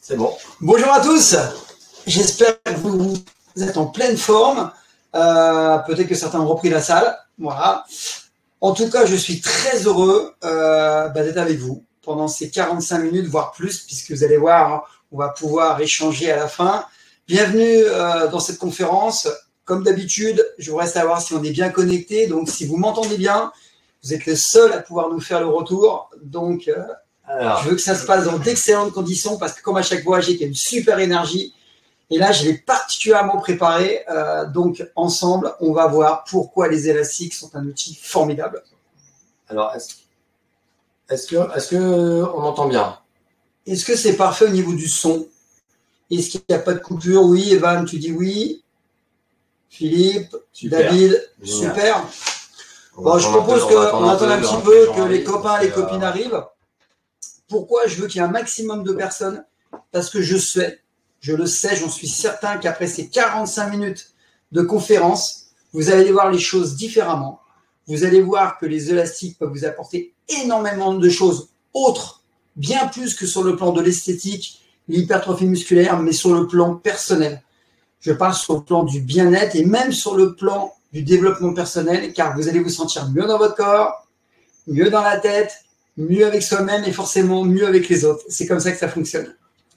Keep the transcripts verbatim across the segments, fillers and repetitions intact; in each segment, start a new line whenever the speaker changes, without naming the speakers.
C'est bon.
Bonjour à tous. J'espère que vous êtes en pleine forme. Euh, Peut-être que certains ont repris la salle. Voilà. En tout cas, je suis très heureux euh, bah, d'être avec vous pendant ces quarante-cinq minutes, voire plus, puisque vous allez voir, hein, on va pouvoir échanger à la fin. Bienvenue euh, dans cette conférence. Comme d'habitude, je voudrais savoir si on est bien connecté. Donc, si vous m'entendez bien, vous êtes le seul à pouvoir nous faire le retour. Donc, euh, Alors, je veux que ça se passe dans d'excellentes conditions parce que comme à chaque fois, j'ai une super énergie. Et là, je l'ai particulièrement préparé. Euh, donc, ensemble, on va voir pourquoi les élastiques sont un outil formidable.
Alors, est-ce est que, est-ce que on entend bien?
Est-ce que c'est parfait au niveau du son? Est-ce qu'il n'y a pas de coupure? Oui, Evan, tu dis oui. Philippe, super. David, Génial. Super. Bon, je propose qu'on attende un petit peu que les copains et les copines arrivent. Pourquoi je veux qu'il y ait un maximum de personnes? Parce que je sais, je le sais, j'en suis certain qu'après ces quarante-cinq minutes de conférence, vous allez voir les choses différemment. Vous allez voir que les élastiques peuvent vous apporter énormément de choses autres, bien plus que sur le plan de l'esthétique, l'hypertrophie musculaire, mais sur le plan personnel. Je parle sur le plan du bien-être et même sur le plan du développement personnel, car vous allez vous sentir mieux dans votre corps, mieux dans la tête, mieux avec soi-même et forcément mieux avec les autres. C'est comme ça que ça fonctionne.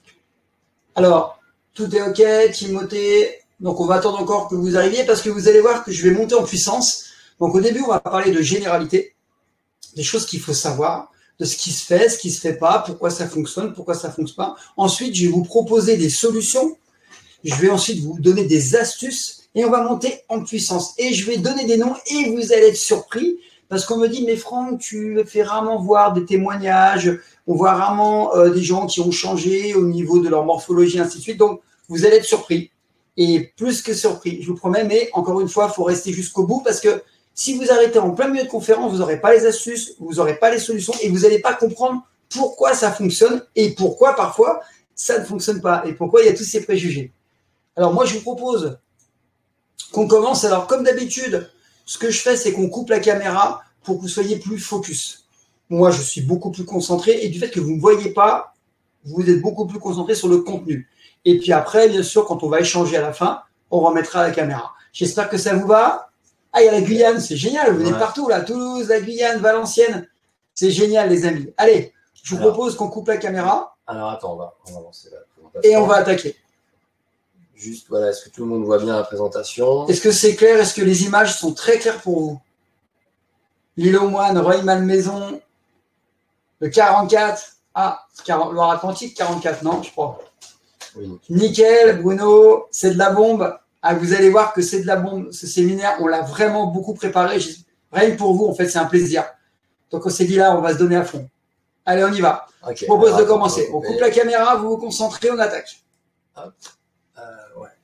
Alors, tout est OK, Timothée. Donc, on va attendre encore que vous arriviez parce que vous allez voir que je vais monter en puissance. Donc, au début, on va parler de généralité, des choses qu'il faut savoir, de ce qui se fait, ce qui ne se fait pas, pourquoi ça fonctionne, pourquoi ça ne fonctionne pas. Ensuite, je vais vous proposer des solutions. Je vais ensuite vous donner des astuces et on va monter en puissance. Et je vais donner des noms et vous allez être surpris. Parce qu'on me dit, mais Franck, tu fais rarement voir des témoignages, on voit rarement euh, des gens qui ont changé au niveau de leur morphologie, ainsi de suite. Donc, vous allez être surpris. Et plus que surpris, je vous promets, mais encore une fois, il faut rester jusqu'au bout parce que si vous arrêtez en plein milieu de conférence, vous n'aurez pas les astuces, vous n'aurez pas les solutions et vous n'allez pas comprendre pourquoi ça fonctionne et pourquoi parfois ça ne fonctionne pas et pourquoi il y a tous ces préjugés. Alors, moi, je vous propose qu'on commence. Alors, comme d'habitude, ce que je fais, c'est qu'on coupe la caméra pour que vous soyez plus focus. Moi, je suis beaucoup plus concentré et du fait que vous ne me voyez pas, vous êtes beaucoup plus concentré sur le contenu. Et puis après, bien sûr, quand on va échanger à la fin, on remettra la caméra. J'espère que ça vous va. Ah, il y a la Guyane, c'est génial. Vous venez ouais. partout, là. Toulouse, la Guyane, Valenciennes. C'est génial, les amis. Allez, je vous alors, propose qu'on coupe la caméra.
Alors, attends, on va, on va lancer la présentation.
Et on va attaquer.
Juste, voilà, est-ce que tout le monde voit bien la présentation?
Est-ce que c'est clair? Est-ce que les images sont très claires pour vous? L'île aux Moines, Rueil-Malmaison, le quarante-quatre, ah, Loire-Atlantique, quarante-quatre, non, je crois.
Oui.
Nickel, Bruno, c'est de la bombe. Ah, vous allez voir que c'est de la bombe. Ce séminaire, on l'a vraiment beaucoup préparé. Rien que pour vous, en fait, c'est un plaisir. Donc, on s'est dit là, on va se donner à fond. Allez, on y va. Okay. Je propose Alors, de commencer. On coupe la caméra, vous vous concentrez, on attaque.
Hop. Euh, ouais.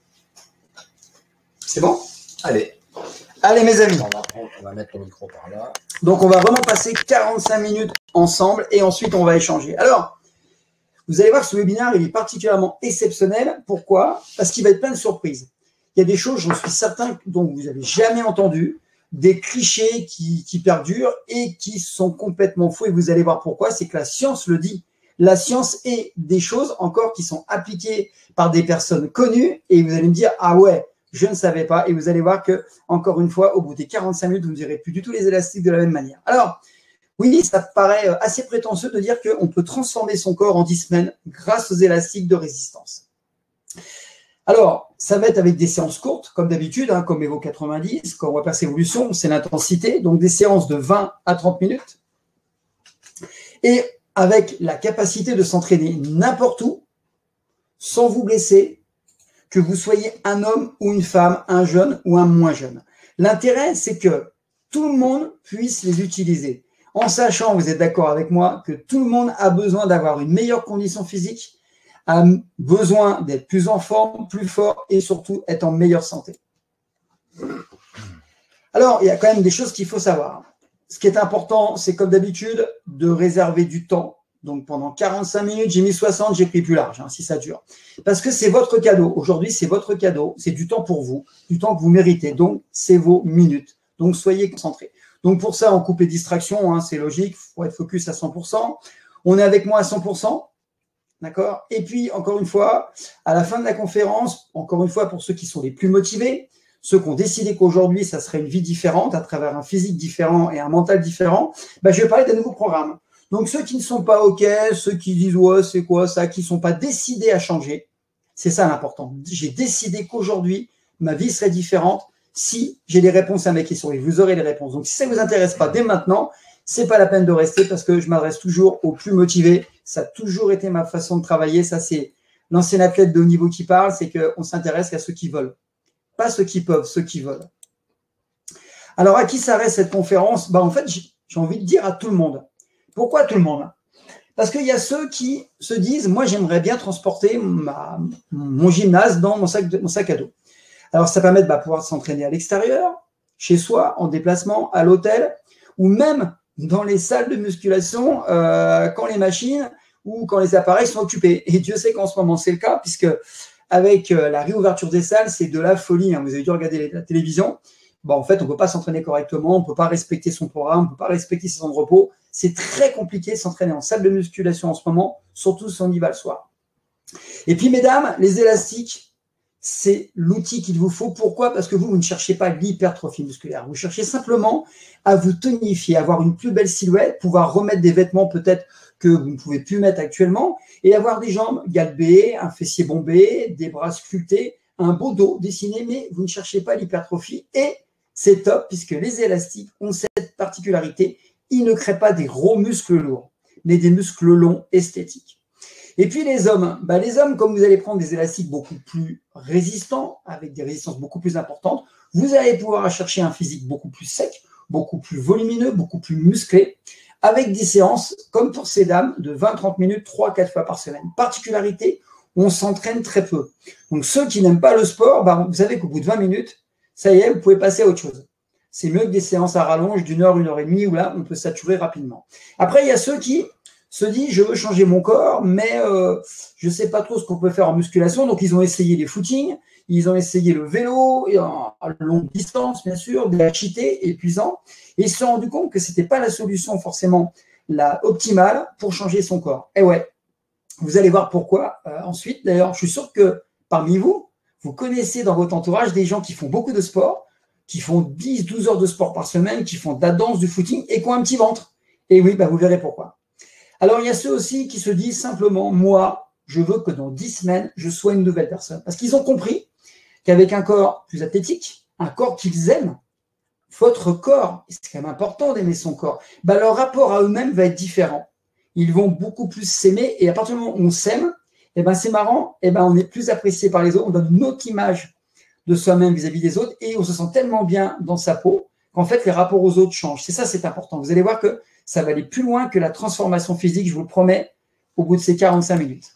C'est bon?
Allez.
Allez, mes amis.
On va, on va mettre le micro par là.
Donc, on va vraiment passer quarante-cinq minutes ensemble et ensuite, on va échanger. Alors, vous allez voir que ce webinaire, il est particulièrement exceptionnel. Pourquoi? Parce qu'il va être plein de surprises. Il y a des choses, j'en suis certain, dont vous n'avez jamais entendu, des clichés qui, qui perdurent et qui sont complètement faux. Et vous allez voir pourquoi. C'est que la science le dit. La science est des choses encore qui sont appliquées par des personnes connues et vous allez me dire, ah ouais, je ne savais pas. Et vous allez voir que, encore une fois, au bout des quarante-cinq minutes, vous ne direz plus du tout les élastiques de la même manière. Alors, oui, ça paraît assez prétentieux de dire qu'on peut transformer son corps en dix semaines grâce aux élastiques de résistance. Alors, ça va être avec des séances courtes, comme d'habitude, hein, comme Evo quatre-vingt-dix, comme Repères Evolution, c'est l'intensité, donc des séances de vingt à trente minutes. Et avec la capacité de s'entraîner n'importe où, sans vous blesser, que vous soyez un homme ou une femme, un jeune ou un moins jeune. L'intérêt, c'est que tout le monde puisse les utiliser, en sachant, vous êtes d'accord avec moi, que tout le monde a besoin d'avoir une meilleure condition physique, a besoin d'être plus en forme, plus fort et surtout être en meilleure santé. Alors, il y a quand même des choses qu'il faut savoir. Ce qui est important, c'est comme d'habitude, de réserver du temps. Donc, pendant quarante-cinq minutes, j'ai mis soixante, j'ai pris plus large, hein, si ça dure. Parce que c'est votre cadeau. Aujourd'hui, c'est votre cadeau. C'est du temps pour vous, du temps que vous méritez. Donc, c'est vos minutes. Donc, soyez concentrés. Donc, pour ça, on coupe les distractions. Hein, c'est logique. Il faut être focus à cent pour cent. On est avec moi à cent pour cent. D'accord? Et puis, encore une fois, à la fin de la conférence, encore une fois, pour ceux qui sont les plus motivés, ceux qui ont décidé qu'aujourd'hui, ça serait une vie différente, à travers un physique différent et un mental différent, ben, je vais parler d'un nouveau programme. Donc, ceux qui ne sont pas OK, ceux qui disent « ouais, c'est quoi ça », qui ne sont pas décidés à changer, c'est ça l'important. J'ai décidé qu'aujourd'hui, ma vie serait différente si j'ai les réponses à mes questions. Et vous aurez les réponses. Donc, si ça ne vous intéresse pas dès maintenant, ce n'est pas la peine de rester parce que je m'adresse toujours aux plus motivés. Ça a toujours été ma façon de travailler. Ça, c'est l'ancien athlète de haut niveau qui parle, c'est qu'on s'intéresse qu'à ceux qui veulent. Pas ceux qui peuvent, ceux qui veulent. Alors, à qui s'arrête cette conférence? Ben, en fait, j'ai envie de dire à tout le monde. Pourquoi tout le monde? Parce qu'il y a ceux qui se disent, moi, j'aimerais bien transporter ma, mon gymnase dans mon sac, de, mon sac à dos. Alors, ça permet de bah, pouvoir s'entraîner à l'extérieur, chez soi, en déplacement, à l'hôtel, ou même dans les salles de musculation euh, quand les machines ou quand les appareils sont occupés. Et Dieu sait qu'en ce moment, c'est le cas, puisque avec euh, la réouverture des salles, c'est de la folie. Hein. Vous avez dû regarder la télévision. Bon, en fait, on ne peut pas s'entraîner correctement, on ne peut pas respecter son programme, on ne peut pas respecter ses temps de repos. C'est très compliqué de s'entraîner en salle de musculation en ce moment, surtout si on y va le soir. Et puis, mesdames, les élastiques, c'est l'outil qu'il vous faut. Pourquoi? Parce que vous, vous ne cherchez pas l'hypertrophie musculaire. Vous cherchez simplement à vous tonifier, à avoir une plus belle silhouette, pouvoir remettre des vêtements peut-être que vous ne pouvez plus mettre actuellement et avoir des jambes galbées, un fessier bombé, des bras sculptés, un beau dos dessiné, mais vous ne cherchez pas l'hypertrophie. Et c'est top puisque les élastiques ont cette particularité. Ils ne créent pas des gros muscles lourds, mais des muscles longs esthétiques. Et puis les hommes, bah les hommes, comme vous allez prendre des élastiques beaucoup plus résistants, avec des résistances beaucoup plus importantes, vous allez pouvoir chercher un physique beaucoup plus sec, beaucoup plus volumineux, beaucoup plus musclé, avec des séances, comme pour ces dames, de vingt à trente minutes, trois à quatre fois par semaine. Particularité, on s'entraîne très peu. Donc ceux qui n'aiment pas le sport, bah, vous savez qu'au bout de vingt minutes, ça y est, vous pouvez passer à autre chose. C'est mieux que des séances à rallonge d'une heure, une heure et demie, où là, on peut saturer rapidement. Après, il y a ceux qui se disent, je veux changer mon corps, mais euh, je ne sais pas trop ce qu'on peut faire en musculation. Donc, ils ont essayé les footings, ils ont essayé le vélo, et en, à longue distance, bien sûr, des H I T épuisants. Et ils se sont rendus compte que ce n'était pas la solution forcément la optimale pour changer son corps. Et ouais, vous allez voir pourquoi euh, ensuite. D'ailleurs, je suis sûr que parmi vous, vous connaissez dans votre entourage des gens qui font beaucoup de sport, qui font dix, douze heures de sport par semaine, qui font de la danse, du footing et qui ont un petit ventre. Et oui, bah, vous verrez pourquoi. Alors, il y a ceux aussi qui se disent simplement, moi, je veux que dans dix semaines, je sois une nouvelle personne. Parce qu'ils ont compris qu'avec un corps plus athlétique, un corps qu'ils aiment, votre corps, c'est quand même important d'aimer son corps, bah, leur rapport à eux-mêmes va être différent. Ils vont beaucoup plus s'aimer et à partir du moment où on s'aime, eh ben, c'est marrant, eh ben, on est plus apprécié par les autres, on donne une autre image de soi-même vis-à-vis des autres et on se sent tellement bien dans sa peau qu'en fait, les rapports aux autres changent. C'est ça, c'est important. Vous allez voir que ça va aller plus loin que la transformation physique, je vous le promets, au bout de ces quarante-cinq minutes.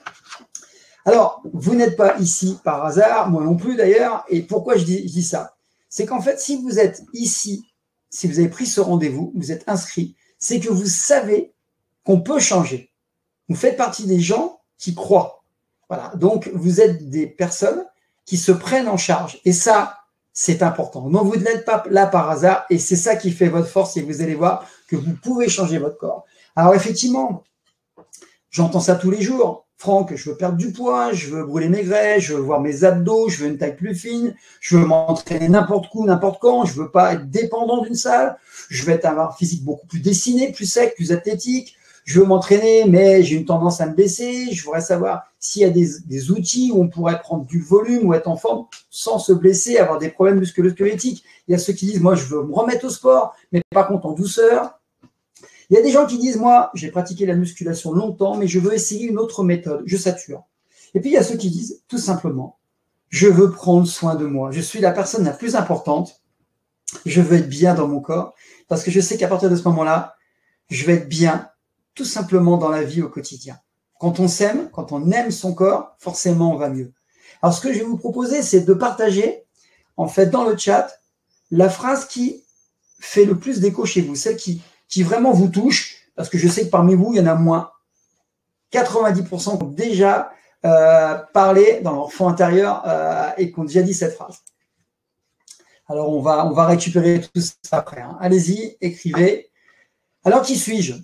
Alors, vous n'êtes pas ici par hasard, moi non plus d'ailleurs, et pourquoi je dis, je dis ça? C'est qu'en fait, si vous êtes ici, si vous avez pris ce rendez-vous, vous êtes inscrit, c'est que vous savez qu'on peut changer. Vous faites partie des gens qui croient. Voilà. Donc, vous êtes des personnes qui se prennent en charge. Et ça, c'est important. Donc, vous n'êtes pas là par hasard et c'est ça qui fait votre force et vous allez voir que vous pouvez changer votre corps. Alors, effectivement, j'entends ça tous les jours. Franck, je veux perdre du poids, je veux brûler mes graisses, je veux voir mes abdos, je veux une taille plus fine, je veux m'entraîner n'importe où, n'importe quand, je veux pas être dépendant d'une salle, je veux avoir un physique beaucoup plus dessiné, plus sec, plus athlétique, je veux m'entraîner, mais j'ai une tendance à me baisser, je voudrais savoir s'il y a des, des outils où on pourrait prendre du volume ou être en forme sans se blesser, avoir des problèmes musculo-squelettiques. Il y a ceux qui disent, moi, je veux me remettre au sport, mais par contre en douceur. Il y a des gens qui disent, moi, j'ai pratiqué la musculation longtemps, mais je veux essayer une autre méthode, je sature. Et puis, il y a ceux qui disent, tout simplement, je veux prendre soin de moi. Je suis la personne la plus importante. Je veux être bien dans mon corps, parce que je sais qu'à partir de ce moment-là, je vais être bien, tout simplement dans la vie au quotidien. Quand on s'aime, quand on aime son corps, forcément, on va mieux. Alors, ce que je vais vous proposer, c'est de partager, en fait, dans le chat, la phrase qui fait le plus d'écho chez vous, celle qui qui vraiment vous touche, parce que je sais que parmi vous, il y en a moins quatre-vingt-dix pour cent qui ont déjà euh, parlé dans leur fond intérieur euh, et qui ont déjà dit cette phrase. Alors, on va, on va récupérer tout ça après. Hein. Allez-y, écrivez. Alors, qui suis-je?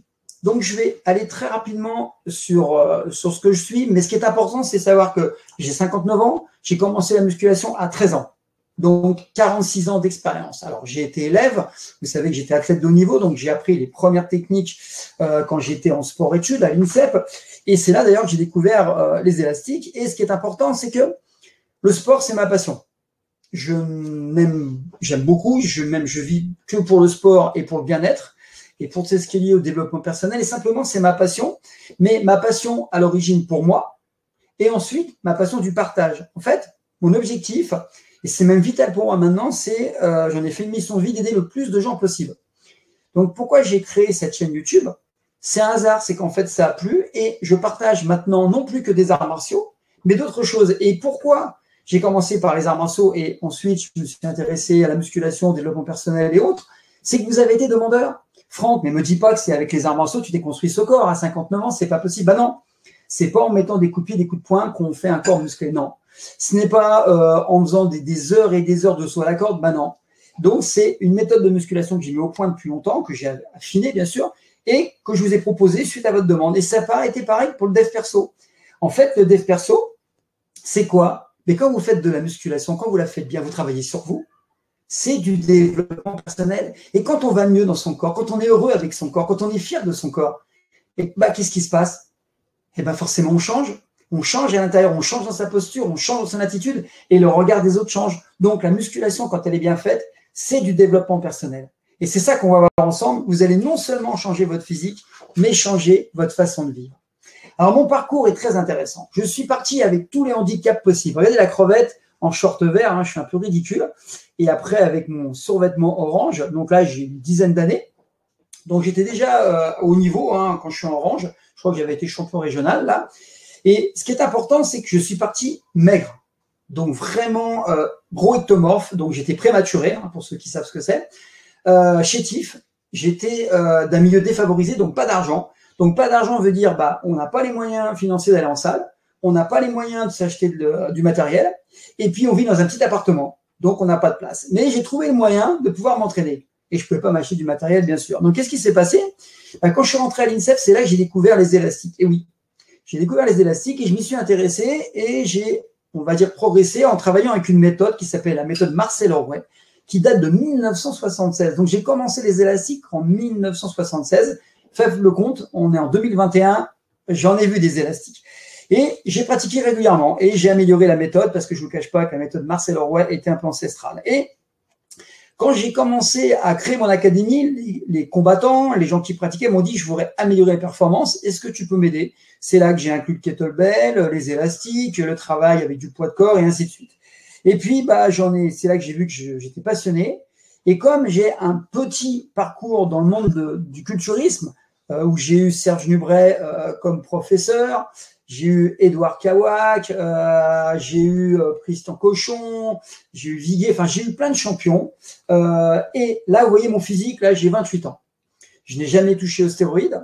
Donc, je vais aller très rapidement sur, euh, sur ce que je suis. Mais ce qui est important, c'est savoir que j'ai cinquante-neuf ans. J'ai commencé la musculation à treize ans. Donc, quarante-six ans d'expérience. Alors, j'ai été élève. Vous savez que j'étais athlète de haut niveau. Donc, j'ai appris les premières techniques euh, quand j'étais en sport-études à l'INSEP. Et c'est là, d'ailleurs, que j'ai découvert euh, les élastiques. Et ce qui est important, c'est que le sport, c'est ma passion. Je m'aime, j'aime beaucoup. Je, même, je vis que pour le sport et pour le bien-être. Et pour tout ce qui est lié au développement personnel. Et simplement, c'est ma passion. Mais ma passion à l'origine pour moi. Et ensuite, ma passion du partage. En fait, mon objectif, et c'est même vital pour moi maintenant, c'est, euh, j'en ai fait une mission de vie d'aider le plus de gens possible. Donc, pourquoi j'ai créé cette chaîne YouTube? C'est un hasard, c'est qu'en fait, ça a plu. Et je partage maintenant non plus que des arts martiaux, mais d'autres choses. Et pourquoi j'ai commencé par les arts martiaux et ensuite, je me suis intéressé à la musculation, au développement personnel et autres? C'est que vous avez été demandeur. Franck, mais me dis pas que c'est avec les arts martiaux tu t'es construit ce corps à cinquante-neuf ans, c'est pas possible. Bah non, c'est pas en mettant des coups de pied, des coups de poing qu'on fait un corps musclé. Non, ce n'est pas euh, en faisant des, des heures et des heures de saut à la corde. Bah non. Donc c'est une méthode de musculation que j'ai mis au point depuis longtemps, que j'ai affiné bien sûr, et que je vous ai proposé suite à votre demande. Et ça n'a pas été pareil pour le dev perso. En fait, le dev perso, c'est quoi? Mais quand vous faites de la musculation, quand vous la faites bien, vous travaillez sur vous. C'est du développement personnel. Et quand on va mieux dans son corps, quand on est heureux avec son corps, quand on est fier de son corps, et bah, qu'est-ce qui se passe? Et ben forcément, on change. On change à l'intérieur, on change dans sa posture, on change dans son attitude et le regard des autres change. Donc, la musculation, quand elle est bien faite, c'est du développement personnel. Et c'est ça qu'on va voir ensemble. Vous allez non seulement changer votre physique, mais changer votre façon de vivre. Alors, mon parcours est très intéressant. Je suis parti avec tous les handicaps possibles. Regardez la crevette en short vert, hein, je suis un peu ridicule. Et après, avec mon survêtement orange, donc là, j'ai une dizaine d'années. Donc, j'étais déjà euh, au niveau hein, quand je suis en orange. Je crois que j'avais été champion régional, là. Et ce qui est important, c'est que je suis parti maigre. Donc, vraiment euh, gros ectomorphe. Donc, j'étais prématuré, hein, pour ceux qui savent ce que c'est. Euh, chétif, j'étais euh, d'un milieu défavorisé, donc pas d'argent. Donc, pas d'argent veut dire, bah, on n'a pas les moyens financiers d'aller en salle. On n'a pas les moyens de s'acheter du matériel. Et puis, on vit dans un petit appartement. Donc, on n'a pas de place. Mais j'ai trouvé le moyen de pouvoir m'entraîner. Et je ne pouvais pas m'acheter du matériel, bien sûr. Donc, qu'est-ce qui s'est passé? Ben, quand je suis rentré à l'INSEP, c'est là que j'ai découvert les élastiques. Et oui, j'ai découvert les élastiques et je m'y suis intéressé et j'ai, on va dire, progressé en travaillant avec une méthode qui s'appelle la méthode Marcel Orway, qui date de mille neuf cent soixante-seize. Donc, j'ai commencé les élastiques en mille neuf cent soixante-seize. Faites le compte, on est en deux mille vingt et un, j'en ai vu des élastiques. Et j'ai pratiqué régulièrement et j'ai amélioré la méthode parce que je ne vous cache pas que la méthode Marcel Orway était un peu ancestrale. Et quand j'ai commencé à créer mon académie, les, les combattants, les gens qui pratiquaient m'ont dit « je voudrais améliorer les performances, est-ce que tu peux m'aider ?» C'est là que j'ai inclus le kettlebell, les élastiques, le travail avec du poids de corps et ainsi de suite. Et puis, bah, j'en ai, c'est là que j'ai vu que j'étais passionné. Et comme j'ai un petit parcours dans le monde de, du culturisme, euh, où j'ai eu Serge Nubret euh, comme professeur, j'ai eu Édouard Kawak, euh, j'ai eu euh, Christian Cochon, j'ai eu Viguier, enfin j'ai eu plein de champions. Euh, et là, vous voyez mon physique, là j'ai vingt-huit ans. Je n'ai jamais touché aux stéroïdes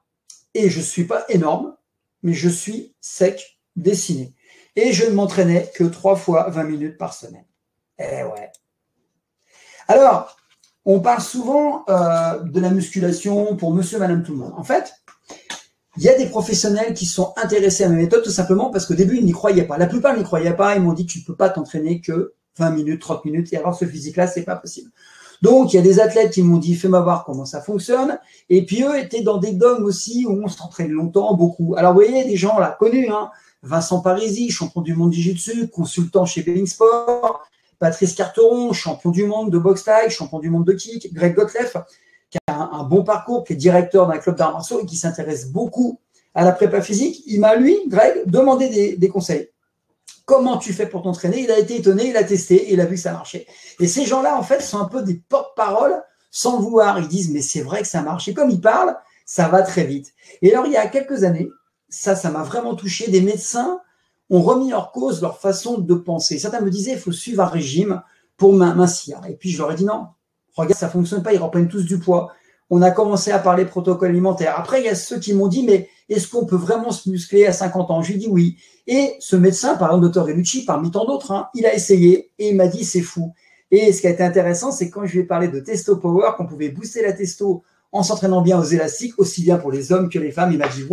et je ne suis pas énorme, mais je suis sec, dessiné. Et je ne m'entraînais que trois fois vingt minutes par semaine. Eh ouais. Alors, on parle souvent euh, de la musculation pour monsieur, madame, tout le monde. En fait, il y a des professionnels qui sont intéressés à mes méthodes tout simplement parce qu'au début, ils n'y croyaient pas. La plupart n'y croyaient pas. Ils m'ont dit que tu ne peux pas t'entraîner que vingt minutes, trente minutes et avoir ce physique-là, c'est pas possible. Donc, il y a des athlètes qui m'ont dit, fais-moi voir comment ça fonctionne. Et puis, eux étaient dans des dogmes aussi où on s'entraîne longtemps, beaucoup. Alors, vous voyez, des gens là connus, hein. Vincent Parisi, champion du monde Jiu-Jitsu, consultant chez Being Sport. Patrice Carteron, champion du monde de boxe thaï, champion du monde de kick. Greg Gottlieb, qui a un, un bon parcours, qui est directeur d'un club d'arts martiaux et qui s'intéresse beaucoup à la prépa physique. Il m'a, lui, Greg, demandé des, des conseils. Comment tu fais pour t'entraîner? Il a été étonné, il a testé et il a vu que ça marchait. Et ces gens-là, en fait, sont un peu des porte-parole sans le vouloir. Ils disent, mais c'est vrai que ça marche. Et comme ils parlent, ça va très vite. Et alors, il y a quelques années, ça, ça m'a vraiment touché. Des médecins ont remis en cause leur façon de penser. Certains me disaient, il faut suivre un régime pour mincir. Et puis, je leur ai dit, non, regarde, ça ne fonctionne pas, ils reprennent tous du poids. On a commencé à parler protocole alimentaire. Après, il y a ceux qui m'ont dit, mais est-ce qu'on peut vraiment se muscler à cinquante ans? Je lui ai dit oui. Et ce médecin, par exemple, docteur Relucci, parmi tant d'autres, hein, il a essayé et il m'a dit, c'est fou. Et ce qui a été intéressant, c'est quand je lui ai parlé de Testo Power, qu'on pouvait booster la testo en s'entraînant bien aux élastiques, aussi bien pour les hommes que les femmes. Il m'a dit « Waouh !»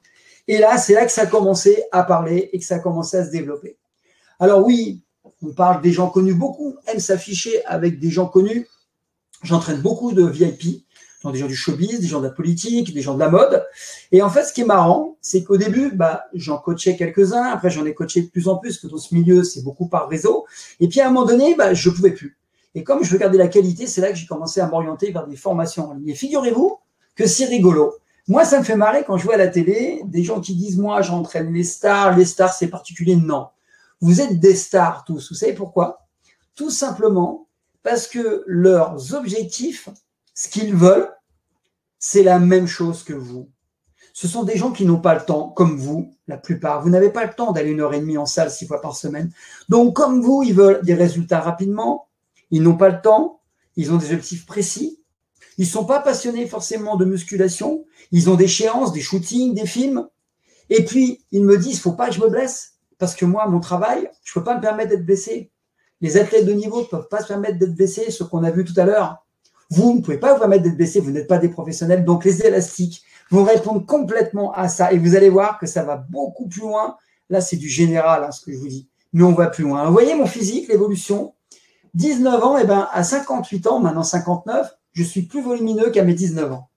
Et là, c'est là que ça a commencé à parler et que ça a commencé à se développer. Alors oui, on parle des gens connus, beaucoup aiment s'afficher avec des gens connus. J'entraîne beaucoup de V I P, donc des gens du showbiz, des gens de la politique, des gens de la mode. Et en fait, ce qui est marrant, c'est qu'au début, bah, j'en coachais quelques-uns. Après, j'en ai coaché de plus en plus, parce que dans ce milieu, c'est beaucoup par réseau. Et puis, à un moment donné, bah, je ne pouvais plus. Et comme je veux garder la qualité, c'est là que j'ai commencé à m'orienter vers des formations en ligne. Et figurez-vous que c'est rigolo. Moi, ça me fait marrer quand je vois à la télé des gens qui disent « Moi, j'entraîne les stars. Les stars, c'est particulier. » Non. Vous êtes des stars tous. Vous savez pourquoi? Tout simplement parce que leurs objectifs, ce qu'ils veulent, c'est la même chose que vous. Ce sont des gens qui n'ont pas le temps, comme vous, la plupart. Vous n'avez pas le temps d'aller une heure et demie en salle six fois par semaine. Donc, comme vous, ils veulent des résultats rapidement. Ils n'ont pas le temps. Ils ont des objectifs précis. Ils ne sont pas passionnés forcément de musculation. Ils ont des échéances, des shootings, des films. Et puis, ils me disent, il ne faut pas que je me blesse. Parce que moi, mon travail, je ne peux pas me permettre d'être blessé. Les athlètes de niveau ne peuvent pas se permettre d'être blessés, ce qu'on a vu tout à l'heure. Vous ne pouvez pas vous permettre d'être blessé, vous n'êtes pas des professionnels. Donc, les élastiques vont répondre complètement à ça. Et vous allez voir que ça va beaucoup plus loin. Là, c'est du général, hein, ce que je vous dis. Mais on va plus loin. Vous voyez mon physique, l'évolution. dix-neuf ans, et ben, à cinquante-huit ans, maintenant cinquante-neuf, je suis plus volumineux qu'à mes dix-neuf ans.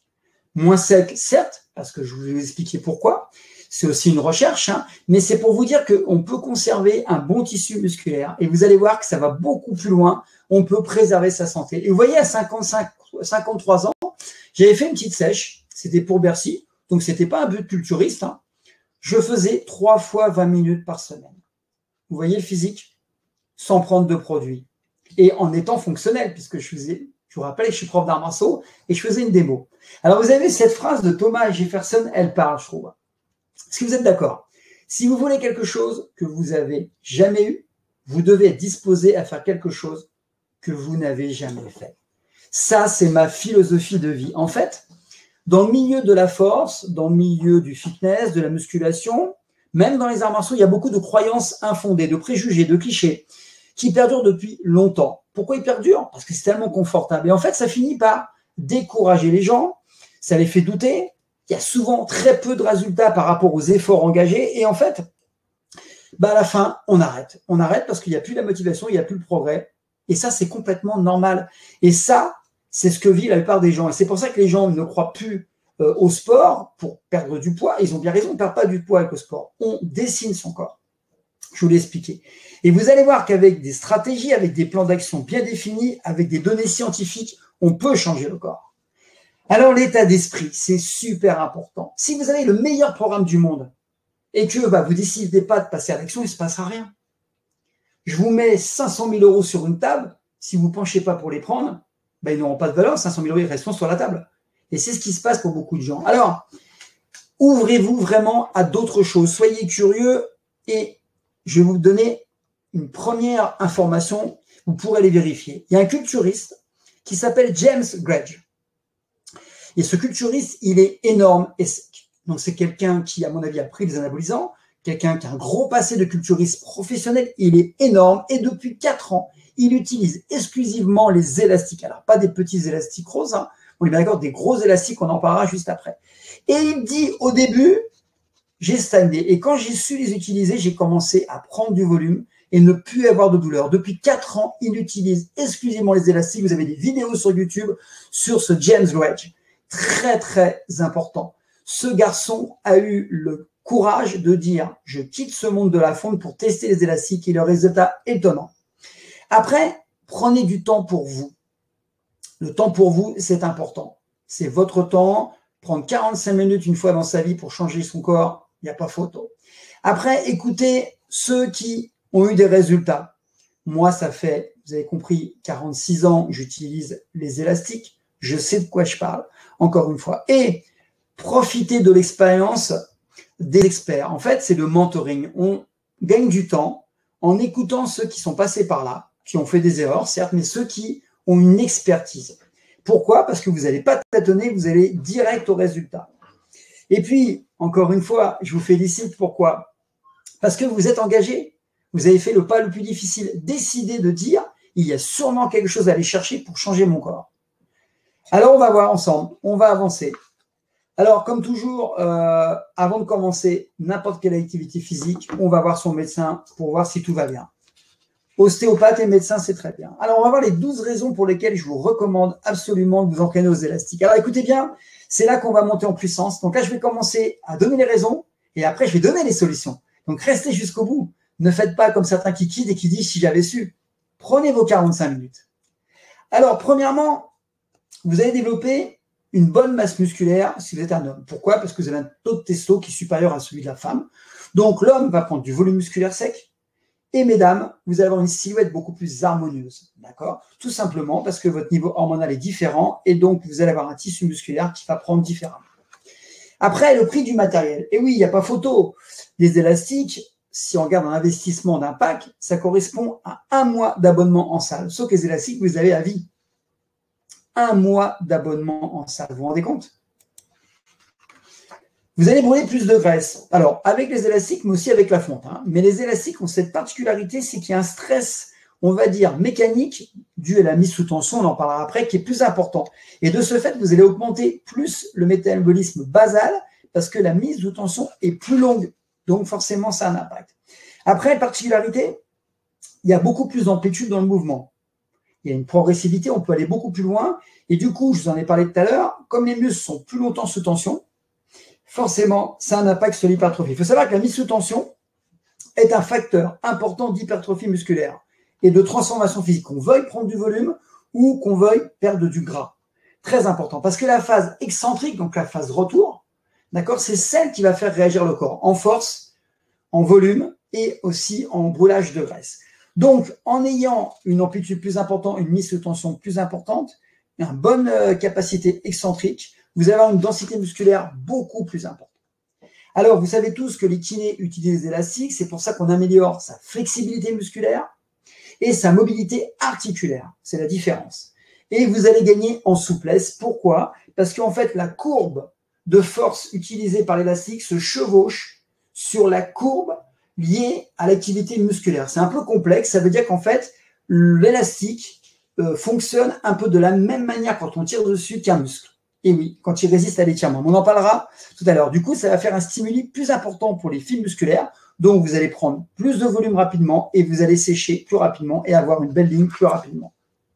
Moins sec, certes, parce que je vous ai expliqué pourquoi. C'est aussi une recherche, hein, mais c'est pour vous dire qu'on peut conserver un bon tissu musculaire et vous allez voir que ça va beaucoup plus loin. On peut préserver sa santé. Et vous voyez, à cinquante-cinq, cinquante-trois ans, j'avais fait une petite sèche. C'était pour Bercy, donc ce n'était pas un but culturiste. Hein. Je faisais trois fois vingt minutes par semaine. Vous voyez le physique? Sans prendre de produits. Et en étant fonctionnel, puisque je faisais, je vous rappelle que je suis prof d'arts martiaux et je faisais une démo. Alors vous avez cette phrase de Thomas Jefferson, elle parle, je trouve. Est-ce que vous êtes d'accord? Si vous voulez quelque chose que vous n'avez jamais eu, vous devez être disposé à faire quelque chose que vous n'avez jamais fait. Ça, c'est ma philosophie de vie. En fait, dans le milieu de la force, dans le milieu du fitness, de la musculation, même dans les arts martiaux, il y a beaucoup de croyances infondées, de préjugés, de clichés qui perdurent depuis longtemps. Pourquoi ils perdurent? Parce que c'est tellement confortable. Et en fait, ça finit par décourager les gens, ça les fait douter. Il y a souvent très peu de résultats par rapport aux efforts engagés. Et en fait, bah à la fin, on arrête. On arrête parce qu'il n'y a plus la motivation, il n'y a plus le progrès. Et ça, c'est complètement normal. Et ça, c'est ce que vit la plupart des gens. Et c'est pour ça que les gens ne croient plus euh, au sport pour perdre du poids. Ils ont bien raison, on ne perd pas du poids avec le sport. On dessine son corps. Je vous l'ai expliqué. Et vous allez voir qu'avec des stratégies, avec des plans d'action bien définis, avec des données scientifiques, on peut changer le corps. Alors, l'état d'esprit, c'est super important. Si vous avez le meilleur programme du monde et que bah, vous ne décidez pas de passer à l'action, il ne se passera rien. Je vous mets cinq cent mille euros sur une table. Si vous ne penchez pas pour les prendre, bah, ils n'auront pas de valeur. cinq cent mille euros, ils resteront sur la table. Et c'est ce qui se passe pour beaucoup de gens. Alors, ouvrez-vous vraiment à d'autres choses. Soyez curieux et je vais vous donner une première information. Vous pourrez les vérifier. Il y a un culturiste qui s'appelle James Gregg. Et ce culturiste, il est énorme et sec. Donc, c'est quelqu'un qui, à mon avis, a pris des anabolisants, quelqu'un qui a un gros passé de culturiste professionnel. Il est énorme et depuis quatre ans, il utilise exclusivement les élastiques. Alors, pas des petits élastiques roses, hein. On est bien d'accord, des gros élastiques, on en parlera juste après. Et il dit, au début, j'ai stagné. Et quand j'ai su les utiliser, j'ai commencé à prendre du volume et ne plus avoir de douleur. Depuis quatre ans, il utilise exclusivement les élastiques. Vous avez des vidéos sur YouTube sur ce James Gregg. Très, très important. Ce garçon a eu le courage de dire « Je quitte ce monde de la fonte pour tester les élastiques » et le résultat étonnant. Après, prenez du temps pour vous. Le temps pour vous, c'est important. C'est votre temps. Prendre quarante-cinq minutes une fois dans sa vie pour changer son corps, il n'y a pas photo. Après, écoutez ceux qui ont eu des résultats. Moi, ça fait, vous avez compris, quarante-six ans, j'utilise les élastiques. Je sais de quoi je parle, encore une fois. Et profitez de l'expérience des experts. En fait, c'est le mentoring. On gagne du temps en écoutant ceux qui sont passés par là, qui ont fait des erreurs, certes, mais ceux qui ont une expertise. Pourquoi? Parce que vous n'allez pas tâtonner, vous allez direct au résultat. Et puis, encore une fois, je vous félicite. Pourquoi? Parce que vous êtes engagé. Vous avez fait le pas le plus difficile. Décidez de dire, il y a sûrement quelque chose à aller chercher pour changer mon corps. Alors, on va voir ensemble. On va avancer. Alors, comme toujours, euh, avant de commencer n'importe quelle activité physique, on va voir son médecin pour voir si tout va bien. Ostéopathe et médecin, c'est très bien. Alors, on va voir les douze raisons pour lesquelles je vous recommande absolument de vous entraîner aux élastiques. Alors, écoutez bien, c'est là qu'on va monter en puissance. Donc là, je vais commencer à donner les raisons et après, je vais donner les solutions. Donc, restez jusqu'au bout. Ne faites pas comme certains qui quittent et qui disent « si j'avais su ». Prenez vos quarante-cinq minutes. Alors, premièrement, vous allez développer une bonne masse musculaire si vous êtes un homme. Pourquoi? Parce que vous avez un taux de testo qui est supérieur à celui de la femme. Donc, l'homme va prendre du volume musculaire sec. Et mesdames, vous allez avoir une silhouette beaucoup plus harmonieuse, d'accord? Tout simplement parce que votre niveau hormonal est différent et donc vous allez avoir un tissu musculaire qui va prendre différemment. Après, le prix du matériel. Et oui, il n'y a pas photo. Les élastiques, si on regarde un investissement d'un pack, ça correspond à un mois d'abonnement en salle. Sauf que les élastiques, vous avez à vie. Un mois d'abonnement en salle. Vous vous rendez compte? Vous allez brûler plus de graisse. Alors, avec les élastiques, mais aussi avec la fonte. Hein. Mais les élastiques ont cette particularité, c'est qu'il y a un stress, on va dire, mécanique, dû à la mise sous tension, on en parlera après, qui est plus important. Et de ce fait, vous allez augmenter plus le métabolisme basal, parce que la mise sous tension est plus longue. Donc, forcément, ça a un impact. Après, particularité, il y a beaucoup plus d'amplitude dans le mouvement. Il y a une progressivité, on peut aller beaucoup plus loin. Et du coup, je vous en ai parlé tout à l'heure, comme les muscles sont plus longtemps sous tension, forcément, ça a un impact sur l'hypertrophie. Il faut savoir que la mise sous tension est un facteur important d'hypertrophie musculaire et de transformation physique, qu'on veuille prendre du volume ou qu'on veuille perdre du gras. Très important, parce que la phase excentrique, donc la phase retour, d'accord, c'est celle qui va faire réagir le corps en force, en volume et aussi en brûlage de graisse. Donc, en ayant une amplitude plus importante, une mise sous tension plus importante, une bonne capacité excentrique, vous allez avoir une densité musculaire beaucoup plus importante. Alors, vous savez tous que les kinés utilisent des élastiques, c'est pour ça qu'on améliore sa flexibilité musculaire et sa mobilité articulaire. C'est la différence. Et vous allez gagner en souplesse. Pourquoi? Parce qu'en fait, la courbe de force utilisée par l'élastique se chevauche sur la courbe liée à l'activité musculaire. C'est un peu complexe. Ça veut dire qu'en fait, l'élastique euh, fonctionne un peu de la même manière quand on tire dessus qu'un muscle. Et oui, quand il résiste à l'étirement. On en parlera tout à l'heure. Du coup, ça va faire un stimuli plus important pour les fibres musculaires. Donc, vous allez prendre plus de volume rapidement et vous allez sécher plus rapidement et avoir une belle ligne plus rapidement.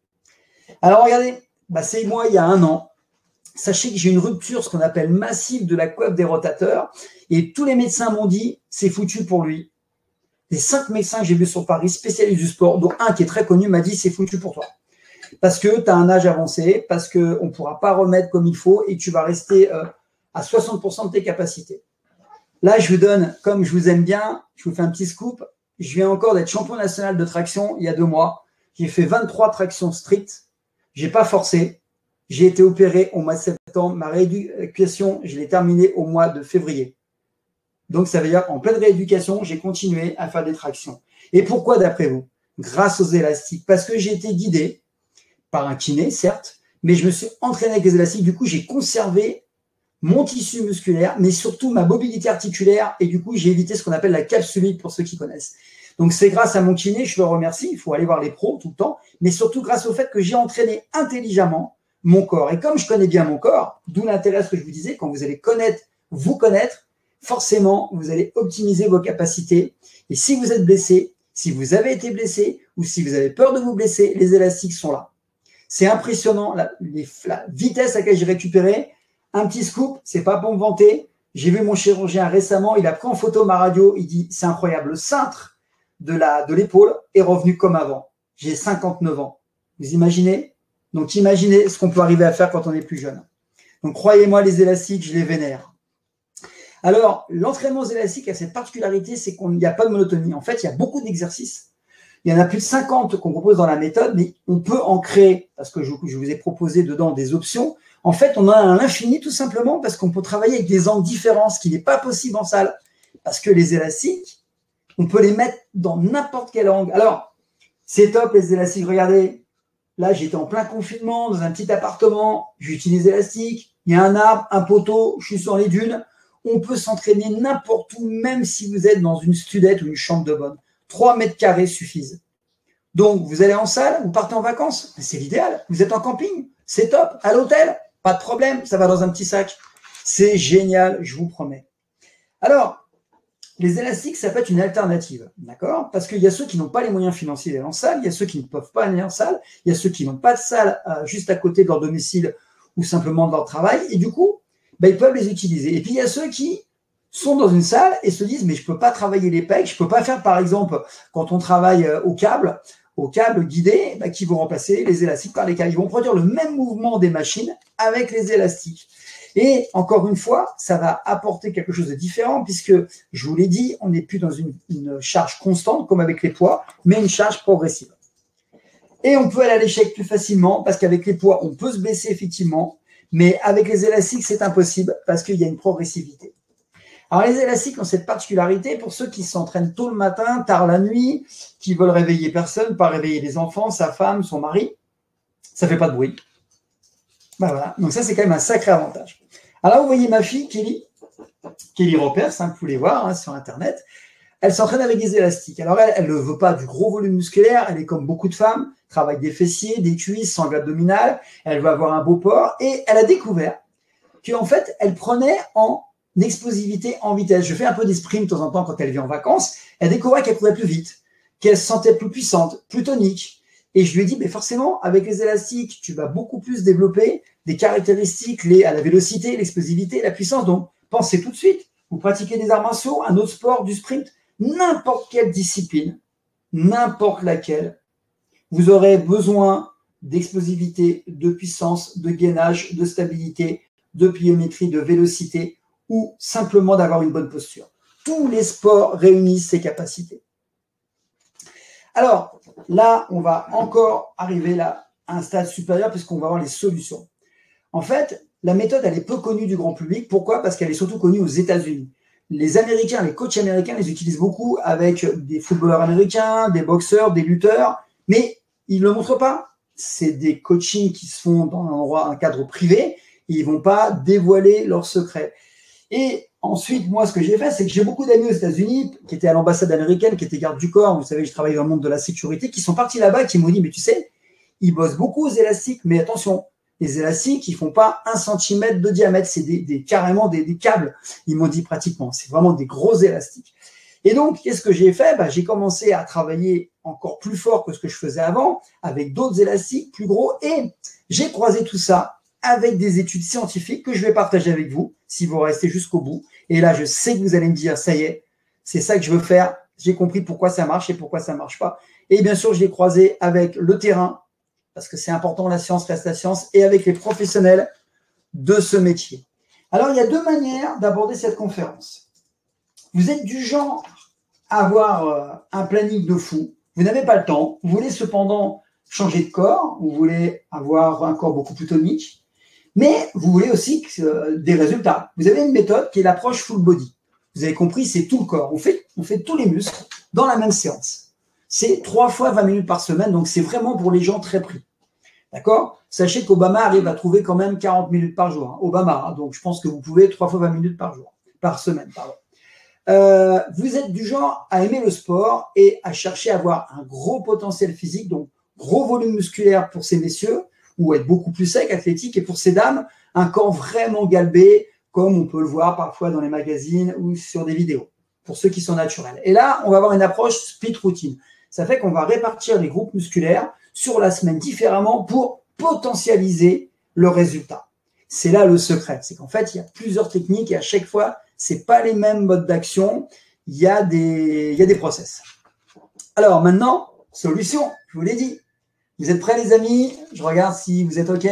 Alors, regardez, bah, c'est moi il y a un an. Sachez que j'ai une rupture, ce qu'on appelle massive de la coiffe des rotateurs. Et tous les médecins m'ont dit, c'est foutu pour lui. Les cinq médecins que j'ai vus sur Paris, spécialistes du sport, dont un qui est très connu, m'a dit, c'est foutu pour toi. Parce que tu as un âge avancé, parce qu'on ne pourra pas remettre comme il faut et tu vas rester euh, à soixante pour cent de tes capacités. Là, je vous donne, comme je vous aime bien, je vous fais un petit scoop. Je viens encore d'être champion national de traction il y a deux mois. J'ai fait vingt-trois tractions strictes. Je n'ai pas forcé. J'ai été opéré au mois de septembre. Ma rééducation, je l'ai terminée au mois de février. Donc, ça veut dire qu'en pleine rééducation, j'ai continué à faire des tractions. Et pourquoi, d'après vous? Grâce aux élastiques. Parce que j'ai été guidé par un kiné, certes, mais je me suis entraîné avec les élastiques. Du coup, j'ai conservé mon tissu musculaire, mais surtout ma mobilité articulaire. Et du coup, j'ai évité ce qu'on appelle la capsulite pour ceux qui connaissent. Donc, c'est grâce à mon kiné, je le remercie. Il faut aller voir les pros tout le temps, mais surtout grâce au fait que j'ai entraîné intelligemment mon corps. Et comme je connais bien mon corps, d'où l'intérêt, ce que je vous disais, quand vous allez connaître, vous connaître, forcément, vous allez optimiser vos capacités. Et si vous êtes blessé, si vous avez été blessé ou si vous avez peur de vous blesser, les élastiques sont là. C'est impressionnant la, les, la vitesse à laquelle j'ai récupéré. Un petit scoop, c'est pas pour me vanter. J'ai vu mon chirurgien récemment, il a pris en photo ma radio, il dit c'est incroyable, le cintre de la de l'épaule est revenu comme avant. J'ai cinquante-neuf ans. Vous imaginez? Donc imaginez ce qu'on peut arriver à faire quand on est plus jeune. Donc croyez-moi, les élastiques, je les vénère. Alors, l'entraînement aux élastiques a cette particularité, c'est qu'il n'y a pas de monotonie. En fait, il y a beaucoup d'exercices. Il y en a plus de cinquante qu'on propose dans la méthode, mais on peut en créer, parce que je, je vous ai proposé dedans des options. En fait, on en a à l'infini tout simplement parce qu'on peut travailler avec des angles différents, ce qui n'est pas possible en salle. Parce que les élastiques, on peut les mettre dans n'importe quel angle. Alors, c'est top les élastiques. Regardez, là, j'étais en plein confinement, dans un petit appartement, j'utilise l'élastique. Il y a un arbre, un poteau, je suis sur les dunes. On peut s'entraîner n'importe où, même si vous êtes dans une studette ou une chambre de bonne. trois mètres carrés suffisent. Donc, vous allez en salle, vous partez en vacances, c'est l'idéal. Vous êtes en camping, C'est top. À l'hôtel, pas de problème, ça va dans un petit sac. C'est génial, je vous promets. Alors, les élastiques, ça peut être une alternative, d'accord? Parce qu'il y a ceux qui n'ont pas les moyens financiers d'aller en salle, il y a ceux qui ne peuvent pas aller en salle, il y a ceux qui n'ont pas de salle euh, juste à côté de leur domicile ou simplement de leur travail, et du coup, ben, ils peuvent les utiliser. Et puis, il y a ceux qui sont dans une salle et se disent, mais je ne peux pas travailler les pecs, je ne peux pas faire, par exemple, quand on travaille au câble, au câble guidé, ben, qui vont remplacer les élastiques par les câbles. Ils vont produire le même mouvement des machines avec les élastiques. Et encore une fois, ça va apporter quelque chose de différent puisque, je vous l'ai dit, on n'est plus dans une, une charge constante comme avec les poids, mais une charge progressive. Et on peut aller à l'échec plus facilement parce qu'avec les poids, on peut se baisser effectivement, mais avec les élastiques, c'est impossible parce qu'il y a une progressivité. Alors, les élastiques ont cette particularité pour ceux qui s'entraînent tôt le matin, tard la nuit, qui veulent réveiller personne, pas réveiller les enfants, sa femme, son mari. Ça ne fait pas de bruit. Ben voilà. Donc ça, c'est quand même un sacré avantage. Alors, vous voyez ma fille, Kelly, Kelly Ropers, hein, vous pouvez voir hein, sur Internet. Elle s'entraîne avec des élastiques. Alors, elle ne veut pas du gros volume musculaire. Elle est comme beaucoup de femmes, travaille des fessiers, des cuisses, sangle abdominale. Elle veut avoir un beau port. Et elle a découvert qu'en fait, elle prenait en explosivité en vitesse. Je fais un peu des sprints de temps en temps quand elle vient en vacances. Elle découvrait qu'elle courait plus vite, qu'elle se sentait plus puissante, plus tonique. Et je lui ai dit, mais forcément, avec les élastiques, tu vas beaucoup plus développer des caractéristiques liées à la vélocité, l'explosivité, la puissance. Donc, pensez tout de suite. Vous pratiquez des arts martiaux, un autre sport, du sprint, n'importe quelle discipline, n'importe laquelle, vous aurez besoin d'explosivité, de puissance, de gainage, de stabilité, de pliométrie, de vélocité, ou simplement d'avoir une bonne posture. Tous les sports réunissent ces capacités. Alors, là, on va encore arriver là, à un stade supérieur puisqu'on va avoir les solutions. En fait, la méthode, elle est peu connue du grand public. Pourquoi? Parce qu'elle est surtout connue aux États-Unis. Les Américains, les coachs américains les utilisent beaucoup avec des footballeurs américains, des boxeurs, des lutteurs, mais ils ne le montrent pas. C'est des coachings qui se font dans un endroit, un cadre privé, et ils ne vont pas dévoiler leurs secrets. Et ensuite, moi, ce que j'ai fait, c'est que j'ai beaucoup d'amis aux États-Unis qui étaient à l'ambassade américaine, qui étaient gardes du corps. Vous savez, je travaille dans le monde de la sécurité, qui sont partis là-bas et qui m'ont dit, mais tu sais, ils bossent beaucoup aux élastiques, mais attention, les élastiques, ils ne font pas un centimètre de diamètre, c'est des, des, carrément des, des câbles, ils m'ont dit pratiquement. C'est vraiment des gros élastiques. Et donc, qu'est-ce que j'ai fait? Bah, j'ai commencé à travailler encore plus fort que ce que je faisais avant, avec d'autres élastiques plus gros, et j'ai croisé tout ça avec des études scientifiques que je vais partager avec vous, si vous restez jusqu'au bout. Et là, je sais que vous allez me dire, ça y est, c'est ça que je veux faire. J'ai compris pourquoi ça marche et pourquoi ça ne marche pas. Et bien sûr, je l'ai croisé avec le terrain, parce que c'est important, la science reste la science, et avec les professionnels de ce métier. Alors, il y a deux manières d'aborder cette conférence. Vous êtes du genre à avoir un planning de fou, vous n'avez pas le temps, vous voulez cependant changer de corps, vous voulez avoir un corps beaucoup plus tonique, mais vous voulez aussi euh, des résultats. Vous avez une méthode qui est l'approche full body. Vous avez compris, c'est tout le corps. On fait, on fait tous les muscles dans la même séance. C'est trois fois vingt minutes par semaine, donc c'est vraiment pour les gens très pris. D'accord? Sachez qu'Obama arrive à trouver quand même quarante minutes par jour. Hein. Obama, hein, donc je pense que vous pouvez trois fois vingt minutes par jour, par semaine, pardon. Euh, vous êtes du genre à aimer le sport et à chercher à avoir un gros potentiel physique, donc gros volume musculaire pour ces messieurs, ou être beaucoup plus sec, athlétique, et pour ces dames, un corps vraiment galbé, comme on peut le voir parfois dans les magazines ou sur des vidéos, pour ceux qui sont naturels. Et là, on va avoir une approche split routine. Ça fait qu'on va répartir les groupes musculaires sur la semaine différemment pour potentialiser le résultat. C'est là le secret, c'est qu'en fait, il y a plusieurs techniques et à chaque fois, ce n'est pas les mêmes modes d'action, il y a des, il y a des process. Alors maintenant, solution, je vous l'ai dit. Vous êtes prêts les amis? Je regarde si vous êtes OK.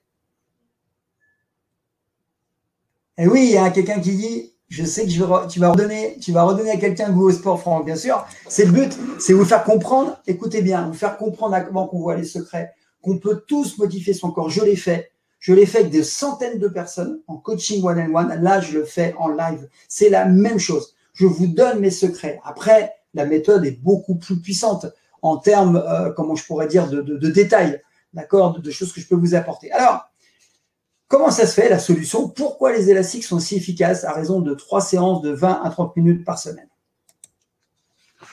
Et oui, il y a quelqu'un qui dit, je sais que je vais, tu vas redonner, tu vas redonner à quelqu'un goût au sport, Franck, bien sûr. C'est le but, c'est vous faire comprendre, écoutez bien, vous faire comprendre comment qu'on voit les secrets, qu'on peut tous modifier son corps. Je l'ai fait. Je l'ai fait avec des centaines de personnes en coaching one-on-one. Là, je le fais en live. C'est la même chose. Je vous donne mes secrets. Après, la méthode est beaucoup plus puissante en termes, euh, comment je pourrais dire, de, de, de détails, d'accord, de, de choses que je peux vous apporter. Alors, comment ça se fait, la solution? Pourquoi les élastiques sont si efficaces à raison de trois séances de vingt à trente minutes par semaine?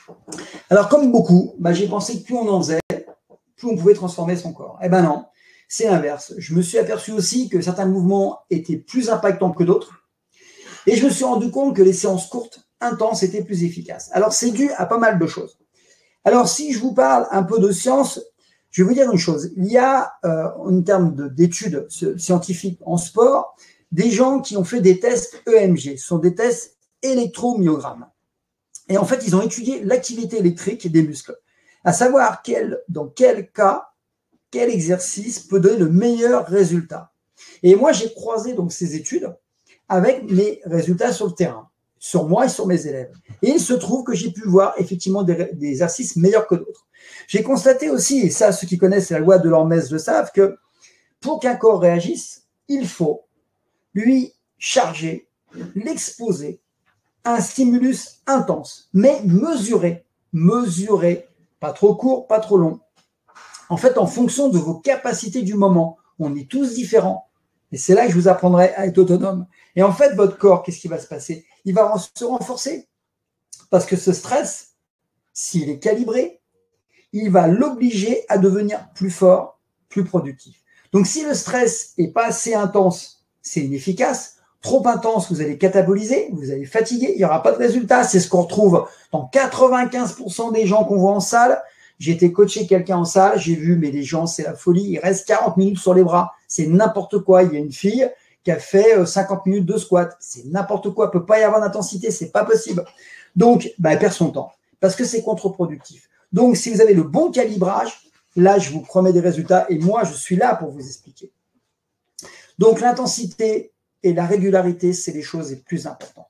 Alors, comme beaucoup, bah, j'ai pensé que plus on en faisait, plus on pouvait transformer son corps. Eh ben non. c'est l'inverse. Je me suis aperçu aussi que certains mouvements étaient plus impactants que d'autres. Et je me suis rendu compte que les séances courtes, intenses, étaient plus efficaces. Alors, c'est dû à pas mal de choses. Alors, si je vous parle un peu de science, je vais vous dire une chose. Il y a, euh, en termes d'études scientifiques en sport, des gens qui ont fait des tests E M G. Ce sont des tests électromyogrammes. Et en fait, ils ont étudié l'activité électrique des muscles, à savoir quel, dans quel cas, quel exercice peut donner le meilleur résultat. Et moi, j'ai croisé donc ces études avec mes résultats sur le terrain, sur moi et sur mes élèves. Et il se trouve que j'ai pu voir effectivement des, des exercices meilleurs que d'autres. J'ai constaté aussi, et ça, ceux qui connaissent la loi de l'Hormèse le savent, que pour qu'un corps réagisse, il faut lui charger, l'exposer à un stimulus intense, mais mesuré, mesuré, pas trop court, pas trop long. En fait, en fonction de vos capacités du moment, on est tous différents. Et c'est là que je vous apprendrai à être autonome. Et en fait, votre corps, qu'est-ce qui va se passer? Il va se renforcer. Parce que ce stress, s'il est calibré, il va l'obliger à devenir plus fort, plus productif. Donc, si le stress n'est pas assez intense, c'est inefficace. Trop intense, vous allez cataboliser, vous allez fatiguer, il n'y aura pas de résultat. C'est ce qu'on retrouve dans quatre-vingt-quinze pour cent des gens qu'on voit en salle. J'ai été coacher quelqu'un en salle, j'ai vu, mais les gens, c'est la folie. Ils restent quarante minutes sur les bras. C'est n'importe quoi. Il y a une fille qui a fait cinquante minutes de squat. C'est n'importe quoi. Il ne peut pas y avoir d'intensité. C'est pas possible. Donc, bah, elle perd son temps parce que c'est contre-productif. Donc, si vous avez le bon calibrage, là, je vous promets des résultats et moi, je suis là pour vous expliquer. Donc, l'intensité et la régularité, c'est les choses les plus importantes.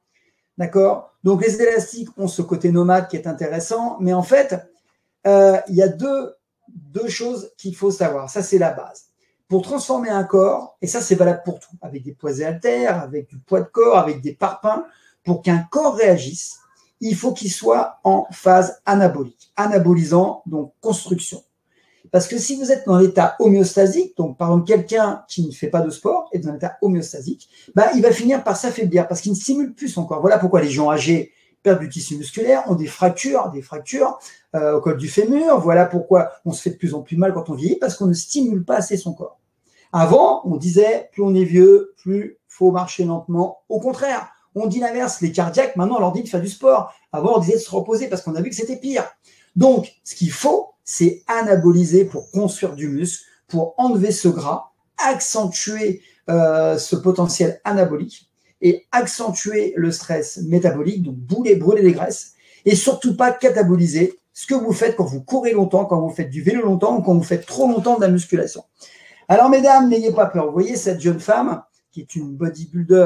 D'accord? Donc, les élastiques ont ce côté nomade qui est intéressant, mais en fait, euh, il y a deux, deux choses qu'il faut savoir. Ça, c'est la base. Pour transformer un corps, et ça, c'est valable pour tout, avec des poids et haltères, avec du poids de corps, avec des parpaings, pour qu'un corps réagisse, il faut qu'il soit en phase anabolique. Anabolisant, donc construction. Parce que si vous êtes dans l'état homéostasique, donc par exemple quelqu'un qui ne fait pas de sport est dans l'état homéostasique, bah, il va finir par s'affaiblir parce qu'il ne stimule plus son corps. Voilà pourquoi les gens âgés perdent du tissu musculaire, ont des fractures, des fractures euh, au col du fémur. Voilà pourquoi on se fait de plus en plus mal quand on vieillit, parce qu'on ne stimule pas assez son corps. Avant, on disait, plus on est vieux, plus faut marcher lentement. Au contraire, on dit l'inverse. Les cardiaques, maintenant, on leur dit de faire du sport. Avant, on disait de se reposer parce qu'on a vu que c'était pire. Donc, ce qu'il faut, c'est anaboliser pour construire du muscle, pour enlever ce gras, accentuer euh, ce potentiel anabolique et accentuer le stress métabolique, donc brûler, brûler les graisses, et surtout pas cataboliser ce que vous faites quand vous courez longtemps, quand vous faites du vélo longtemps ou quand vous faites trop longtemps de la musculation. Alors, mesdames, n'ayez pas peur. Vous voyez cette jeune femme qui est une bodybuilder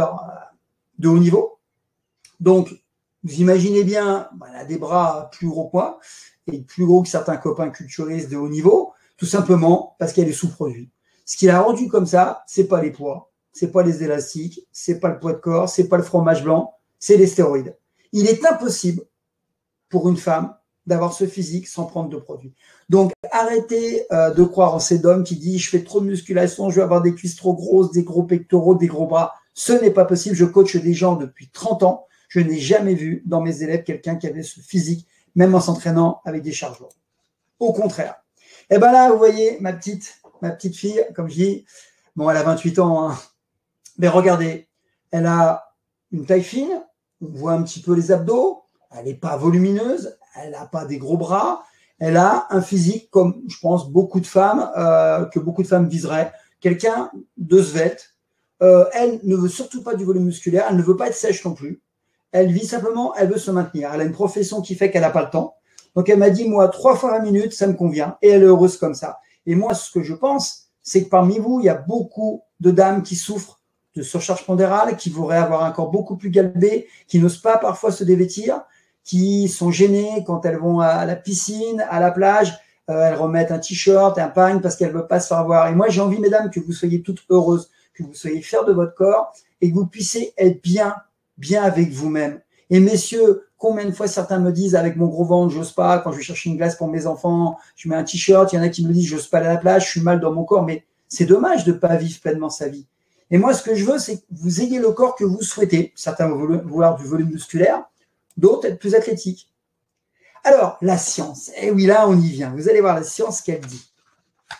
de haut niveau. Donc, vous imaginez bien, elle a des bras plus gros que moi et plus gros que certains copains culturistes de haut niveau, tout simplement parce qu'elle est sous-produit. Ce qui l'a rendu comme ça, c'est pas les poids, c'est pas les élastiques, c'est pas le poids de corps, c'est pas le fromage blanc, c'est les stéroïdes. Il est impossible pour une femme d'avoir ce physique sans prendre de produits. Donc, arrêtez euh, de croire en cet homme qui dit « je fais trop de musculation, je vais avoir des cuisses trop grosses, des gros pectoraux, des gros bras ». Ce n'est pas possible. Je coache des gens depuis trente ans. Je n'ai jamais vu dans mes élèves quelqu'un qui avait ce physique, même en s'entraînant avec des charges lourdes. Au contraire. Et bien là, vous voyez, ma petite, ma petite fille, comme je dis, bon, elle a vingt-huit ans, hein, mais regardez, elle a une taille fine, on voit un petit peu les abdos, elle n'est pas volumineuse, elle n'a pas des gros bras, elle a un physique comme, je pense, beaucoup de femmes, euh, que beaucoup de femmes viseraient, quelqu'un de svelte. Euh, elle ne veut surtout pas du volume musculaire, elle ne veut pas être sèche non plus. Elle vit simplement, elle veut se maintenir. Elle a une profession qui fait qu'elle n'a pas le temps. Donc, elle m'a dit, moi, trois fois vingt minutes, ça me convient. Et elle est heureuse comme ça. Et moi, ce que je pense, c'est que parmi vous, il y a beaucoup de dames qui souffrent de surcharge pondérale, qui voudraient avoir un corps beaucoup plus galbé, qui n'osent pas parfois se dévêtir, qui sont gênées quand elles vont à la piscine, à la plage. Euh, elles remettent un t-shirt, un pagne parce qu'elles ne veulent pas se faire voir. Et moi, j'ai envie, mesdames, que vous soyez toutes heureuses, que vous soyez fiers de votre corps et que vous puissiez être bien, bien avec vous-même. Et messieurs, combien de fois certains me disent avec mon gros ventre, j'ose pas, quand je vais chercher une glace pour mes enfants, je mets un t-shirt, il y en a qui me disent, j'ose pas aller à la plage, je suis mal dans mon corps, mais c'est dommage de ne pas vivre pleinement sa vie. Et moi, ce que je veux, c'est que vous ayez le corps que vous souhaitez. Certains vont vouloir du volume musculaire, d'autres être plus athlétiques. Alors, la science. Eh oui, là, on y vient. Vous allez voir la science qu'elle dit.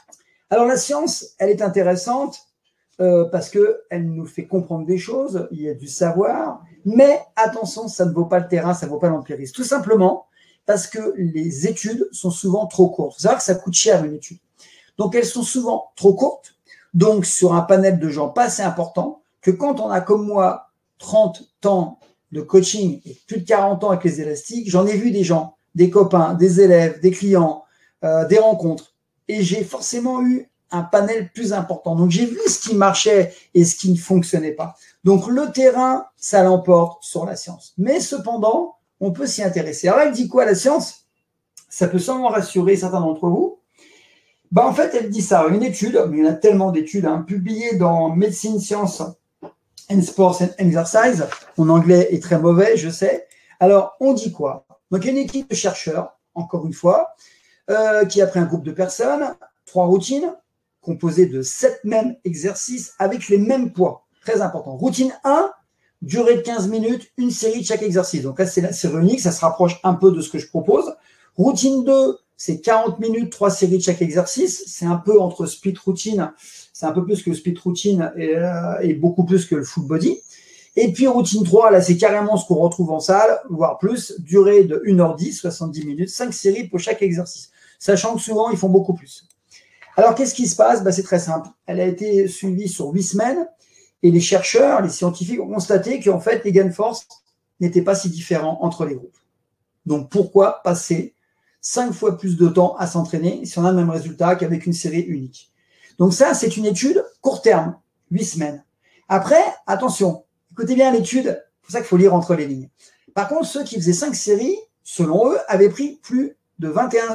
Alors, la science, elle est intéressante euh, parce qu'elle nous fait comprendre des choses, il y a du savoir, mais attention, ça ne vaut pas le terrain, ça ne vaut pas l'empirisme. Tout simplement parce que les études sont souvent trop courtes. Il faut savoir que ça coûte cher une étude. Donc, elles sont souvent trop courtes, donc sur un panel de gens pas assez important, que quand on a comme moi trente ans de coaching et plus de quarante ans avec les élastiques, j'en ai vu des gens, des copains, des élèves, des clients, euh, des rencontres, et j'ai forcément eu un panel plus important. Donc, j'ai vu ce qui marchait et ce qui ne fonctionnait pas. Donc, le terrain, ça l'emporte sur la science. Mais cependant, on peut s'y intéresser. Alors, elle dit quoi, la science? Ça peut sûrement rassurer certains d'entre vous. Ben, en fait, elle dit ça. Une étude, mais il y en a tellement d'études, hein, publiée dans Medicine, Science and Sports and Exercise. Mon anglais est très mauvais, je sais. Alors, on dit quoi? Donc, il y a une équipe de chercheurs, encore une fois, euh, qui a pris un groupe de personnes, trois routines, composées de sept mêmes exercices avec les mêmes poids. Très important. Routine un, durée de quinze minutes, une série de chaque exercice. Donc là, c'est unique, ça se rapproche un peu de ce que je propose. Routine deux, c'est quarante minutes, trois séries de chaque exercice. C'est un peu entre split routine, c'est un peu plus que split routine et, euh, et beaucoup plus que le full body. Et puis routine trois, là, c'est carrément ce qu'on retrouve en salle, voire plus, durée de une heure dix, soixante-dix minutes, cinq séries pour chaque exercice. Sachant que souvent, ils font beaucoup plus. Alors, qu'est-ce qui se passe? Ben, c'est très simple. Elle a été suivie sur huit semaines et les chercheurs, les scientifiques ont constaté qu'en fait, les gains de force n'étaient pas si différents entre les groupes. Donc, pourquoi passer cinq fois plus de temps à s'entraîner si on a le même résultat qu'avec une série unique? Donc ça, c'est une étude court terme, huit semaines. Après, attention, écoutez bien l'étude, c'est pour ça qu'il faut lire entre les lignes. Par contre, ceux qui faisaient cinq séries, selon eux, avaient pris plus de vingt et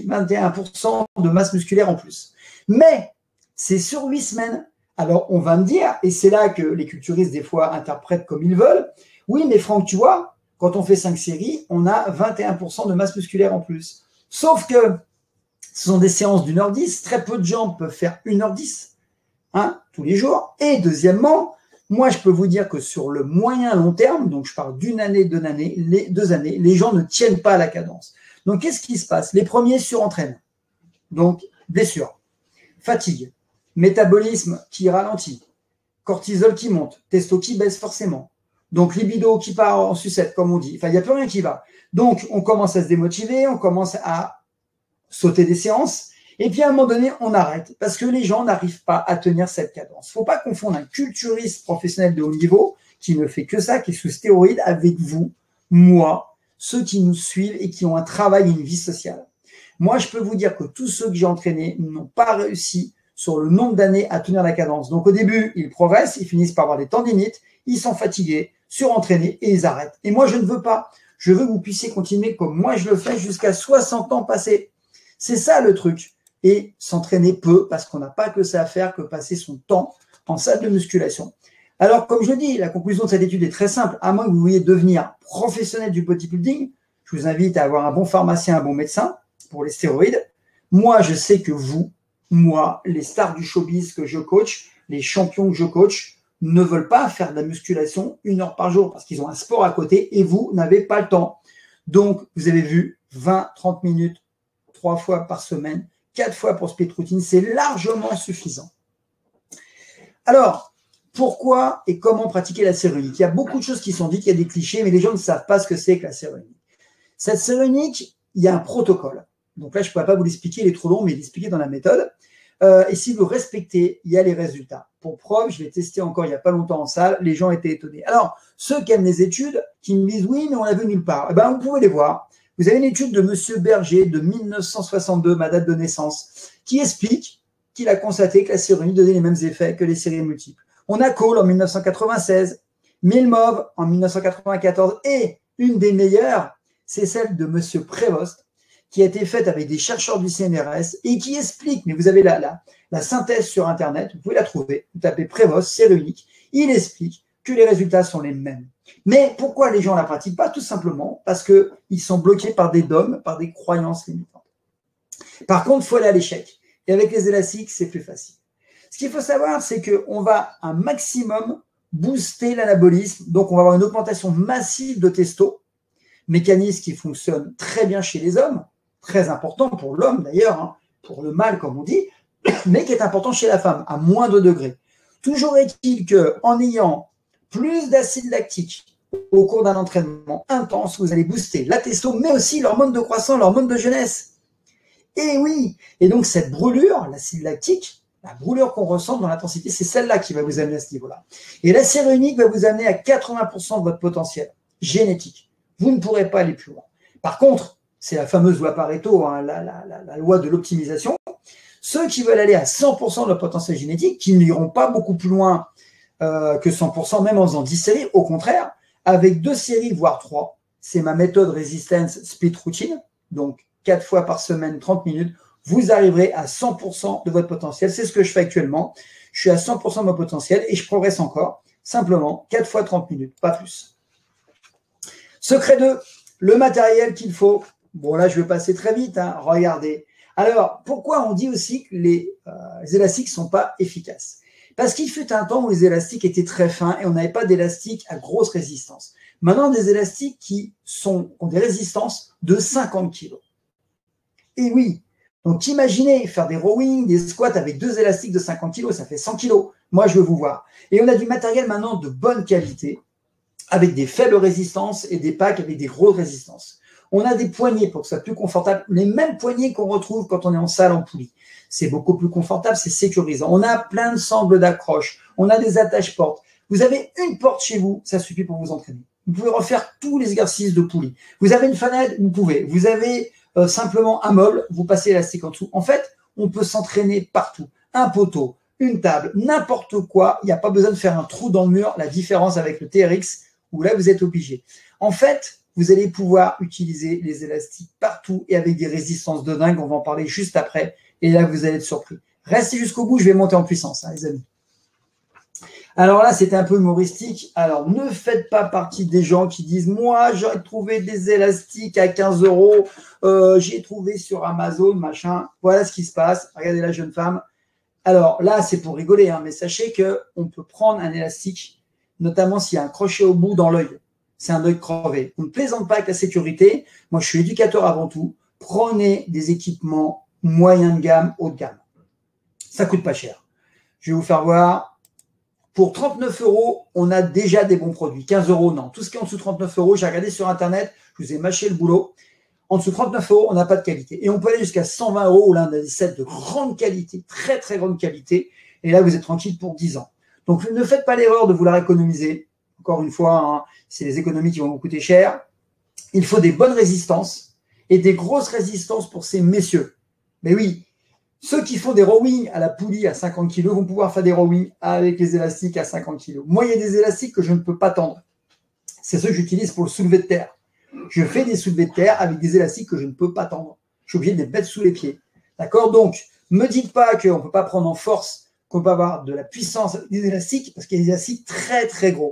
un pour cent de masse musculaire en plus. Mais c'est sur huit semaines. Alors, on va me dire, et c'est là que les culturistes, des fois, interprètent comme ils veulent, oui, mais Franck, tu vois, quand on fait cinq séries, on a vingt et un pour cent de masse musculaire en plus. Sauf que ce sont des séances d'une heure dix, très peu de gens peuvent faire une heure dix hein, tous les jours. Et deuxièmement, moi, je peux vous dire que sur le moyen long terme, donc je parle d'une année, deux années, les deux années, les gens ne tiennent pas à la cadence. Donc, qu'est-ce qui se passe? Les premiers surentraînent. Donc, blessure, fatigue, métabolisme qui ralentit, cortisol qui monte, testo qui baisse forcément. Donc, libido qui part en sucette, comme on dit. Enfin, il n'y a plus rien qui va. Donc, on commence à se démotiver, on commence à sauter des séances. Et puis, à un moment donné, on arrête parce que les gens n'arrivent pas à tenir cette cadence. Il ne faut pas confondre un culturiste professionnel de haut niveau qui ne fait que ça, qui est sous stéroïdes, avec vous, moi, ceux qui nous suivent et qui ont un travail et une vie sociale. Moi, je peux vous dire que tous ceux que j'ai entraînés n'ont pas réussi sur le nombre d'années à tenir la cadence. Donc, au début, ils progressent, ils finissent par avoir des tendinites, ils sont fatigués, surentraînés et ils arrêtent. Et moi, je ne veux pas. Je veux que vous puissiez continuer comme moi je le fais jusqu'à soixante ans passés. C'est ça le truc. Et s'entraîner peu parce qu'on n'a pas que ça à faire que passer son temps en salle de musculation. Alors, comme je le dis, la conclusion de cette étude est très simple. À moins que vous vouliez devenir professionnel du bodybuilding, je vous invite à avoir un bon pharmacien, un bon médecin pour les stéroïdes. Moi, je sais que vous, moi, les stars du showbiz que je coach, les champions que je coach, ne veulent pas faire de la musculation une heure par jour parce qu'ils ont un sport à côté et vous n'avez pas le temps. Donc, vous avez vu vingt à trente minutes, trois fois par semaine, quatre fois pour split routine, c'est largement suffisant. Alors, pourquoi et comment pratiquer la série unique? Il y a beaucoup de choses qui sont dites, il y a des clichés, mais les gens ne savent pas ce que c'est que la série unique. Cette série unique, il y a un protocole. Donc là, je ne pourrais pas vous l'expliquer, il est trop long, mais il est expliqué dans la méthode. Euh, et si vous respectez, il y a les résultats. Pour preuve, je l'ai testé encore il n'y a pas longtemps en salle, les gens étaient étonnés. Alors, ceux qui aiment les études, qui me disent oui, mais on l'a vu nulle part, eh ben, vous pouvez les voir. Vous avez une étude de M. Berger de mille neuf cent soixante-deux, ma date de naissance, qui explique qu'il a constaté que la série unique donnait les mêmes effets que les séries multiples. On a Cole en mille neuf cent quatre-vingt-seize, Milmov en mille neuf cent quatre-vingt-quatorze et une des meilleures, c'est celle de M. Prévost, qui a été faite avec des chercheurs du C N R S et qui explique, mais vous avez la, la, la synthèse sur Internet, vous pouvez la trouver, vous tapez Prévost, série unique, il explique que les résultats sont les mêmes. Mais pourquoi les gens ne la pratiquent pas? Tout simplement parce qu'ils sont bloqués par des dogmes, par des croyances limitantes. Par contre, il faut aller à l'échec. Et avec les élastiques, c'est plus facile. Ce qu'il faut savoir, c'est qu'on va un maximum booster l'anabolisme. Donc, on va avoir une augmentation massive de testo, mécanisme qui fonctionne très bien chez les hommes, très important pour l'homme d'ailleurs, hein, pour le mâle comme on dit, mais qui est important chez la femme, à moindre degré. Toujours est-il qu'en ayant plus d'acide lactique au cours d'un entraînement intense, vous allez booster la testo, mais aussi l'hormone de croissance, l'hormone de jeunesse. Et oui, et donc cette brûlure, l'acide lactique, la brûlure qu'on ressent dans l'intensité, c'est celle-là qui va vous amener à ce niveau-là. Et la série unique va vous amener à quatre-vingts pour cent de votre potentiel génétique. Vous ne pourrez pas aller plus loin. Par contre, c'est la fameuse loi Pareto, hein, la, la, la, la loi de l'optimisation. Ceux qui veulent aller à cent pour cent de leur potentiel génétique, qui n'iront pas beaucoup plus loin euh, que cent pour cent, même en faisant dix séries, au contraire, avec deux séries, voire trois, c'est ma méthode Resistance Split Routine, donc quatre fois par semaine, trente minutes, vous arriverez à cent pour cent de votre potentiel. C'est ce que je fais actuellement. Je suis à cent pour cent de mon potentiel et je progresse encore. Simplement, quatre fois trente minutes, pas plus. Secret deux, le matériel qu'il faut. Bon, là, je vais passer très vite. Hein. Regardez. Alors, pourquoi on dit aussi que les, euh, les élastiques ne sont pas efficaces? Parce qu'il fut un temps où les élastiques étaient très fins et on n'avait pas d'élastiques à grosse résistance. Maintenant, des élastiques qui sont, ont des résistances de cinquante kilos. Et oui, donc imaginez faire des rowing, des squats avec deux élastiques de cinquante kilos, ça fait cent kilos. Moi, je veux vous voir. Et on a du matériel maintenant de bonne qualité, avec des faibles résistances et des packs avec des grosses résistances. On a des poignées pour que ce soit plus confortable, les mêmes poignées qu'on retrouve quand on est en salle en poulie. C'est beaucoup plus confortable, c'est sécurisant. On a plein de sangles d'accroche, on a des attaches portes. Vous avez une porte chez vous, ça suffit pour vous entraîner. Vous pouvez refaire tous les exercices de poulie. Vous avez une fenêtre, vous pouvez. Vous avez euh, simplement un meuble, vous passez l'élastique en dessous. En fait, on peut s'entraîner partout. Un poteau, une table, n'importe quoi. Il n'y a pas besoin de faire un trou dans le mur. La différence avec le T R X, où là, vous êtes obligé. En fait, vous allez pouvoir utiliser les élastiques partout et avec des résistances de dingue. On va en parler juste après. Et là, vous allez être surpris. Restez jusqu'au bout, je vais monter en puissance, hein, les amis. Alors là, c'était un peu humoristique. Alors, ne faites pas partie des gens qui disent « Moi, j'ai trouvé des élastiques à quinze euros. Euh, j'ai trouvé sur Amazon, machin. » Voilà ce qui se passe. Regardez la jeune femme. Alors là, c'est pour rigoler, hein, mais sachez qu'on peut prendre un élastique, notamment s'il y a un crochet au bout dans l'œil. C'est un œil crevé. On ne plaisante pas avec la sécurité. Moi, je suis éducateur avant tout. Prenez des équipements moyen de gamme, haut de gamme. Ça coûte pas cher. Je vais vous faire voir. Pour trente-neuf euros, on a déjà des bons produits. quinze euros, non. Tout ce qui est en dessous de trente-neuf euros, j'ai regardé sur Internet, je vous ai mâché le boulot. En dessous de trente-neuf euros, on n'a pas de qualité. Et on peut aller jusqu'à cent vingt euros où là, on a des sets de grande qualité, très très grande qualité. Et là, vous êtes tranquille pour dix ans. Donc, ne faites pas l'erreur de vouloir économiser. Encore une fois, hein, c'est les économies qui vont vous coûter cher. Il faut des bonnes résistances et des grosses résistances pour ces messieurs. Mais oui, ceux qui font des rowing à la poulie à cinquante kilos vont pouvoir faire des rowing avec les élastiques à cinquante kilos. Moi, il y a des élastiques que je ne peux pas tendre. C'est ceux que j'utilise pour le soulevé de terre. Je fais des soulevés de terre avec des élastiques que je ne peux pas tendre. Je suis obligé de les mettre sous les pieds. D'accord? Donc, ne me dites pas qu'on ne peut pas prendre en force, qu'on peut avoir de la puissance avec des élastiques, parce qu'il y a des élastiques très, très gros.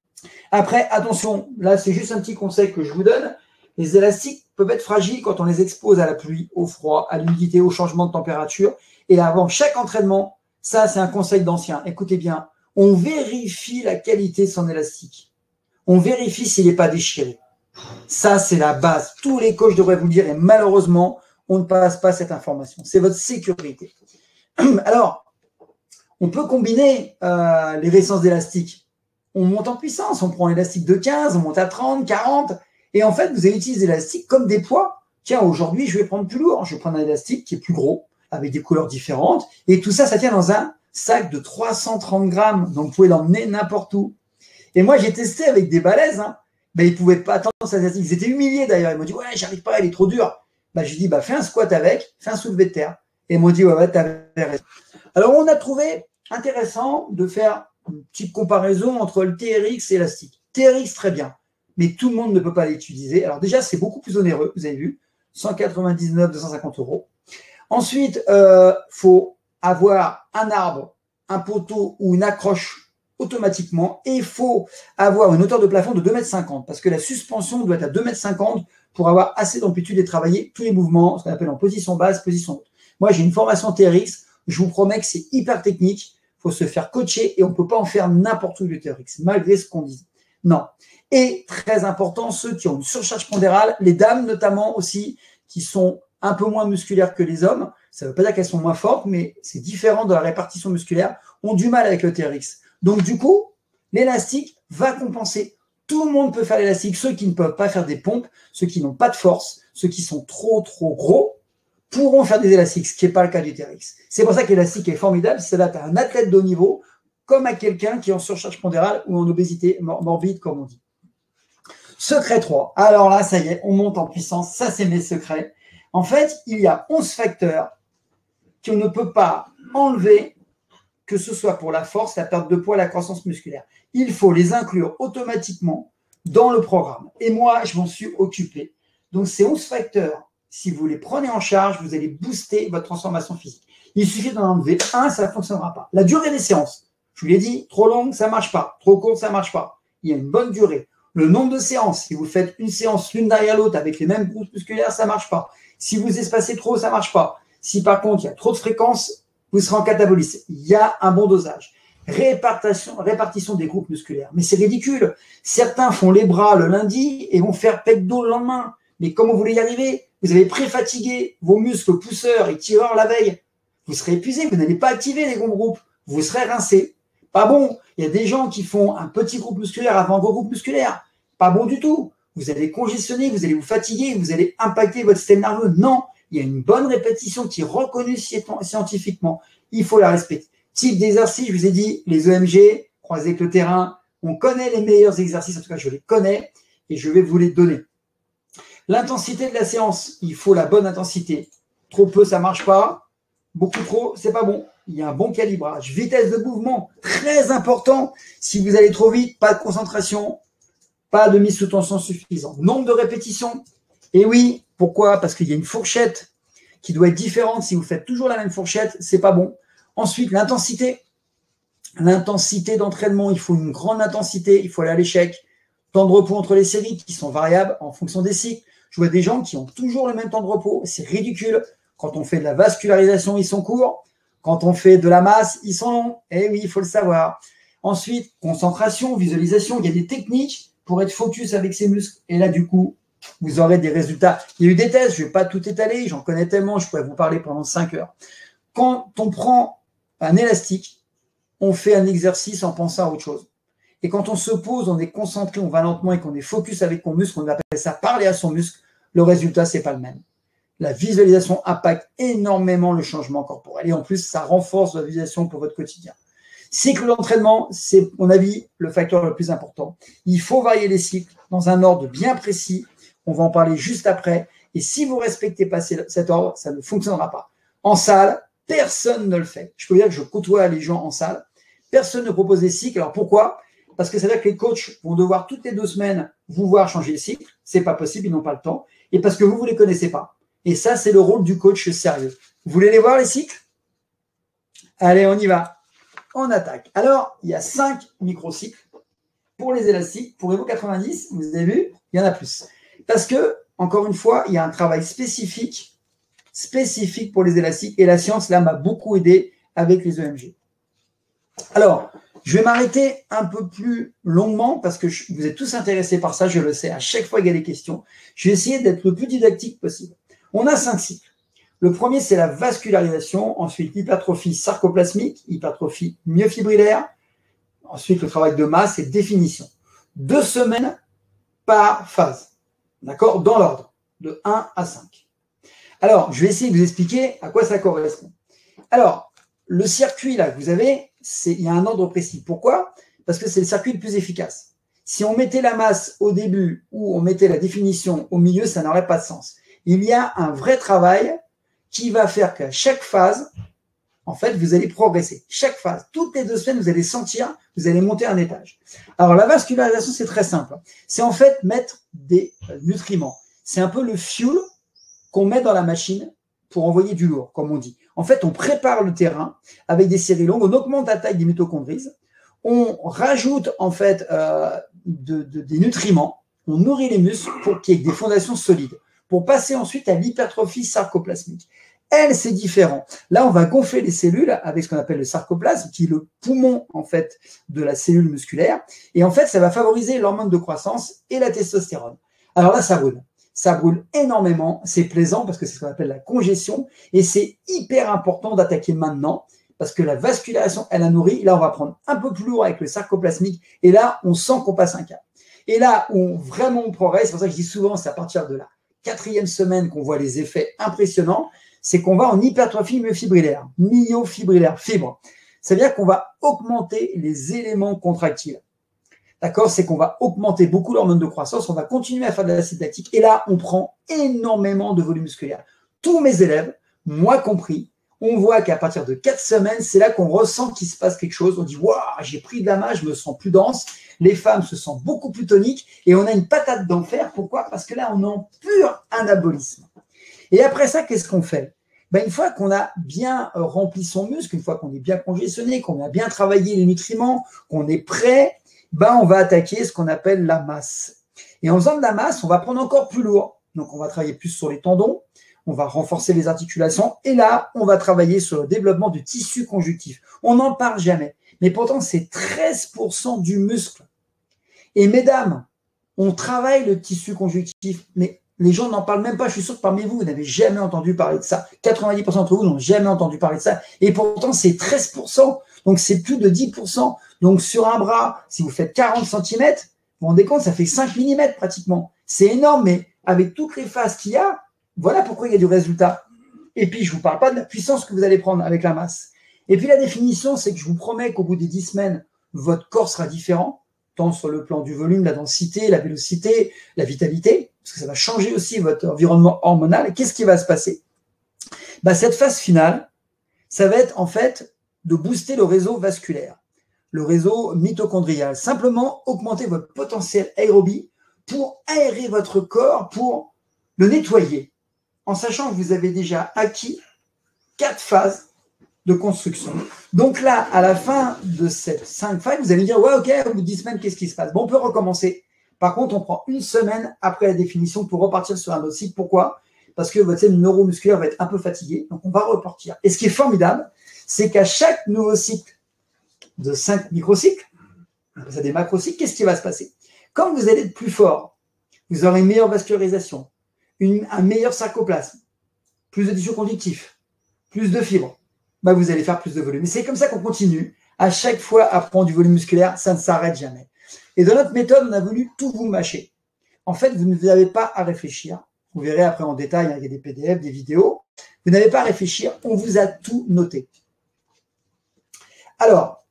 Après, attention, là, c'est juste un petit conseil que je vous donne. Les élastiques peuvent être fragiles quand on les expose à la pluie, au froid, à l'humidité, au changement de température. Et avant chaque entraînement, ça, c'est un conseil d'ancien. Écoutez bien, on vérifie la qualité de son élastique. On vérifie s'il n'est pas déchiré. Ça, c'est la base. Tous les coachs devraient vous le dire et malheureusement, on ne passe pas cette information. C'est votre sécurité. Alors, on peut combiner euh, les résistances d'élastique. On monte en puissance, on prend l'élastique de quinze, on monte à trente, quarante. Et en fait, vous allez utiliser l'élastique comme des poids. Tiens, aujourd'hui, je vais prendre plus lourd. Je vais prendre un élastique qui est plus gros, avec des couleurs différentes. Et tout ça, ça tient dans un sac de trois cent trente grammes. Donc, vous pouvez l'emmener n'importe où. Et moi, j'ai testé avec des balaises. Hein. Ben, ils ne pouvaient pas attendre cet élastique. Ils étaient humiliés d'ailleurs. Ils m'ont dit, ouais, j'arrive pas, il est trop dur. Ben, j'ai dit, bah, fais un squat avec, fais un soulevé de terre. Et ils m'ont dit, ouais, ouais, t'avais raison. Alors, on a trouvé intéressant de faire une petite comparaison entre le T R X et l'élastique. T R X, très bien. Mais tout le monde ne peut pas l'utiliser. Alors déjà, c'est beaucoup plus onéreux, vous avez vu, cent quatre-vingt-dix-neuf, deux cent cinquante euros. Ensuite, il euh, faut avoir un arbre, un poteau ou une accroche automatiquement et il faut avoir une hauteur de plafond de deux mètres cinquante parce que la suspension doit être à deux mètres cinquante pour avoir assez d'amplitude et travailler tous les mouvements, ce qu'on appelle en position basse, position haute. Moi, j'ai une formation T R X, je vous promets que c'est hyper technique, il faut se faire coacher et on ne peut pas en faire n'importe où le T R X, malgré ce qu'on dit. Non. Et très important, ceux qui ont une surcharge pondérale, les dames notamment aussi, qui sont un peu moins musculaires que les hommes, Ça ne veut pas dire qu'elles sont moins fortes, mais c'est différent de la répartition musculaire, ont du mal avec le T R X. Donc, du coup, l'élastique va compenser. Tout le monde peut faire l'élastique. Ceux qui ne peuvent pas faire des pompes, ceux qui n'ont pas de force, ceux qui sont trop, trop gros, pourront faire des élastiques, ce qui n'est pas le cas du T R X. C'est pour ça que l'élastique est formidable. C'est là, tu as un athlète de haut niveau, comme à quelqu'un qui est en surcharge pondérale ou en obésité morbide, comme on dit. Secret trois. Alors là, ça y est, on monte en puissance. Ça, c'est mes secrets. En fait, il y a onze facteurs qu'on ne peut pas enlever, que ce soit pour la force, la perte de poids, la croissance musculaire. Il faut les inclure automatiquement dans le programme. Et moi, je m'en suis occupé. Donc, ces onze facteurs, si vous les prenez en charge, vous allez booster votre transformation physique. Il suffit d'en enlever un, ça ne fonctionnera pas. La durée des séances, je vous l'ai dit, trop longue, ça ne marche pas. Trop courte, ça ne marche pas. Il y a une bonne durée. Le nombre de séances, si vous faites une séance l'une derrière l'autre avec les mêmes groupes musculaires, ça ne marche pas. Si vous espacez trop, ça ne marche pas. Si par contre, il y a trop de fréquences, vous serez en catabolisme. Il y a un bon dosage. Répartition, répartition des groupes musculaires. Mais c'est ridicule. Certains font les bras le lundi et vont faire pec-dos le lendemain. Mais comment vous voulez y arriver? Vous avez pré-fatigué vos muscles pousseurs et tireurs la veille. Vous serez épuisé, vous n'allez pas activer les gros groupes. Vous serez rincé. Pas bon. Il y a des gens qui font un petit groupe musculaire avant un gros groupe musculaire. Pas bon du tout. Vous allez congestionner, vous allez vous fatiguer, vous allez impacter votre système nerveux. Non. Il y a une bonne répétition qui est reconnue scientifiquement. Il faut la respecter. Type d'exercice, je vous ai dit, les E M G, croisés avec le terrain. On connaît les meilleurs exercices, en tout cas, je les connais et je vais vous les donner. L'intensité de la séance, il faut la bonne intensité. Trop peu, ça ne marche pas. Beaucoup trop, c'est pas bon. Il y a un bon calibrage. Vitesse de mouvement, très important. Si vous allez trop vite, pas de concentration, pas de mise sous tension suffisante. Nombre de répétitions. Et oui, pourquoi? Parce qu'il y a une fourchette qui doit être différente. Si vous faites toujours la même fourchette, c'est pas bon. Ensuite, l'intensité. L'intensité d'entraînement, il faut une grande intensité, il faut aller à l'échec. Temps de repos entre les séries qui sont variables en fonction des cycles. Je vois des gens qui ont toujours le même temps de repos. C'est ridicule. Quand on fait de la vascularisation, ils sont courts. Quand on fait de la masse, ils sont longs. Eh oui, il faut le savoir. Ensuite, concentration, visualisation. Il y a des techniques pour être focus avec ses muscles. Et là, du coup, vous aurez des résultats. Il y a eu des tests, je ne vais pas tout étaler. J'en connais tellement, je pourrais vous parler pendant cinq heures. Quand on prend un élastique, on fait un exercice en pensant à autre chose. Et quand on se pose, on est concentré, on va lentement et qu'on est focus avec son muscle, on appelle ça parler à son muscle, le résultat, ce n'est pas le même. La visualisation impacte énormément le changement corporel. Et en plus, ça renforce la visualisation pour votre quotidien. Cycle d'entraînement, c'est, à mon avis, le facteur le plus important. Il faut varier les cycles dans un ordre bien précis. On va en parler juste après. Et si vous ne respectez pas cet ordre, ça ne fonctionnera pas. En salle, personne ne le fait. Je peux dire que je côtoie les gens en salle. Personne ne propose des cycles. Alors pourquoi? Parce que ça veut dire que les coachs vont devoir toutes les deux semaines vous voir changer le cycle. Ce n'est pas possible, ils n'ont pas le temps. Et parce que vous, vous ne les connaissez pas. Et ça, c'est le rôle du coach sérieux. Vous voulez les voir, les cycles? Allez, on y va. On attaque. Alors, il y a cinq microcycles pour les élastiques. Pour Evo quatre-vingt-dix, vous avez vu, il y en a plus. Parce que, encore une fois, il y a un travail spécifique, spécifique pour les élastiques. Et la science, là, m'a beaucoup aidé avec les E M G. Alors, je vais m'arrêter un peu plus longuement parce que je, vous êtes tous intéressés par ça, je le sais. À chaque fois qu'il y a des questions, je vais essayer d'être le plus didactique possible. On a cinq cycles. Le premier, c'est la vascularisation. Ensuite, l'hypertrophie sarcoplasmique, hypertrophie myofibrillaire. Ensuite, le travail de masse et définition. Deux semaines par phase. D'accord? Dans l'ordre, de un à cinq. Alors, je vais essayer de vous expliquer à quoi ça correspond. Alors, le circuit là que vous avez, c'est, il y a un ordre précis. Pourquoi? Parce que c'est le circuit le plus efficace. Si on mettait la masse au début ou on mettait la définition au milieu, ça n'aurait pas de sens. Il y a un vrai travail qui va faire qu'à chaque phase, en fait, vous allez progresser. Chaque phase, toutes les deux semaines, vous allez sentir, vous allez monter un étage. Alors, la vascularisation, c'est très simple. C'est en fait mettre des nutriments. C'est un peu le fuel qu'on met dans la machine pour envoyer du lourd, comme on dit. En fait, on prépare le terrain avec des séries longues, on augmente la taille des mitochondries, on rajoute en fait euh, de, de, des nutriments, on nourrit les muscles pour qu'il y ait des fondations solides, pour passer ensuite à l'hypertrophie sarcoplasmique. Elle, c'est différent. Là, on va gonfler les cellules avec ce qu'on appelle le sarcoplasme, qui est le poumon en fait de la cellule musculaire, et en fait, ça va favoriser l'hormone de croissance et la testostérone. Alors là, ça roule. ça brûle énormément, c'est plaisant parce que c'est ce qu'on appelle la congestion et c'est hyper important d'attaquer maintenant parce que la vascularisation, elle a nourri. Là, on va prendre un peu plus lourd avec le sarcoplasmique et là, on sent qu'on passe un cap. Et là où on, vraiment on progresse, c'est pour ça que je dis souvent, c'est à partir de la quatrième semaine qu'on voit les effets impressionnants, c'est qu'on va en hypertrophie myofibrillaire, myofibrillaire, fibre. Ça veut dire qu'on va augmenter les éléments contractiles. D'accord? C'est qu'on va augmenter beaucoup l'hormone de croissance, on va continuer à faire de l'acide lactique et là, on prend énormément de volume musculaire. Tous mes élèves, moi compris, on voit qu'à partir de quatre semaines, c'est là qu'on ressent qu'il se passe quelque chose. On dit « Waouh, j'ai pris de la masse, je me sens plus dense. » Les femmes se sentent beaucoup plus toniques et on a une patate d'enfer. Pourquoi? Parce que là, on est en pur anabolisme. Et après ça, qu'est-ce qu'on fait? Ben, une fois qu'on a bien rempli son muscle, une fois qu'on est bien congestionné, qu'on a bien travaillé les nutriments, qu'on est prêt, ben, on va attaquer ce qu'on appelle la masse. Et en faisant de la masse, on va prendre encore plus lourd. Donc, on va travailler plus sur les tendons, on va renforcer les articulations et là, on va travailler sur le développement du tissu conjonctif. On n'en parle jamais. Mais pourtant, c'est treize pour cent du muscle. Et mesdames, on travaille le tissu conjonctif, mais les gens n'en parlent même pas. Je suis sûr que parmi vous, vous n'avez jamais entendu parler de ça. quatre-vingt-dix pour cent d'entre vous n'ont jamais entendu parler de ça. Et pourtant, c'est treize pour cent. Donc, c'est plus de dix pour cent. Donc, sur un bras, si vous faites quarante centimètres, vous vous rendez compte, ça fait cinq millimètres pratiquement. C'est énorme, mais avec toutes les phases qu'il y a, voilà pourquoi il y a du résultat. Et puis, je ne vous parle pas de la puissance que vous allez prendre avec la masse. Et puis, la définition, c'est que je vous promets qu'au bout des dix semaines, votre corps sera différent, tant sur le plan du volume, la densité, la vélocité, la vitalité, parce que ça va changer aussi votre environnement hormonal. Qu'est-ce qui va se passer? Bah, cette phase finale, ça va être en fait de booster le réseau vasculaire, le réseau mitochondrial. Simplement augmenter votre potentiel aérobie pour aérer votre corps, pour le nettoyer, en sachant que vous avez déjà acquis quatre phases de construction. Donc là, à la fin de ces cinq phases, vous allez me dire, ouais, ok, au bout de dix semaines, qu'est-ce qui se passe? Bon, on peut recommencer. Par contre, on prend une semaine après la définition pour repartir sur un autre cycle. Pourquoi? Parce que votre système neuromusculaire va être un peu fatigué, donc on va repartir. Et ce qui est formidable, c'est qu'à chaque nouveau cycle de cinq microcycles, vous avez des macrocycles, qu'est-ce qui va se passer? Quand vous allez être plus fort, vous aurez une meilleure vascularisation, une, un meilleur sarcoplasme, plus de tissu conductif, plus de fibres. Bah, vous allez faire plus de volume. Et c'est comme ça qu'on continue à chaque fois à prendre du volume musculaire, ça ne s'arrête jamais. Et dans notre méthode, on a voulu tout vous mâcher. En fait, vous n'avez pas à réfléchir. Vous verrez après en détail, hein, il y a des P D F, des vidéos. Vous n'avez pas à réfléchir, on vous a tout noté. Alors,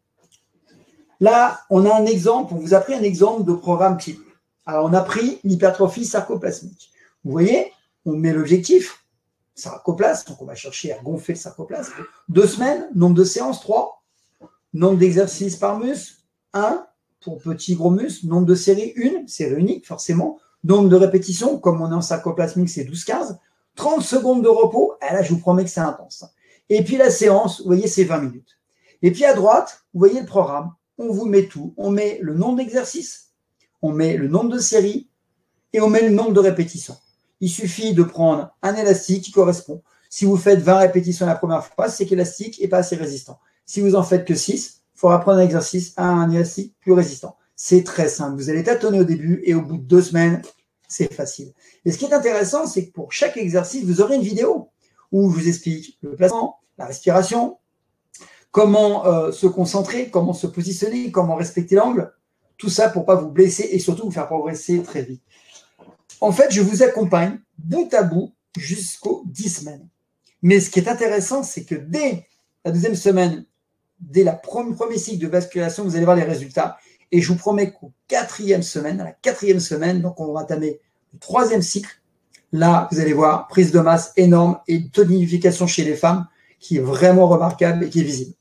là, on a un exemple, on vous a pris un exemple de programme type. Alors, on a pris l'hypertrophie sarcoplasmique. Vous voyez, on met l'objectif, sarcoplasme, donc on va chercher à gonfler le sarcoplasme. Deux semaines, nombre de séances, trois. Nombre d'exercices par muscle, un pour petit gros muscle. Nombre de séries, une, série unique forcément. Nombre de répétitions, comme on est en sarcoplasmique, c'est douze quinze. trente secondes de repos, et là je vous promets que c'est intense. Et puis la séance, vous voyez, c'est vingt minutes. Et puis à droite, vous voyez le programme, on vous met tout. On met le nombre d'exercices, on met le nombre de séries, et on met le nombre de répétitions. Il suffit de prendre un élastique qui correspond. Si vous faites vingt répétitions la première fois, c'est qu'élastique n'est pas assez résistant. Si vous en faites que six, il faudra prendre un exercice à un élastique plus résistant. C'est très simple. Vous allez tâtonner au début et au bout de deux semaines, c'est facile. Et ce qui est intéressant, c'est que pour chaque exercice, vous aurez une vidéo où je vous explique le placement, la respiration, comment euh, se concentrer, comment se positionner, comment respecter l'angle. Tout ça pour ne pas vous blesser et surtout vous faire progresser très vite. En fait, je vous accompagne bout à bout jusqu'aux dix semaines. Mais ce qui est intéressant, c'est que dès la deuxième semaine, dès la première, premier cycle de vascularisation, vous allez voir les résultats. Et je vous promets qu'au quatrième semaine, à la quatrième semaine, donc on va entamer le troisième cycle, là, vous allez voir, prise de masse énorme et une tonification chez les femmes qui est vraiment remarquable et qui est visible.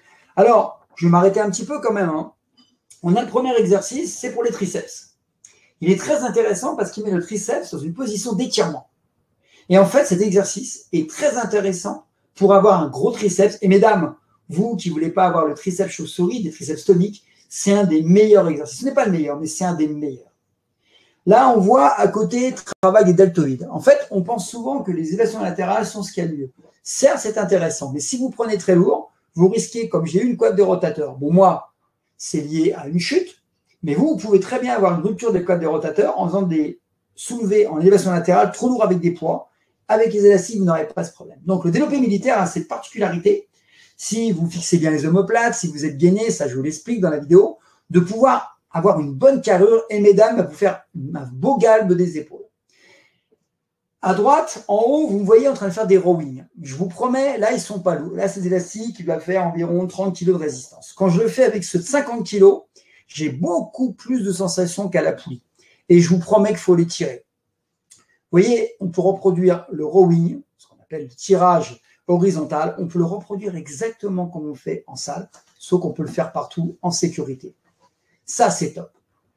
Alors, je vais m'arrêter un petit peu quand même. Hein. On a le premier exercice, c'est pour les triceps. Il est très intéressant parce qu'il met le triceps dans une position d'étirement. Et en fait, cet exercice est très intéressant pour avoir un gros triceps. Et mesdames, vous qui ne voulez pas avoir le triceps chauve-souris, des triceps toniques, c'est un des meilleurs exercices. Ce n'est pas le meilleur, mais c'est un des meilleurs. Là, on voit à côté travail des deltoïdes. En fait, on pense souvent que les élévations latérales sont ce qu'il y a de mieux. Certes, c'est intéressant, mais si vous prenez très lourd, vous risquez, comme j'ai eu une coiffe de rotateur. Bon, moi, c'est lié à une chute, mais vous, vous pouvez très bien avoir une rupture des coiffe des rotateurs en faisant des soulever en élévation latérale, trop lourd avec des poids. Avec les élastiques, vous n'aurez pas ce problème. Donc, le développé militaire a cette particularité, si vous fixez bien les omoplates, si vous êtes gainé, ça je vous l'explique dans la vidéo, de pouvoir avoir une bonne carrure et, mesdames, vous faire un beau galbe des épaules. À droite, en haut, vous me voyez en train de faire des rowing. Je vous promets, là, ils ne sont pas lourds. Là, ces élastiques, ils doivent faire environ trente kilos de résistance. Quand je le fais avec ceux de cinquante kilos, j'ai beaucoup plus de sensations qu'à la poulie. Et je vous promets qu'il faut les tirer. Vous voyez, on peut reproduire le rowing, ce qu'on appelle le tirage horizontal. On peut le reproduire exactement comme on fait en salle, sauf qu'on peut le faire partout en sécurité. Ça, c'est top.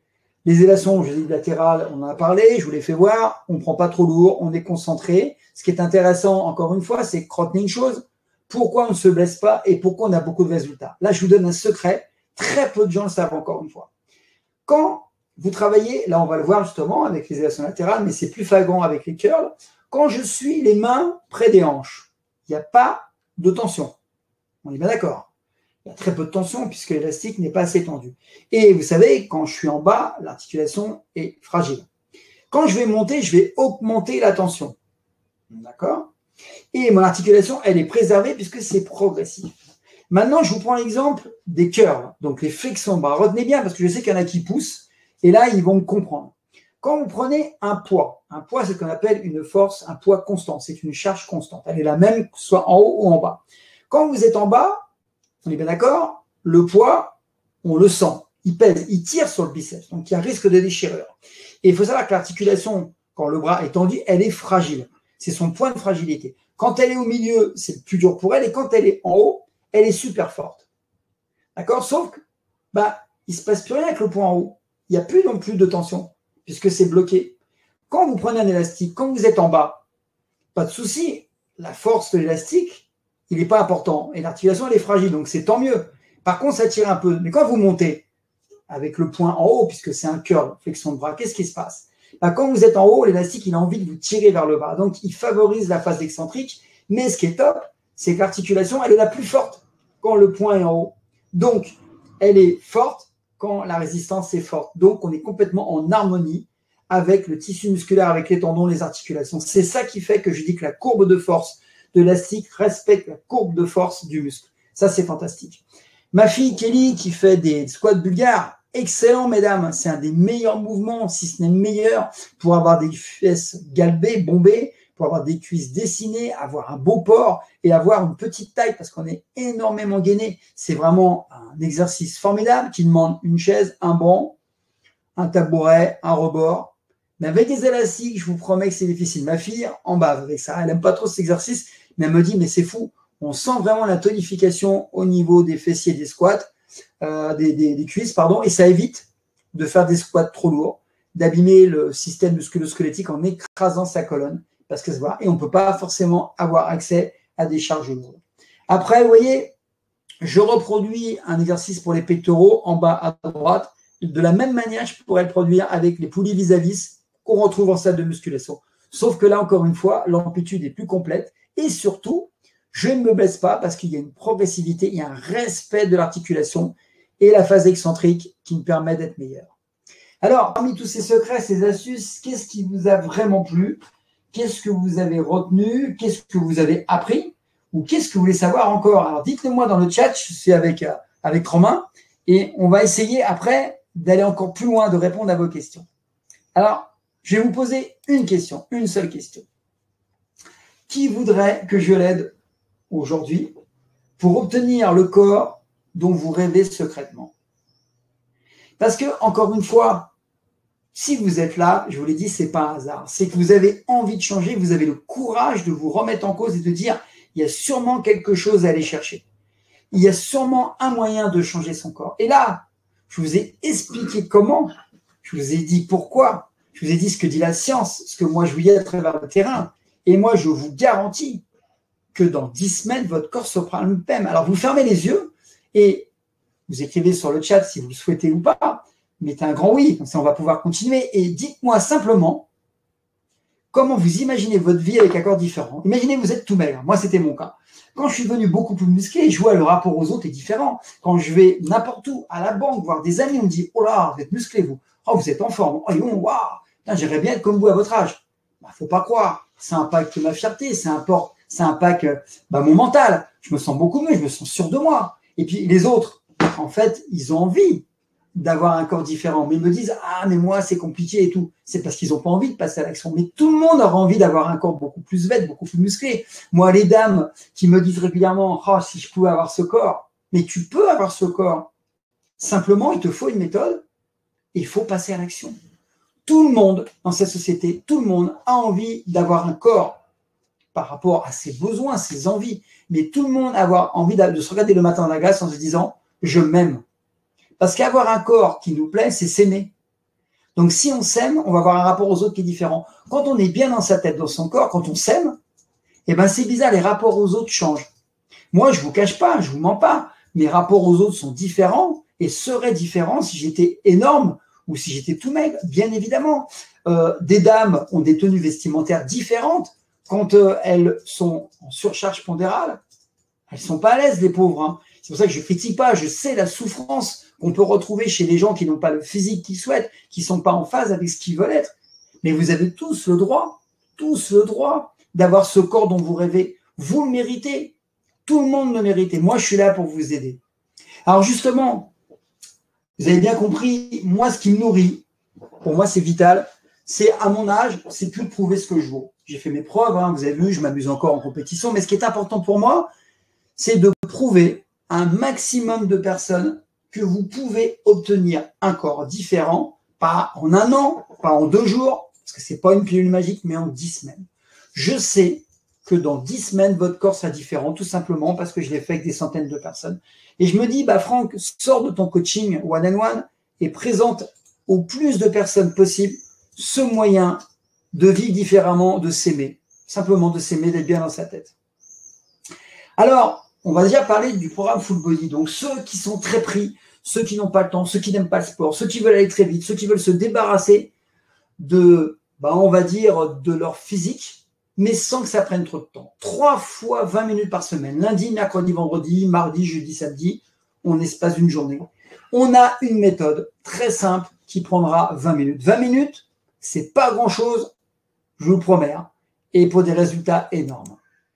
Les élévations, je dis latérales, on en a parlé, je vous l'ai fait voir, on ne prend pas trop lourd, on est concentré. Ce qui est intéressant, encore une fois, c'est retenez une chose, pourquoi on ne se blesse pas et pourquoi on a beaucoup de résultats. Là, je vous donne un secret, très peu de gens le savent encore une fois. Quand vous travaillez, là on va le voir justement avec les élévations latérales, mais c'est plus flagrant avec les curls, quand je suis les mains près des hanches, il n'y a pas de tension. On est bien d'accord. Il y a très peu de tension puisque l'élastique n'est pas assez tendu. Et vous savez, quand je suis en bas, l'articulation est fragile. Quand je vais monter, je vais augmenter la tension. D'accord? Et mon articulation, elle est préservée puisque c'est progressif. Maintenant, je vous prends l'exemple des curls, donc les flexions de bras. Retenez bien parce que je sais qu'il y en a qui poussent et là, ils vont me comprendre. Quand vous prenez un poids, un poids, c'est ce qu'on appelle une force, un poids constant. C'est une charge constante. Elle est la même, soit en haut ou en bas. Quand vous êtes en bas, on est bien d'accord, le poids, on le sent, il pèse, il tire sur le biceps, donc il y a un risque de déchirure. Et il faut savoir que l'articulation, quand le bras est tendu, elle est fragile. C'est son point de fragilité. Quand elle est au milieu, c'est plus dur pour elle, et quand elle est en haut, elle est super forte. D'accord? Sauf que, bah, il ne se passe plus rien avec le point en haut. Il n'y a plus non plus de tension, puisque c'est bloqué. Quand vous prenez un élastique, quand vous êtes en bas, pas de souci, la force de l'élastique, il n'est pas important. Et l'articulation, elle est fragile, donc c'est tant mieux. Par contre, ça tire un peu. Mais quand vous montez avec le point en haut, puisque c'est un curl, flexion de bras, qu'est-ce qui se passe? Ben, quand vous êtes en haut, l'élastique, il a envie de vous tirer vers le bas. Donc, il favorise la phase excentrique. Mais ce qui est top, c'est que l'articulation, elle est la plus forte quand le point est en haut. Donc, elle est forte quand la résistance est forte. Donc, on est complètement en harmonie avec le tissu musculaire, avec les tendons, les articulations. C'est ça qui fait que je dis que la courbe de force de l'élastique respecte la courbe de force du muscle. Ça, c'est fantastique. Ma fille Kelly, qui fait des squats bulgares, excellent, mesdames. C'est un des meilleurs mouvements, si ce n'est le meilleur, pour avoir des fesses galbées, bombées, pour avoir des cuisses dessinées, avoir un beau port et avoir une petite taille parce qu'on est énormément gainé. C'est vraiment un exercice formidable qui demande une chaise, un banc, un tabouret, un rebord. Mais avec des élastiques, je vous promets que c'est difficile. Ma fille en bave avec ça. Elle n'aime pas trop cet exercice, mais elle me dit, mais c'est fou. On sent vraiment la tonification au niveau des fessiers des squats, euh, des, des, des cuisses, pardon, et ça évite de faire des squats trop lourds, d'abîmer le système musculo-squelettique en écrasant sa colonne, parce que ça va, et on ne peut pas forcément avoir accès à des charges lourdes. Après, vous voyez, je reproduis un exercice pour les pectoraux en bas à droite. De la même manière, je pourrais le produire avec les poulies vis-à-vis qu'on retrouve en salle de musculation. Sauf que là, encore une fois, l'amplitude est plus complète et surtout, je ne me blesse pas parce qu'il y a une progressivité, il y a un respect de l'articulation et la phase excentrique qui me permet d'être meilleur. Alors, parmi tous ces secrets, ces astuces, qu'est-ce qui vous a vraiment plu? Qu'est-ce que vous avez retenu? Qu'est-ce que vous avez appris? Ou qu'est-ce que vous voulez savoir encore? Alors, dites-le moi dans le chat, je suis avec, euh, avec Romain, et on va essayer après d'aller encore plus loin, de répondre à vos questions. Alors, je vais vous poser une question, une seule question. Qui voudrait que je l'aide aujourd'hui pour obtenir le corps dont vous rêvez secrètement? Parce que, encore une fois, si vous êtes là, je vous l'ai dit, ce n'est pas un hasard. C'est que vous avez envie de changer, vous avez le courage de vous remettre en cause et de dire, il y a sûrement quelque chose à aller chercher. Il y a sûrement un moyen de changer son corps. Et là, je vous ai expliqué comment, je vous ai dit pourquoi, je vous ai dit ce que dit la science, ce que moi je voyais à travers le terrain. Et moi, je vous garantis que dans dix semaines, votre corps se prend le même. Alors, vous fermez les yeux et vous écrivez sur le chat si vous le souhaitez ou pas. Mettez un grand oui, comme ça on va pouvoir continuer. Et dites-moi simplement comment vous imaginez votre vie avec un corps différent. Imaginez vous êtes tout maigre. Moi, c'était mon cas. Quand je suis devenu beaucoup plus musclé, je vois le rapport aux autres est différent. Quand je vais n'importe où, à la banque, voir des amis, on me dit « Oh là, vous êtes musclé, vous. Oh, vous êtes en forme. Oh, waouh !» j'aimerais bien être comme vous à votre âge. Bah, faut pas croire. Ça impacte ma fierté, ça impacte, ça impacte bah, mon mental. Je me sens beaucoup mieux, je me sens sûr de moi. Et puis les autres, en fait, ils ont envie d'avoir un corps différent, mais ils me disent « Ah, mais moi, c'est compliqué et tout ». C'est parce qu'ils n'ont pas envie de passer à l'action. Mais tout le monde aura envie d'avoir un corps beaucoup plus vête, beaucoup plus musclé. Moi, les dames qui me disent régulièrement « Oh, si je pouvais avoir ce corps », mais tu peux avoir ce corps. Simplement, il te faut une méthode et il faut passer à l'action. Tout le monde dans cette société, tout le monde a envie d'avoir un corps par rapport à ses besoins, ses envies. Mais tout le monde a avoir envie de se regarder le matin dans la glace en se disant « Je m'aime ». Parce qu'avoir un corps qui nous plaît, c'est s'aimer. Donc si on s'aime, on va avoir un rapport aux autres qui est différent. Quand on est bien dans sa tête, dans son corps, quand on s'aime, eh ben c'est bizarre, les rapports aux autres changent. Moi, je vous cache pas, je vous mens pas. Mes rapports aux autres sont différents et seraient différents si j'étais énorme ou si j'étais tout maigre, bien évidemment. Euh, des dames ont des tenues vestimentaires différentes quand euh, elles sont en surcharge pondérale. Elles sont pas à l'aise, les pauvres. Hein. C'est pour ça que je critique pas. Je sais la souffrance qu'on peut retrouver chez les gens qui n'ont pas le physique qu'ils souhaitent, qui sont pas en phase avec ce qu'ils veulent être. Mais vous avez tous le droit, tous le droit d'avoir ce corps dont vous rêvez. Vous le méritez. Tout le monde le mérite. Et moi, je suis là pour vous aider. Alors justement, vous avez bien compris, moi, ce qui me nourrit, pour moi, c'est vital. C'est à mon âge, c'est plus de prouver ce que je vaux. J'ai fait mes preuves, hein, vous avez vu, je m'amuse encore en compétition. Mais ce qui est important pour moi, c'est de prouver à un maximum de personnes que vous pouvez obtenir un corps différent, pas en un an, pas en deux jours, parce que c'est pas une pilule magique, mais en dix semaines. Je sais que dans dix semaines, votre corps sera différent, tout simplement parce que je l'ai fait avec des centaines de personnes. Et je me dis, bah Franck, sors de ton coaching one-on-one et présente au plus de personnes possible ce moyen de vivre différemment, de s'aimer. Simplement de s'aimer, d'être bien dans sa tête. Alors, on va déjà parler du programme Full Body. Donc, ceux qui sont très pris, ceux qui n'ont pas le temps, ceux qui n'aiment pas le sport, ceux qui veulent aller très vite, ceux qui veulent se débarrasser de, bah, on va dire, de leur physique, mais sans que ça prenne trop de temps. Trois fois vingt minutes par semaine, lundi, mercredi, vendredi, mardi, jeudi, samedi, on espace une journée. On a une méthode très simple qui prendra vingt minutes. vingt minutes, c'est pas grand-chose, je vous le promets, hein, et pour des résultats énormes.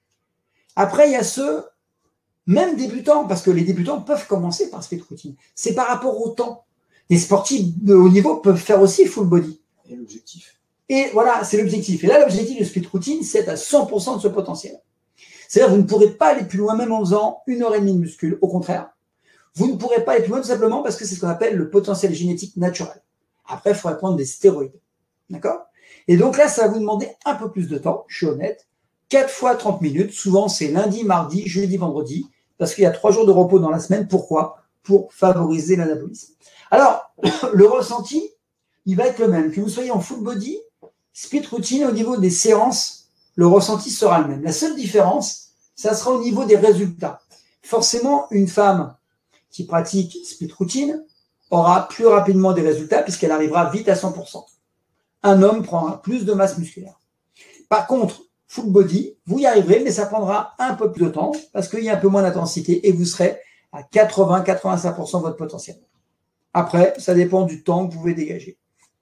Après, il y a ceux, même débutants, parce que les débutants peuvent commencer par speed routine. C'est par rapport au temps. Les sportifs de haut niveau peuvent faire aussi full body.
Et l'objectif.
Et voilà, c'est l'objectif. Et là, l'objectif de speed routine, c'est à cent pour cent de ce potentiel. C'est-à-dire, vous ne pourrez pas aller plus loin, même en faisant une heure et demie de muscule. Au contraire, vous ne pourrez pas aller plus loin tout simplement parce que c'est ce qu'on appelle le potentiel génétique naturel. Après, il faudrait prendre des stéroïdes. D'accord? Et donc là, ça va vous demander un peu plus de temps, je suis honnête. quatre fois trente minutes. Souvent, c'est lundi, mardi, jeudi, vendredi. Parce qu'il y a trois jours de repos dans la semaine. Pourquoi? Pour favoriser l'anabolisme. Alors, le ressenti, il va être le même. Que vous soyez en full body, speed routine, au niveau des séances, le ressenti sera le même. La seule différence, ça sera au niveau des résultats. Forcément, une femme qui pratique speed routine aura plus rapidement des résultats puisqu'elle arrivera vite à cent pour cent. Un homme prendra plus de masse musculaire. Par contre, full body, vous y arriverez, mais ça prendra un peu plus de temps parce qu'il y a un peu moins d'intensité et vous serez à quatre-vingts à quatre-vingt-cinq pour cent de votre potentiel. Après, ça dépend du temps que vous pouvez dégager.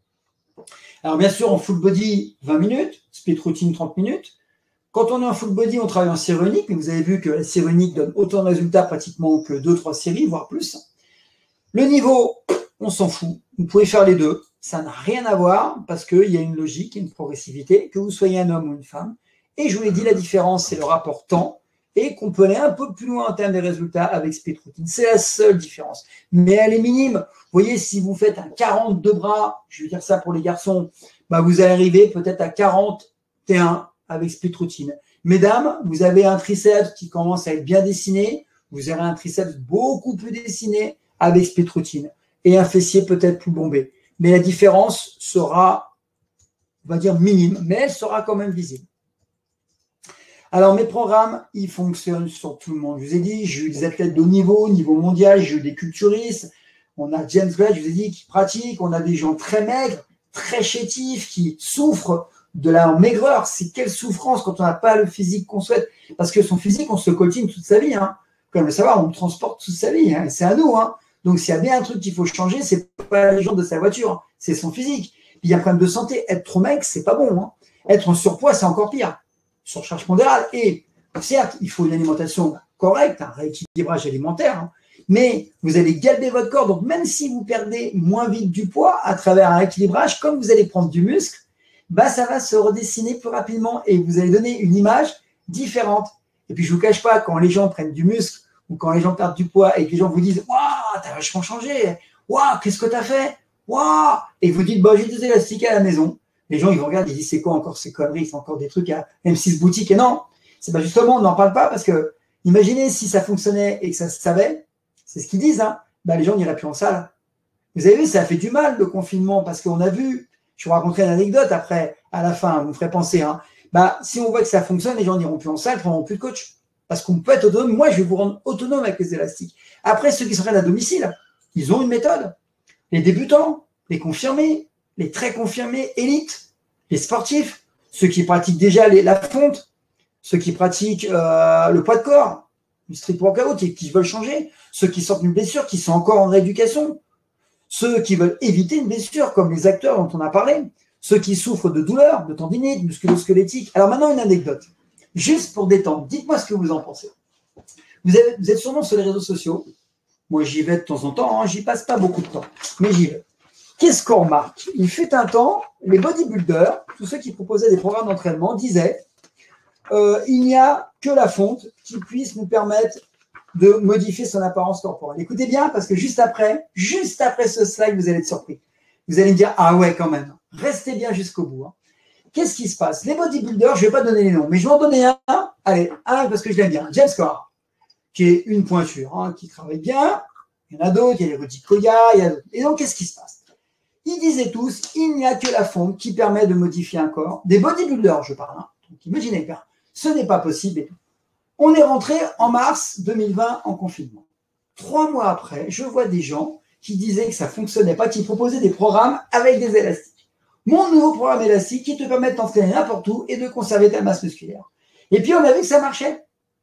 Alors bien sûr, en full body, vingt minutes, speed routine, trente minutes. Quand on est en full body, on travaille en série unique, mais vous avez vu que la série unique donne autant de résultats pratiquement que deux trois séries, voire plus. Le niveau, on s'en fout. Vous pouvez faire les deux. Ça n'a rien à voir parce qu'il y a une logique, une progressivité, que vous soyez un homme ou une femme. Et je vous l'ai dit, la différence, c'est le rapport temps et qu'on peut aller un peu plus loin en termes des résultats avec speed routine. C'est la seule différence. Mais elle est minime. Vous voyez, si vous faites un quarante de bras, je veux dire ça pour les garçons, bah vous allez arriver peut-être à quarante et un avec speed routine. Mesdames, vous avez un triceps qui commence à être bien dessiné, vous aurez un triceps beaucoup plus dessiné avec speed routine et un fessier peut-être plus bombé. Mais la différence sera, on va dire, minime, mais elle sera quand même visible. Alors, mes programmes, ils fonctionnent sur tout le monde. Je vous ai dit, j'ai eu des athlètes de haut niveau, niveau mondial, j'ai eu des culturistes. On a James Gray, je vous ai dit, qui pratique. On a des gens très maigres, très chétifs, qui souffrent de la maigreur. C'est quelle souffrance quand on n'a pas le physique qu'on souhaite. Parce que son physique, on se le coltine toute sa vie. Hein. Comme le savoir, on le transporte toute sa vie. Hein. C'est à nous. Hein. Donc, s'il y a bien un truc qu'il faut changer, c'est pas les gens de sa voiture, c'est son physique. il y a un problème de santé. Être trop maigre, c'est pas bon. Hein. Être en surpoids, c'est encore pire. Surcharge pondérale. Et certes, il faut une alimentation correcte, un rééquilibrage alimentaire, hein, mais vous allez galber votre corps. Donc, même si vous perdez moins vite du poids à travers un équilibrage, comme vous allez prendre du muscle, bah, ça va se redessiner plus rapidement et vous allez donner une image différente. Et puis, je ne vous cache pas, quand les gens prennent du muscle ou quand les gens perdent du poids et que les gens vous disent « Waouh, t'as vachement changé. Waouh, qu'est-ce que t'as fait? Waouh !» Et vous dites bah, « J'ai des élastiques à la maison. » Les gens, ils vous regardent, ils disent « C'est quoi encore ces conneries? C'est encore des trucs à M six boutique. » Et non, c'est pas justement, on n'en parle pas parce que imaginez si ça fonctionnait et que ça se savait, c'est ce qu'ils disent, hein, bah, les gens n'iraient plus en salle. Vous avez vu, ça a fait du mal le confinement parce qu'on a vu, je vous raconterai une anecdote après, à la fin, vous me ferez penser, hein, bah, si on voit que ça fonctionne, les gens n'iront plus en salle, ne prendront plus de coach. Parce qu'on peut être autonome. Moi, je vais vous rendre autonome avec les élastiques. Après, ceux qui s'entraînent à domicile, ils ont une méthode. Les débutants, les confirmés, les très confirmés, élites, les sportifs, ceux qui pratiquent déjà les, la fonte, ceux qui pratiquent euh, le poids de corps, le street workout, qui, qui veulent changer, ceux qui sortent d'une blessure, qui sont encore en rééducation, ceux qui veulent éviter une blessure, comme les acteurs dont on a parlé, ceux qui souffrent de douleurs, de tendinite, musculo-squelettique. Alors maintenant, une anecdote. Juste pour détendre, dites-moi ce que vous en pensez. Vous, avez, vous êtes sûrement sur les réseaux sociaux. Moi, j'y vais de temps en temps. Hein, j'y passe pas beaucoup de temps, mais j'y vais. Qu'est-ce qu'on remarque? Il fut un temps, les bodybuilders, tous ceux qui proposaient des programmes d'entraînement, disaient euh, il n'y a que la fonte qui puisse nous permettre de modifier son apparence corporelle. Écoutez bien, parce que juste après, juste après ce slide, vous allez être surpris. Vous allez me dire ah ouais, quand même. Restez bien jusqu'au bout. Hein. Qu'est-ce qui se passe? Les bodybuilders, je ne vais pas donner les noms, mais je vais en donner un. Allez, un parce que je l'aime bien. James Cora, qui est une pointure, hein, qui travaille bien. Il y en a d'autres, il y a les Rudy Koya, il y a d'autres. Et donc, qu'est-ce qui se passe? Ils disaient tous, il n'y a que la fonte qui permet de modifier un corps. Des bodybuilders, je parle. Hein. Donc, imaginez bien, ce n'est pas possible. On est rentré en mars deux mille vingt en confinement. Trois mois après, je vois des gens qui disaient que ça ne fonctionnait pas, qui proposaient des programmes avec des élastiques. Mon nouveau programme élastique qui te permet de t'entraîner n'importe où et de conserver ta masse musculaire. Et puis, on a vu que ça marchait.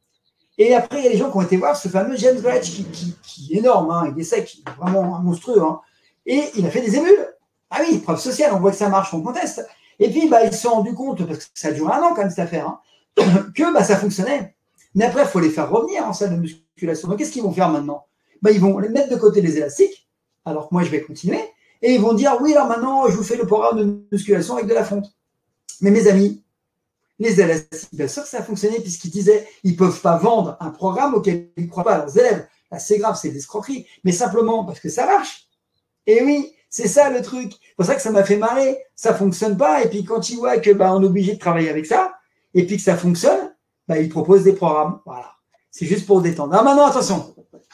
Et après, il y a des gens qui ont été voir ce fameux James Gretsch qui, qui, qui est énorme, hein, il est sec, il est vraiment monstrueux. Hein, et il a fait des émules. Ah oui, preuve sociale, on voit que ça marche, on conteste. Et puis, bah, ils se sont rendus compte, parce que ça a duré un an quand même cette affaire, hein, que bah, ça fonctionnait. Mais après, il faut les faire revenir en salle de musculation. Donc, qu'est-ce qu'ils vont faire maintenant? Bah, ils vont les mettre de côté les élastiques, alors que moi, je vais continuer. Et ils vont dire, oui, alors maintenant, je vous fais le programme de musculation avec de la fonte. Mais mes amis, les élastiques, bien sûr que ça a fonctionné, puisqu'ils disaient, ils ne peuvent pas vendre un programme auquel ils ne croient pas à leurs élèves. Là, c'est grave, c'est des escroqueries. Mais simplement parce que ça marche. Et oui, c'est ça le truc. C'est pour ça que ça m'a fait marrer. Ça ne fonctionne pas. Et puis, quand ils voient que bah, on est obligé de travailler avec ça, et puis que ça fonctionne, bah, ils proposent des programmes. Voilà. C'est juste pour détendre. Alors maintenant, attention.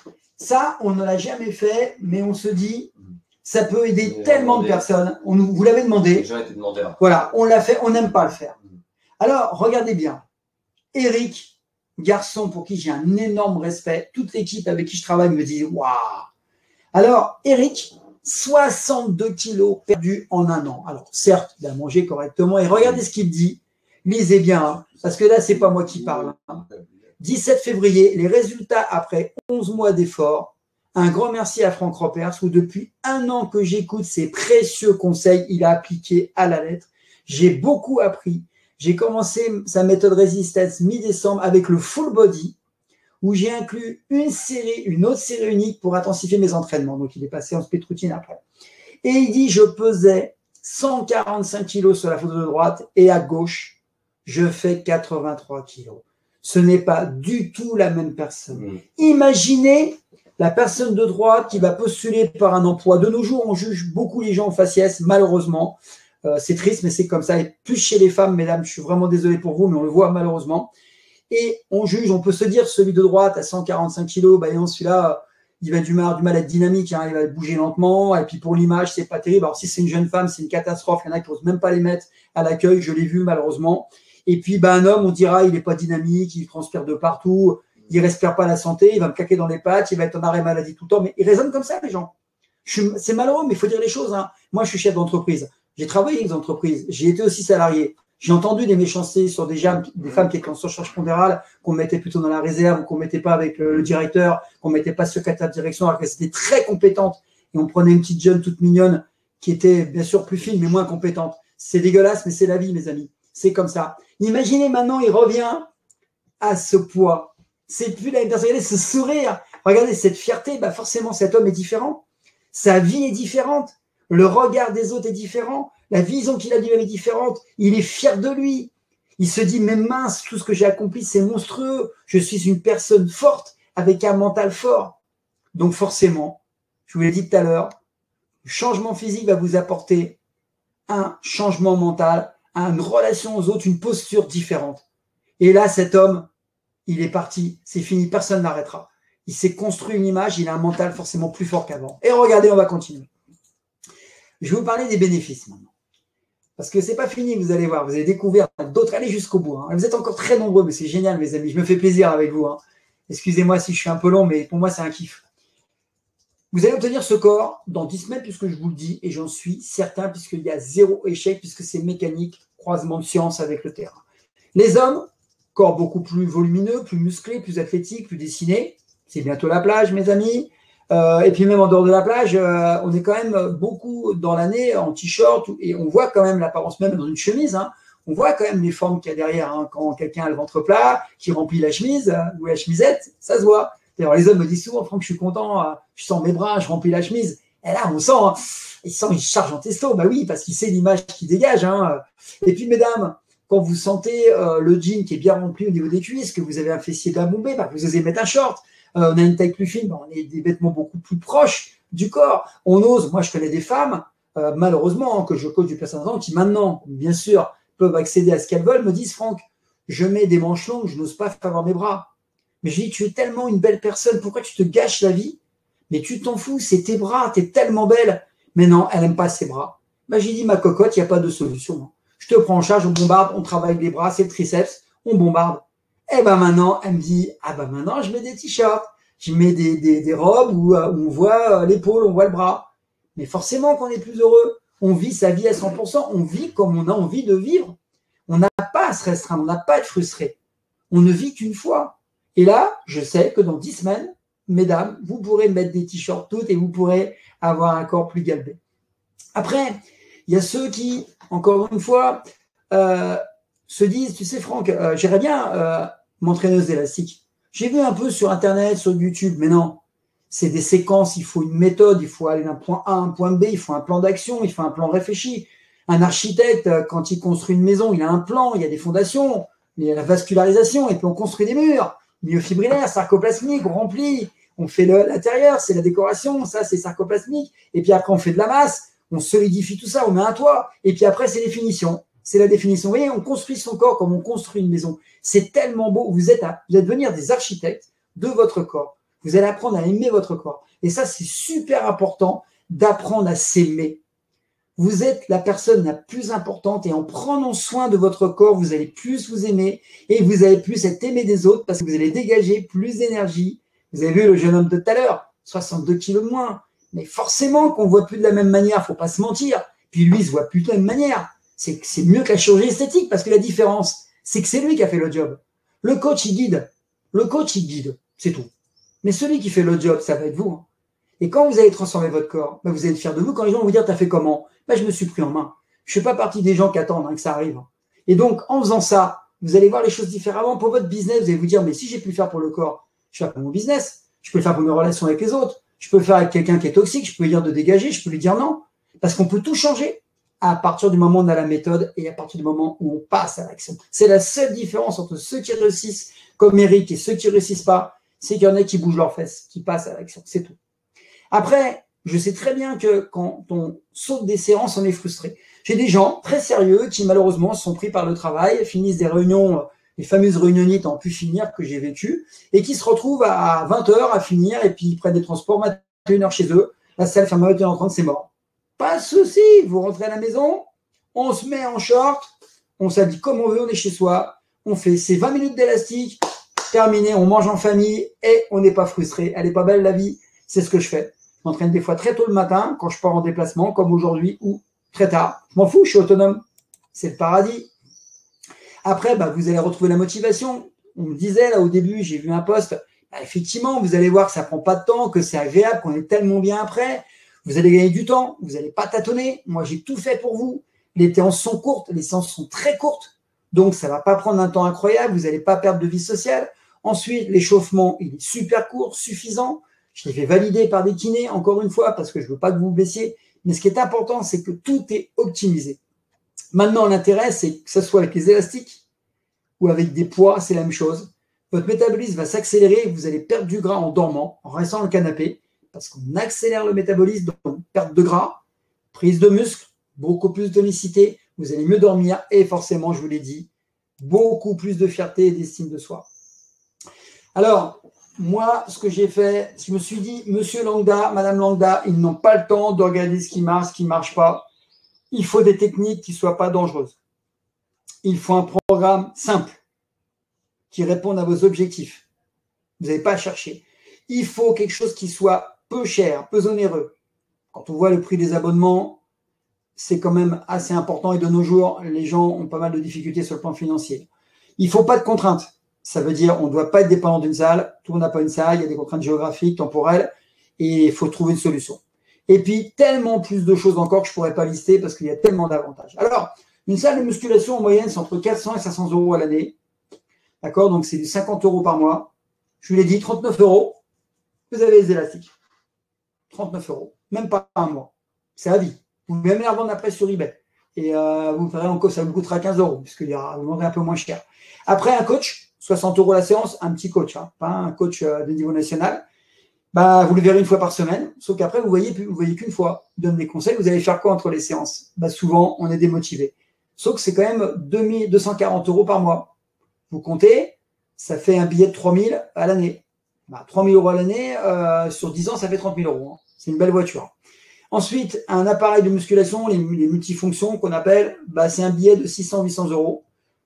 Ça, on ne l'a jamais fait, mais on se dit, ça peut aider
J'ai
tellement
demandé.
de personnes. On nous, vous l'avez demandé.
Les gens étaient demandeurs.
Voilà, on l'a fait, on n'aime pas le faire. Alors, regardez bien. Eric, garçon pour qui j'ai un énorme respect, toute l'équipe avec qui je travaille me dit waouh. Alors, Eric, soixante-deux kilos perdus en un an. Alors, certes, il a mangé correctement. Et regardez ce qu'il dit. Lisez bien, hein, parce que là, c'est pas moi qui parle. Hein. dix-sept février, les résultats après onze mois d'efforts. Un grand merci à Franck Ropers, où depuis un an que j'écoute ses précieux conseils, il a appliqué à la lettre. J'ai beaucoup appris. J'ai commencé sa méthode résistance mi-décembre avec le full body, où j'ai inclus une série, une autre série unique pour intensifier mes entraînements. Donc, il est passé en split routine après. Et il dit, je pesais cent quarante-cinq kilos sur la photo de droite et à gauche, je fais quatre-vingt-trois kilos. Ce n'est pas du tout la même personne. Mmh. Imaginez la personne de droite qui va postuler par un emploi. De nos jours, on juge beaucoup les gens au faciès, malheureusement. Euh, c'est triste, mais c'est comme ça. Et plus chez les femmes, mesdames, je suis vraiment désolé pour vous, mais on le voit malheureusement. Et on juge, on peut se dire, celui de droite à cent quarante-cinq kilos, bah, non, celui-là, il va du mal, du mal à être dynamique, hein, il va bouger lentement. Et puis pour l'image, c'est pas terrible. Alors si c'est une jeune femme, c'est une catastrophe. Il y en a qui n'osent même pas les mettre à l'accueil, je l'ai vu malheureusement. Et puis bah, un homme, on dira, il n'est pas dynamique, il transpire de partout. Il ne respire pas la santé, il va me claquer dans les pattes, il va être en arrêt maladie tout le temps. Mais ils raisonnent comme ça, les gens. C'est malheureux, mais il faut dire les choses. Hein. Moi, je suis chef d'entreprise. J'ai travaillé avec des entreprises. J'ai été aussi salarié. J'ai entendu des méchancetés sur des, femmes, des femmes qui étaient en surcharge pondérale, qu'on mettait plutôt dans la réserve, ou qu'on ne mettait pas avec le, le directeur, qu'on ne mettait pas secrétaire de direction, alors qu'elles étaient très compétentes. Et on prenait une petite jeune toute mignonne qui était bien sûr plus fine, mais moins compétente. C'est dégueulasse, mais c'est la vie, mes amis. C'est comme ça. Imaginez maintenant, il revient à ce poids. C'est plus la même personne. Regardez ce sourire. Regardez cette fierté. Bah forcément, cet homme est différent. Sa vie est différente. Le regard des autres est différent. La vision qu'il a de lui est différente. Il est fier de lui. Il se dit, mais mince, tout ce que j'ai accompli, c'est monstrueux. Je suis une personne forte avec un mental fort. Donc forcément, je vous l'ai dit tout à l'heure, le changement physique va vous apporter un changement mental, une relation aux autres, une posture différente. Et là, cet homme, il est parti, c'est fini, personne n'arrêtera. Il s'est construit une image, il a un mental forcément plus fort qu'avant. Et regardez, on va continuer. Je vais vous parler des bénéfices maintenant. Parce que c'est pas fini, vous allez voir, vous allez découvrir d'autres, allez jusqu'au bout. Hein. Vous êtes encore très nombreux, mais c'est génial, mes amis, je me fais plaisir avec vous. Hein. Excusez-moi si je suis un peu long, mais pour moi, c'est un kiff. Vous allez obtenir ce corps dans dix semaines, puisque je vous le dis, et j'en suis certain, puisqu'il y a zéro échec, puisque c'est mécanique, croisement de science avec le terrain. Les hommes, corps beaucoup plus volumineux, plus musclés, plus athlétiques, plus dessinés. C'est bientôt la plage, mes amis. Euh, et puis même en dehors de la plage, euh, on est quand même beaucoup dans l'année en t-shirt, et on voit quand même l'apparence même dans une chemise. Hein. On voit quand même les formes qu'il y a derrière. Hein. Quand quelqu'un a le ventre plat, qui remplit la chemise, euh, ou la chemisette, ça se voit. D'ailleurs, les hommes me disent souvent, Franck, je suis content, euh, je sens mes bras, je remplis la chemise. Et là, on sent, hein, il sent une charge en testo. Bah oui, parce qu'il sait l'image qui dégage. Hein. Et puis, mesdames, quand vous sentez euh, le jean qui est bien rempli au niveau des cuisses, que vous avez un fessier bien bombé, bah, vous osez mettre un short. Euh, on a une taille plus fine, bah, on a des vêtements beaucoup plus proches du corps. On ose, moi je connais des femmes, euh, malheureusement, hein, que je coach du personnel, qui maintenant, bien sûr, peuvent accéder à ce qu'elles veulent, me disent, Franck, je mets des manches longues, je n'ose pas faire avoir mes bras. Mais je dis, tu es tellement une belle personne, pourquoi tu te gâches la vie? Mais tu t'en fous, c'est tes bras, tu es tellement belle. Mais non, elle n'aime pas ses bras. Bah, j'ai dit, ma cocotte, il n'y a pas de solution. Je te prends en charge, on bombarde, on travaille les bras, c'est le triceps, on bombarde. Et ben maintenant, elle me dit, ah ben maintenant, je mets des t-shirts, je mets des, des, des robes où, euh, où on voit l'épaule, on voit le bras. Mais forcément qu'on est plus heureux. On vit sa vie à cent pour cent, on vit comme on a envie de vivre. On n'a pas à se restreindre, on n'a pas à être frustré. On ne vit qu'une fois. Et là, je sais que dans dix semaines, mesdames, vous pourrez mettre des t-shirts toutes et vous pourrez avoir un corps plus galbé. Après, il y a ceux qui, encore une fois, euh, se disent, tu sais Franck, euh, j'aimerais bien euh, m'entraîner aux élastiques. J'ai vu un peu sur Internet, sur YouTube, mais non, c'est des séquences, il faut une méthode, il faut aller d'un point A à un point B, il faut un plan d'action, il faut un plan réfléchi. Un architecte, quand il construit une maison, il a un plan, il y a des fondations, il y a la vascularisation, et puis on construit des murs, myofibrillaire, sarcoplasmique, on remplit, on fait l'intérieur, c'est la décoration, ça c'est sarcoplasmique, et puis après on fait de la masse, on solidifie tout ça, on met un toit, et puis après c'est les finitions. C'est la définition. Vous voyez, on construit son corps comme on construit une maison. C'est tellement beau. Vous êtes, à, vous êtes devenir des architectes de votre corps. Vous allez apprendre à aimer votre corps. Et ça, c'est super important d'apprendre à s'aimer. Vous êtes la personne la plus importante et en prenant soin de votre corps, vous allez plus vous aimer et vous allez plus être aimé des autres parce que vous allez dégager plus d'énergie. Vous avez vu le jeune homme de tout à l'heure, soixante-deux kilos de moins. Mais forcément qu'on ne voit plus de la même manière, il ne faut pas se mentir. Puis lui, il se voit plus de la même manière. C'est, c'est mieux que la chirurgie esthétique parce que la différence, c'est que c'est lui qui a fait le job. Le coach, il guide. Le coach, il guide. C'est tout. Mais celui qui fait le job, ça va être vous. Hein. Et quand vous allez transformer votre corps, ben vous allez être fier de vous. Quand les gens vont vous dire, t'as fait comment? Ben, je me suis pris en main. Je ne fais pas partie des gens qui attendent hein, que ça arrive. Et donc, en faisant ça, vous allez voir les choses différemment. Pour votre business, vous allez vous dire, mais si j'ai pu le faire pour le corps, je vais faire pour mon business. Je peux le faire pour mes relations avec les autres. Je peux le faire avec quelqu'un qui est toxique. Je peux lui dire de dégager. Je peux lui dire non. Parce qu'on peut tout changer à partir du moment où on a la méthode et à partir du moment où on passe à l'action. C'est la seule différence entre ceux qui réussissent comme Eric et ceux qui ne réussissent pas, c'est qu'il y en a qui bougent leurs fesses, qui passent à l'action, c'est tout. Après, je sais très bien que quand on saute des séances, on est frustré. J'ai des gens très sérieux qui malheureusement sont pris par le travail, finissent des réunions, les fameuses réunionites en pu finir que j'ai vécues, et qui se retrouvent à vingt heures à finir, et puis ils prennent des transports, vingt et une heures chez eux, la salle ferme à vingt et une heures trente, c'est mort. Pas de souci, vous rentrez à la maison, on se met en short, on s'habille comme on veut, on est chez soi, on fait ses vingt minutes d'élastique, terminé, on mange en famille et on n'est pas frustré. Elle n'est pas belle la vie, c'est ce que je fais. Je m'entraîne des fois très tôt le matin quand je pars en déplacement, comme aujourd'hui, ou très tard. Je m'en fous, je suis autonome. C'est le paradis. Après, bah, vous allez retrouver la motivation. On me disait là au début, j'ai vu un post, bah, effectivement, vous allez voir que ça prend pas de temps, que c'est agréable, qu'on est tellement bien après. Vous allez gagner du temps, vous n'allez pas tâtonner. Moi, j'ai tout fait pour vous. Les séances sont courtes, les séances sont très courtes. Donc, ça ne va pas prendre un temps incroyable. Vous n'allez pas perdre de vie sociale. Ensuite, l'échauffement, il est super court, suffisant. Je l'ai fait valider par des kinés, encore une fois, parce que je ne veux pas que vous vous blessiez. Mais ce qui est important, c'est que tout est optimisé. Maintenant, l'intérêt, c'est que ce soit avec les élastiques ou avec des poids, c'est la même chose. Votre métabolisme va s'accélérer et vous allez perdre du gras en dormant, en restant dans le canapé, parce qu'on accélère le métabolisme, donc perte de gras, prise de muscle, beaucoup plus de tonicité, vous allez mieux dormir et forcément, je vous l'ai dit, beaucoup plus de fierté et d'estime de soi. Alors, moi, ce que j'ai fait, je me suis dit, Monsieur Lambda, Madame Lambda, ils n'ont pas le temps de regarder ce qui marche, ce qui ne marche pas. Il faut des techniques qui ne soient pas dangereuses. Il faut un programme simple qui réponde à vos objectifs. Vous n'avez pas à chercher. Il faut quelque chose qui soit peu cher, peu onéreux. Quand on voit le prix des abonnements, c'est quand même assez important et de nos jours, les gens ont pas mal de difficultés sur le plan financier. Il ne faut pas de contraintes. Ça veut dire on ne doit pas être dépendant d'une salle. Tout le monde n'a pas une salle, il y a des contraintes géographiques, temporelles, et il faut trouver une solution. Et puis, tellement plus de choses encore que je ne pourrais pas lister parce qu'il y a tellement d'avantages. Alors, une salle de musculation en moyenne, c'est entre quatre cents et cinq cents euros à l'année. D'accord? Donc, c'est du cinquante euros par mois. Je vous l'ai dit, trente-neuf euros, vous avez les élastiques. trente-neuf euros. Même pas un mois. C'est à vie. Vous pouvez même les revendre après sur eBay. Et euh, vous ferez encore, ça vous coûtera quinze euros, puisque vous vendrez un peu moins cher. Après, un coach, soixante euros la séance, un petit coach, hein, pas un coach euh, de niveau national. Bah, vous le verrez une fois par semaine, sauf qu'après, vous voyez, vous voyez qu'une fois. Il donne des conseils, vous allez faire quoi entre les séances? Bah, souvent, on est démotivé. Sauf que c'est quand même deux cent quarante euros par mois. Vous comptez, ça fait un billet de trois mille à l'année. Bah, trois mille euros à l'année, euh, sur dix ans, ça fait trente mille euros. Hein. C'est une belle voiture. Ensuite, un appareil de musculation, les, les multifonctions qu'on appelle, bah, c'est un billet de six cents à huit cents euros.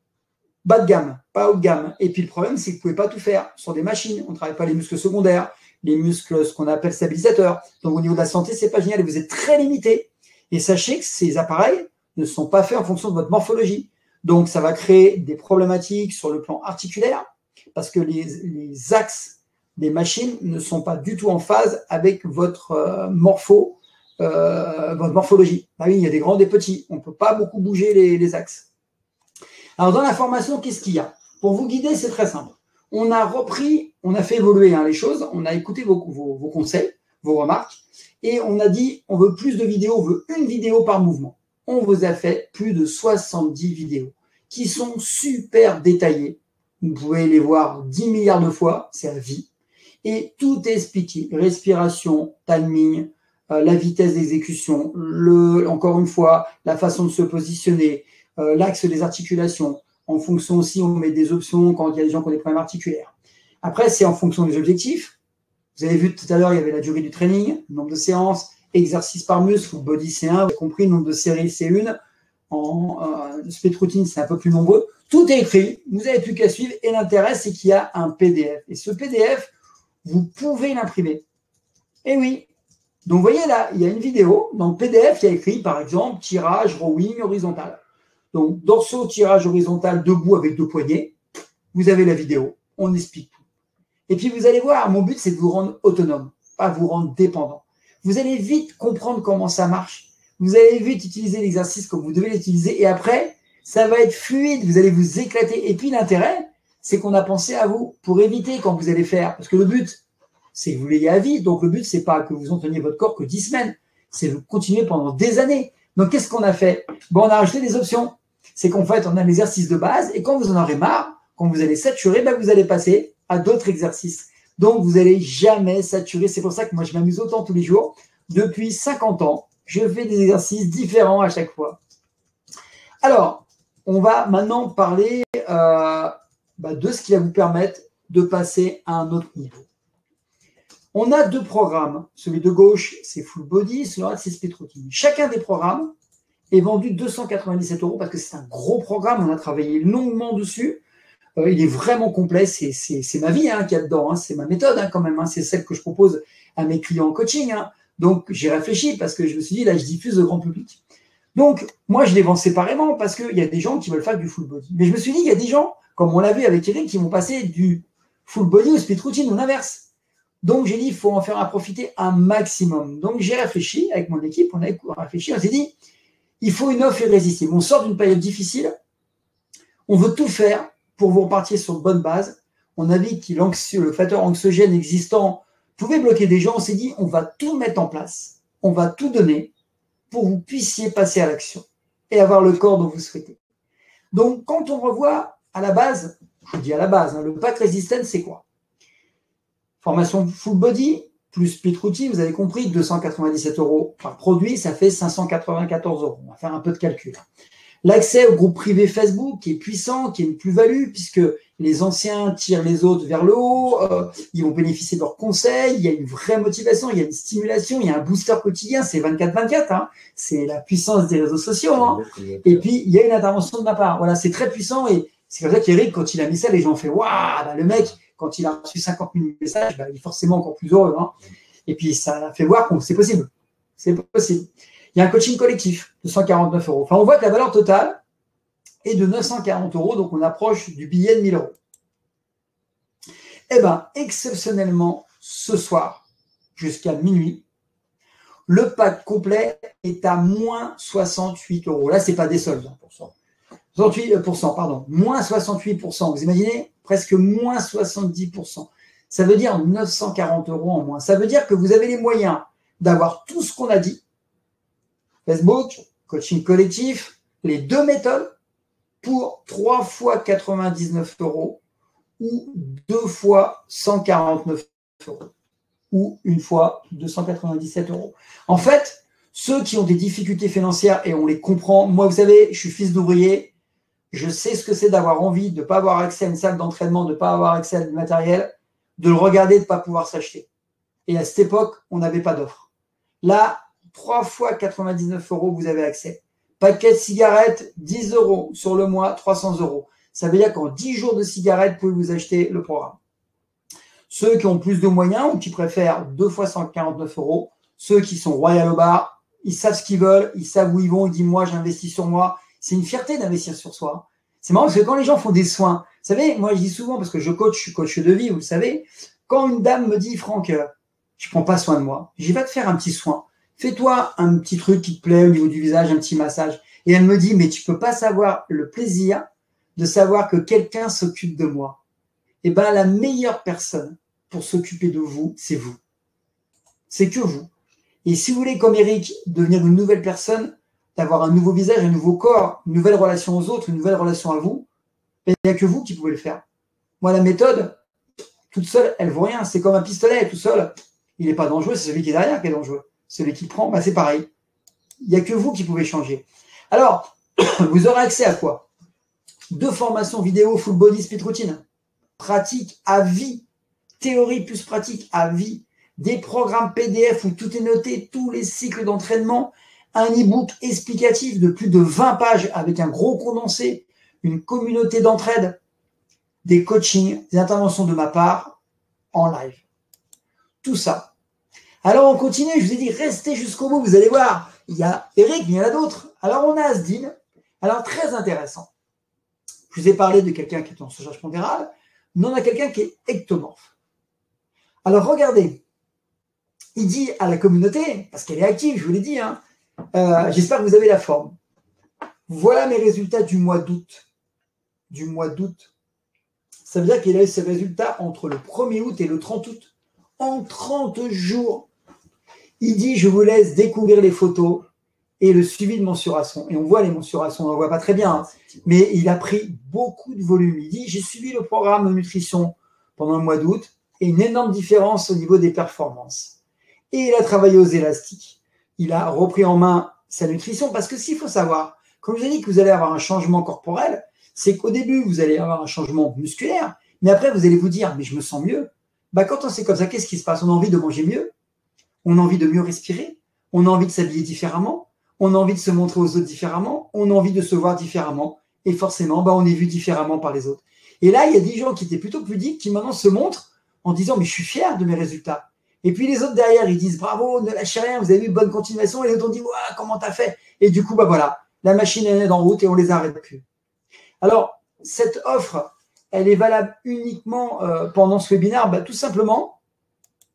Bas de gamme, pas haut de gamme. Et puis le problème, c'est que vous ne pouvez pas tout faire sur des machines. On ne travaille pas les muscles secondaires, les muscles, ce qu'on appelle stabilisateurs. Donc au niveau de la santé, c'est pas génial et vous êtes très limité. Et sachez que ces appareils ne sont pas faits en fonction de votre morphologie. Donc ça va créer des problématiques sur le plan articulaire parce que les, les axes des machines ne sont pas du tout en phase avec votre euh, morpho, euh, votre morphologie. Ah oui, il y a des grands, des petits. On ne peut pas beaucoup bouger les, les axes. Alors, dans la formation, qu'est-ce qu'il y a? Pour vous guider, c'est très simple. On a repris, on a fait évoluer hein, les choses, on a écouté vos, vos, vos conseils, vos remarques, et on a dit, on veut plus de vidéos, on veut une vidéo par mouvement. On vous a fait plus de soixante-dix vidéos qui sont super détaillées. Vous pouvez les voir dix milliards de fois, c'est à vie. Et tout est expliqué, respiration, timing, euh, la vitesse d'exécution, le, encore une fois, la façon de se positionner, Euh, l'axe des articulations. En fonction aussi, on met des options quand il y a des gens qui ont des problèmes articulaires. Après, c'est en fonction des objectifs. Vous avez vu tout à l'heure, il y avait la durée du training, nombre de séances, exercice par muscle, body c'est un, vous avez compris, nombre de séries c'est une. En euh, split routine, c'est un peu plus nombreux. Tout est écrit, vous n'avez plus qu'à suivre. Et l'intérêt, c'est qu'il y a un P D F. Et ce P D F, vous pouvez l'imprimer. Et oui. Donc, vous voyez là, il y a une vidéo. Dans le P D F, il y a écrit, par exemple, tirage, rowing, horizontal. Donc, dorsaux, tirage horizontal, debout avec deux poignets. Vous avez la vidéo, on explique tout. Et puis, vous allez voir, mon but, c'est de vous rendre autonome, pas vous rendre dépendant. Vous allez vite comprendre comment ça marche. Vous allez vite utiliser l'exercice comme vous devez l'utiliser. Et après, ça va être fluide, vous allez vous éclater. Et puis, l'intérêt, c'est qu'on a pensé à vous pour éviter quand vous allez faire. Parce que le but, c'est que vous l'ayez à vie. Donc, le but, c'est pas que vous entraîniez votre corps que dix semaines. C'est de continuer pendant des années. Donc, qu'est-ce qu'on a fait? Bon, on a rajouté des options. C'est qu'en fait, on a l'exercice de base et quand vous en aurez marre, quand vous allez saturer, ben vous allez passer à d'autres exercices. Donc, vous n'allez jamais saturer. C'est pour ça que moi, je m'amuse autant tous les jours. Depuis cinquante ans, je fais des exercices différents à chaque fois. Alors, on va maintenant parler euh, bah, de ce qui va vous permettre de passer à un autre niveau. On a deux programmes. Celui de gauche, c'est full body. Celui de droite, c'est split routine. Chacun des programmes est vendu deux cent quatre-vingt-dix-sept euros parce que c'est un gros programme. On a travaillé longuement dessus. Euh, il est vraiment complet. C'est, c'est, c'est ma vie hein, qu'il y a dedans. Hein. C'est ma méthode hein, quand même. Hein. C'est celle que je propose à mes clients en coaching. Hein. Donc, j'ai réfléchi parce que je me suis dit, là, je diffuse au grand public. Donc, moi, je les vends séparément parce qu'il y a des gens qui veulent faire du full body. Mais je me suis dit, il y a des gens, comme on l'a vu avec Eric, qui vont passer du full body au split routine ou l'inverse. Donc, j'ai dit, il faut en faire un profiter un maximum. Donc, j'ai réfléchi avec mon équipe, on a réfléchi, on s'est dit, il faut une offre irrésistible. On sort d'une période difficile, on veut tout faire pour vous repartir sur de bonnes bases. On a vu que le facteur anxiogène existant pouvait bloquer des gens. On s'est dit, on va tout mettre en place, on va tout donner pour que vous puissiez passer à l'action et avoir le corps dont vous souhaitez. Donc, quand on revoit à la base, je vous dis à la base, hein, le pack Resistance, c'est quoi? Formation full body, plus split routine, vous avez compris, deux cent quatre-vingt-dix-sept euros par produit, ça fait cinq cent quatre-vingt-quatorze euros. On va faire un peu de calcul. L'accès au groupe privé Facebook qui est puissant, qui est une plus-value, puisque les anciens tirent les autres vers le haut, euh, ils vont bénéficier de leurs conseils, il y a une vraie motivation, il y a une stimulation, il y a un booster quotidien, c'est vingt-quatre vingt-quatre, hein, c'est la puissance des réseaux sociaux. Hein. Et puis, il y a une intervention de ma part. Voilà, c'est très puissant et c'est comme ça qu'Eric, quand il a mis ça, les gens ont fait « Waouh, bah, le mec, quand il a reçu cinquante mille messages, bah, il est forcément encore plus heureux. Hein. » Et puis, ça a fait voir que c'est possible. C'est possible. Il y a un coaching collectif de cent quarante-neuf euros. Enfin, on voit que la valeur totale est de neuf cent quarante euros, donc on approche du billet de mille euros. Eh bien, exceptionnellement, ce soir, jusqu'à minuit, le pack complet est à moins soixante-huit euros. Là, ce n'est pas des soldes, hein, pour cent. soixante-huit pour cent, pardon, moins soixante-huit pour cent. Vous imaginez, presque moins soixante-dix pour cent. Ça veut dire neuf cent quarante euros en moins. Ça veut dire que vous avez les moyens d'avoir tout ce qu'on a dit, Facebook, coaching collectif, les deux méthodes, pour trois fois quatre-vingt-dix-neuf euros ou deux fois cent quarante-neuf euros ou une fois deux cent quatre-vingt-dix-sept euros. En fait, ceux qui ont des difficultés financières, et on les comprend, moi, vous savez, je suis fils d'ouvrier, je sais ce que c'est d'avoir envie de ne pas avoir accès à une salle d'entraînement, de ne pas avoir accès à du matériel, de le regarder, de ne pas pouvoir s'acheter. Et à cette époque, on n'avait pas d'offre. Là, trois fois quatre-vingt-dix-neuf euros, vous avez accès. Paquet de cigarettes, dix euros sur le mois, trois cents euros. Ça veut dire qu'en dix jours de cigarettes, vous pouvez vous acheter le programme. Ceux qui ont plus de moyens ou qui préfèrent deux fois cent quarante-neuf euros, ceux qui sont royal au bar, ils savent ce qu'ils veulent, ils savent où ils vont, ils disent moi j'investis sur moi. C'est une fierté d'investir sur soi. C'est marrant parce que quand les gens font des soins, vous savez, moi je dis souvent, parce que je coach, je suis coach de vie, vous le savez, quand une dame me dit Franck, je prends pas soin de moi, j'y vais te faire un petit soin. Fais-toi un petit truc qui te plaît au niveau du visage, un petit massage. Et elle me dit, mais tu peux pas savoir le plaisir de savoir que quelqu'un s'occupe de moi. Eh bien, la meilleure personne pour s'occuper de vous, c'est vous. C'est que vous. Et si vous voulez, comme Eric, devenir une nouvelle personne, d'avoir un nouveau visage, un nouveau corps, une nouvelle relation aux autres, une nouvelle relation à vous, il n'y a que vous qui pouvez le faire. Moi, la méthode, toute seule, elle ne vaut rien. C'est comme un pistolet, tout seul. Il n'est pas dangereux, c'est celui qui est derrière qui est dangereux. Celui qui prend, bah c'est pareil. Il n'y a que vous qui pouvez changer. Alors, vous aurez accès à quoi? Deux formations vidéo full body split routine. Pratique à vie. Théorie plus pratique à vie. Des programmes P D F où tout est noté, tous les cycles d'entraînement. Un e-book explicatif de plus de vingt pages avec un gros condensé. Une communauté d'entraide. Des coachings, des interventions de ma part en live. Tout ça. Alors, on continue. Je vous ai dit, restez jusqu'au bout. Vous allez voir, il y a Eric, mais il y en a d'autres. Alors, on a Asdin. Alors, très intéressant. Je vous ai parlé de quelqu'un qui est en surcharge pondérale, mais on a quelqu'un qui est ectomorphe. Alors, regardez. Il dit à la communauté, parce qu'elle est active, je vous l'ai dit, hein, euh, j'espère que vous avez la forme. Voilà mes résultats du mois d'août. Du mois d'août. Ça veut dire qu'il a eu ses résultats entre le premier août et le trente août. En trente jours. Il dit, je vous laisse découvrir les photos et le suivi de mensurations. Et on voit les mensurations, on ne voit pas très bien, hein, mais il a pris beaucoup de volume. Il dit, j'ai suivi le programme de nutrition pendant le mois d'août et une énorme différence au niveau des performances. Et il a travaillé aux élastiques. Il a repris en main sa nutrition parce que s'il faut savoir, comme je vous ai dit que vous allez avoir un changement corporel, c'est qu'au début, vous allez avoir un changement musculaire, mais après, vous allez vous dire, mais je me sens mieux. Bah, quand on sait comme ça, qu'est-ce qui se passe? On a envie de manger mieux, on a envie de mieux respirer, on a envie de s'habiller différemment, on a envie de se montrer aux autres différemment, on a envie de se voir différemment, et forcément, bah, on est vu différemment par les autres. Et là, il y a des gens qui étaient plutôt pudiques qui maintenant se montrent en disant, mais je suis fier de mes résultats. Et puis les autres derrière, ils disent, bravo, ne lâchez rien, vous avez eu bonne continuation, et les autres ont dit, ouais, comment t'as fait? Et du coup, bah voilà, la machine est en route et on les arrête plus. Alors, cette offre, elle est valable uniquement euh, pendant ce webinaire, bah, tout simplement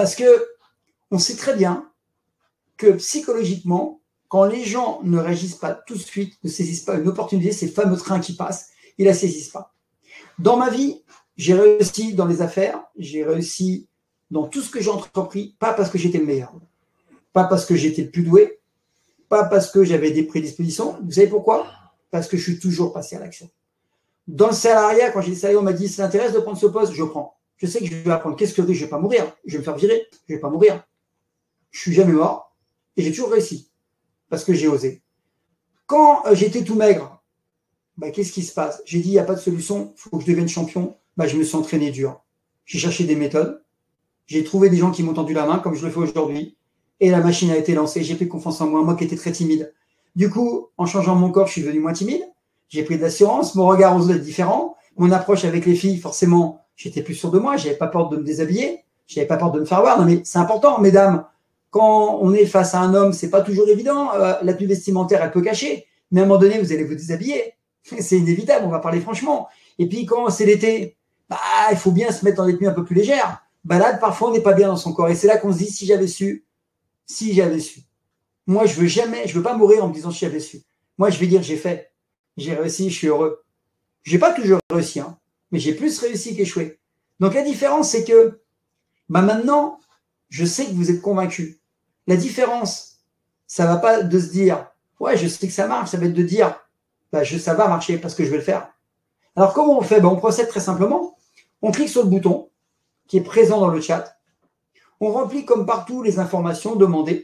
Parce que on sait très bien que psychologiquement, quand les gens ne réagissent pas tout de suite, ne saisissent pas une opportunité, ces fameux trains qui passent, ils ne la saisissent pas. Dans ma vie, j'ai réussi dans les affaires, j'ai réussi dans tout ce que j'ai entrepris, pas parce que j'étais le meilleur, pas parce que j'étais le plus doué, pas parce que j'avais des prédispositions. Vous savez pourquoi? Parce que je suis toujours passé à l'action. Dans le salariat, quand j'ai dit salarié, on m'a dit, ça t'intéresse de prendre ce poste? Je prends. Je sais que je vais apprendre. Qu'est-ce que je vais? Je ne vais pas mourir. Je vais me faire virer. Je ne vais pas mourir. Je ne suis jamais mort et j'ai toujours réussi parce que j'ai osé. Quand euh, j'étais tout maigre, bah, qu'est-ce qui se passe? J'ai dit, il n'y a pas de solution, il faut que je devienne champion. Bah, je me suis entraîné dur. J'ai cherché des méthodes. J'ai trouvé des gens qui m'ont tendu la main, comme je le fais aujourd'hui. Et la machine a été lancée. J'ai pris confiance en moi, moi qui étais très timide. Du coup, en changeant mon corps, je suis devenu moins timide. J'ai pris de l'assurance. Mon regard aux autres est différent. Mon approche avec les filles, forcément, j'étais plus sûr de moi. Je n'avais pas peur de me déshabiller. Je n'avais pas peur de me faire voir. Non, mais c'est important, mesdames. Quand on est face à un homme, c'est pas toujours évident. Euh, la tenue vestimentaire, elle peut cacher. Mais à un moment donné, vous allez vous déshabiller. C'est inévitable, on va parler franchement. Et puis, quand c'est l'été, bah, il faut bien se mettre dans des tenues un peu plus légères. Balade, parfois, on n'est pas bien dans son corps. Et c'est là qu'on se dit, si j'avais su, si j'avais su. Moi, je veux jamais, je veux pas mourir en me disant si j'avais su. Moi, je vais dire, j'ai fait. J'ai réussi, je suis heureux. J'ai pas toujours réussi, hein, mais j'ai plus réussi qu'échoué. Donc, la différence, c'est que, bah, maintenant, je sais que vous êtes convaincus. La différence, ça va pas de se dire, ouais, je sais que ça marche, ça va être de dire, bah, je, ça va marcher parce que je vais le faire. Alors, comment on fait? Bah, on procède très simplement. On clique sur le bouton qui est présent dans le chat. On remplit comme partout les informations demandées.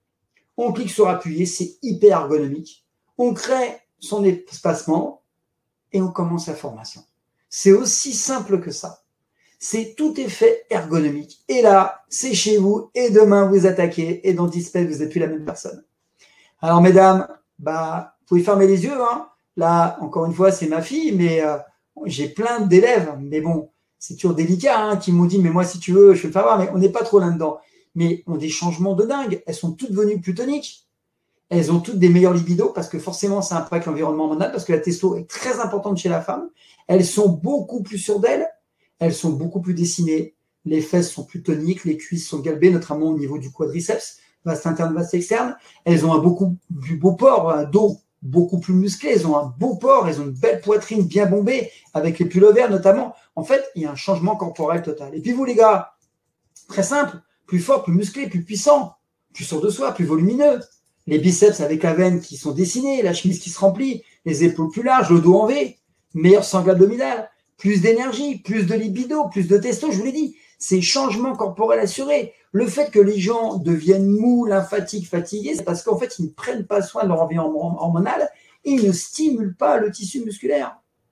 On clique sur appuyer, c'est hyper ergonomique. On crée son espace membre et on commence la formation. C'est aussi simple que ça. C'est tout est fait ergonomique. Et là, c'est chez vous et demain vous attaquez et dans dix semaines, vous n'êtes plus la même personne. Alors, mesdames, bah, vous pouvez fermer les yeux. Hein. Là, encore une fois, c'est ma fille, mais euh, j'ai plein d'élèves. Mais bon, c'est toujours délicat, hein, qui m'ont dit, mais moi, si tu veux, je vais le faire voir, mais on n'est pas trop là-dedans. Mais ont des changements de dingue. Elles sont toutes devenues plus toniques. Elles ont toutes des meilleurs libidos parce que forcément, ça impacte l'environnement hormonal parce que la testo est très importante chez la femme. Elles sont beaucoup plus sûres d'elles. Elles sont beaucoup plus dessinées. Les fesses sont plus toniques. Les cuisses sont galbées, notamment au niveau du quadriceps, vaste interne, vaste externe. Elles ont un beaucoup plus beau port, un dos beaucoup plus musclé. Elles ont un beau port. Elles ont une belle poitrine bien bombée avec les pullovers notamment. En fait, il y a un changement corporel total. Et puis vous, les gars, très simple, plus fort, plus musclé, plus puissant, plus sûr de soi, plus volumineux. Les biceps avec la veine qui sont dessinés, la chemise qui se remplit, les épaules plus larges, le dos en V, meilleur sangle abdominal, plus d'énergie, plus de libido, plus de testo, je vous l'ai dit. Ces changements corporels assurés. Le fait que les gens deviennent mous, lymphatiques, fatigués, c'est parce qu'en fait, ils ne prennent pas soin de leur environnement hormonal et ils ne stimulent pas le tissu musculaire.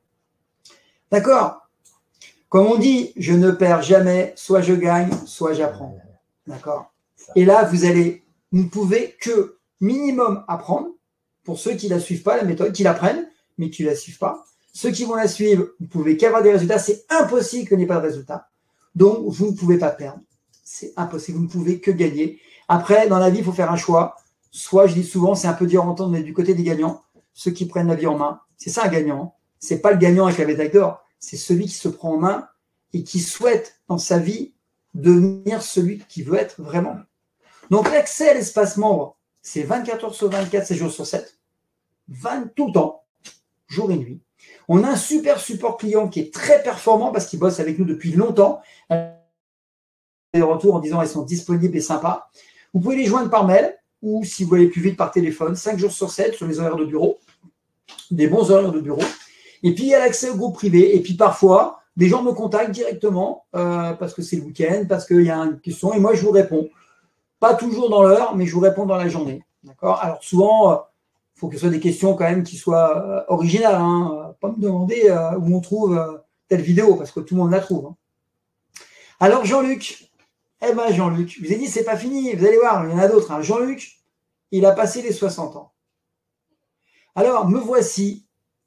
D'accord? Comme on dit, je ne perds jamais, soit je gagne, soit j'apprends. D'accord? Et là, vous allez, vous ne pouvez que minimum apprendre, pour ceux qui ne la suivent pas, la méthode, qui l'apprennent, mais qui ne la suivent pas. Ceux qui vont la suivre, vous ne pouvez qu'avoir des résultats. C'est impossible qu'il n'y ait pas de résultats. Donc, vous ne pouvez pas perdre. C'est impossible. Vous ne pouvez que gagner. Après, dans la vie, il faut faire un choix. Soit, je dis souvent, c'est un peu dur à entendre, mais du côté des gagnants, ceux qui prennent la vie en main, c'est ça un gagnant. C'est pas le gagnant avec la médaille d'or. C'est celui qui se prend en main et qui souhaite, dans sa vie, devenir celui qui veut être vraiment. Donc, l'accès à l'espace membre, c'est vingt-quatre heures sur vingt-quatre, sept jours sur sept, vingt, tout le temps, jour et nuit. On a un super support client qui est très performant parce qu'il bosse avec nous depuis longtemps. Des retours en disant qu'ils sont disponibles et sympas. Vous pouvez les joindre par mail ou, si vous voulez plus vite, par téléphone, cinq jours sur sept sur les horaires de bureau, des bons horaires de bureau. Et puis, il y a l'accès au groupe privé. Et puis, parfois, des gens me contactent directement euh, parce que c'est le week-end, parce qu'il y a une question et moi, je vous réponds. Pas toujours dans l'heure, mais je vous réponds dans la journée. D'accord? Alors, souvent, il euh, faut que ce soit des questions quand même qui soient euh, originales. Hein. Pas me demander euh, où on trouve euh, telle vidéo, parce que tout le monde la trouve. Hein. Alors, Jean-Luc, eh ben Jean-Luc, je vous ai dit, c'est pas fini. Vous allez voir, il y en a d'autres. Hein. Jean-Luc, il a passé les soixante ans. Alors, me voici.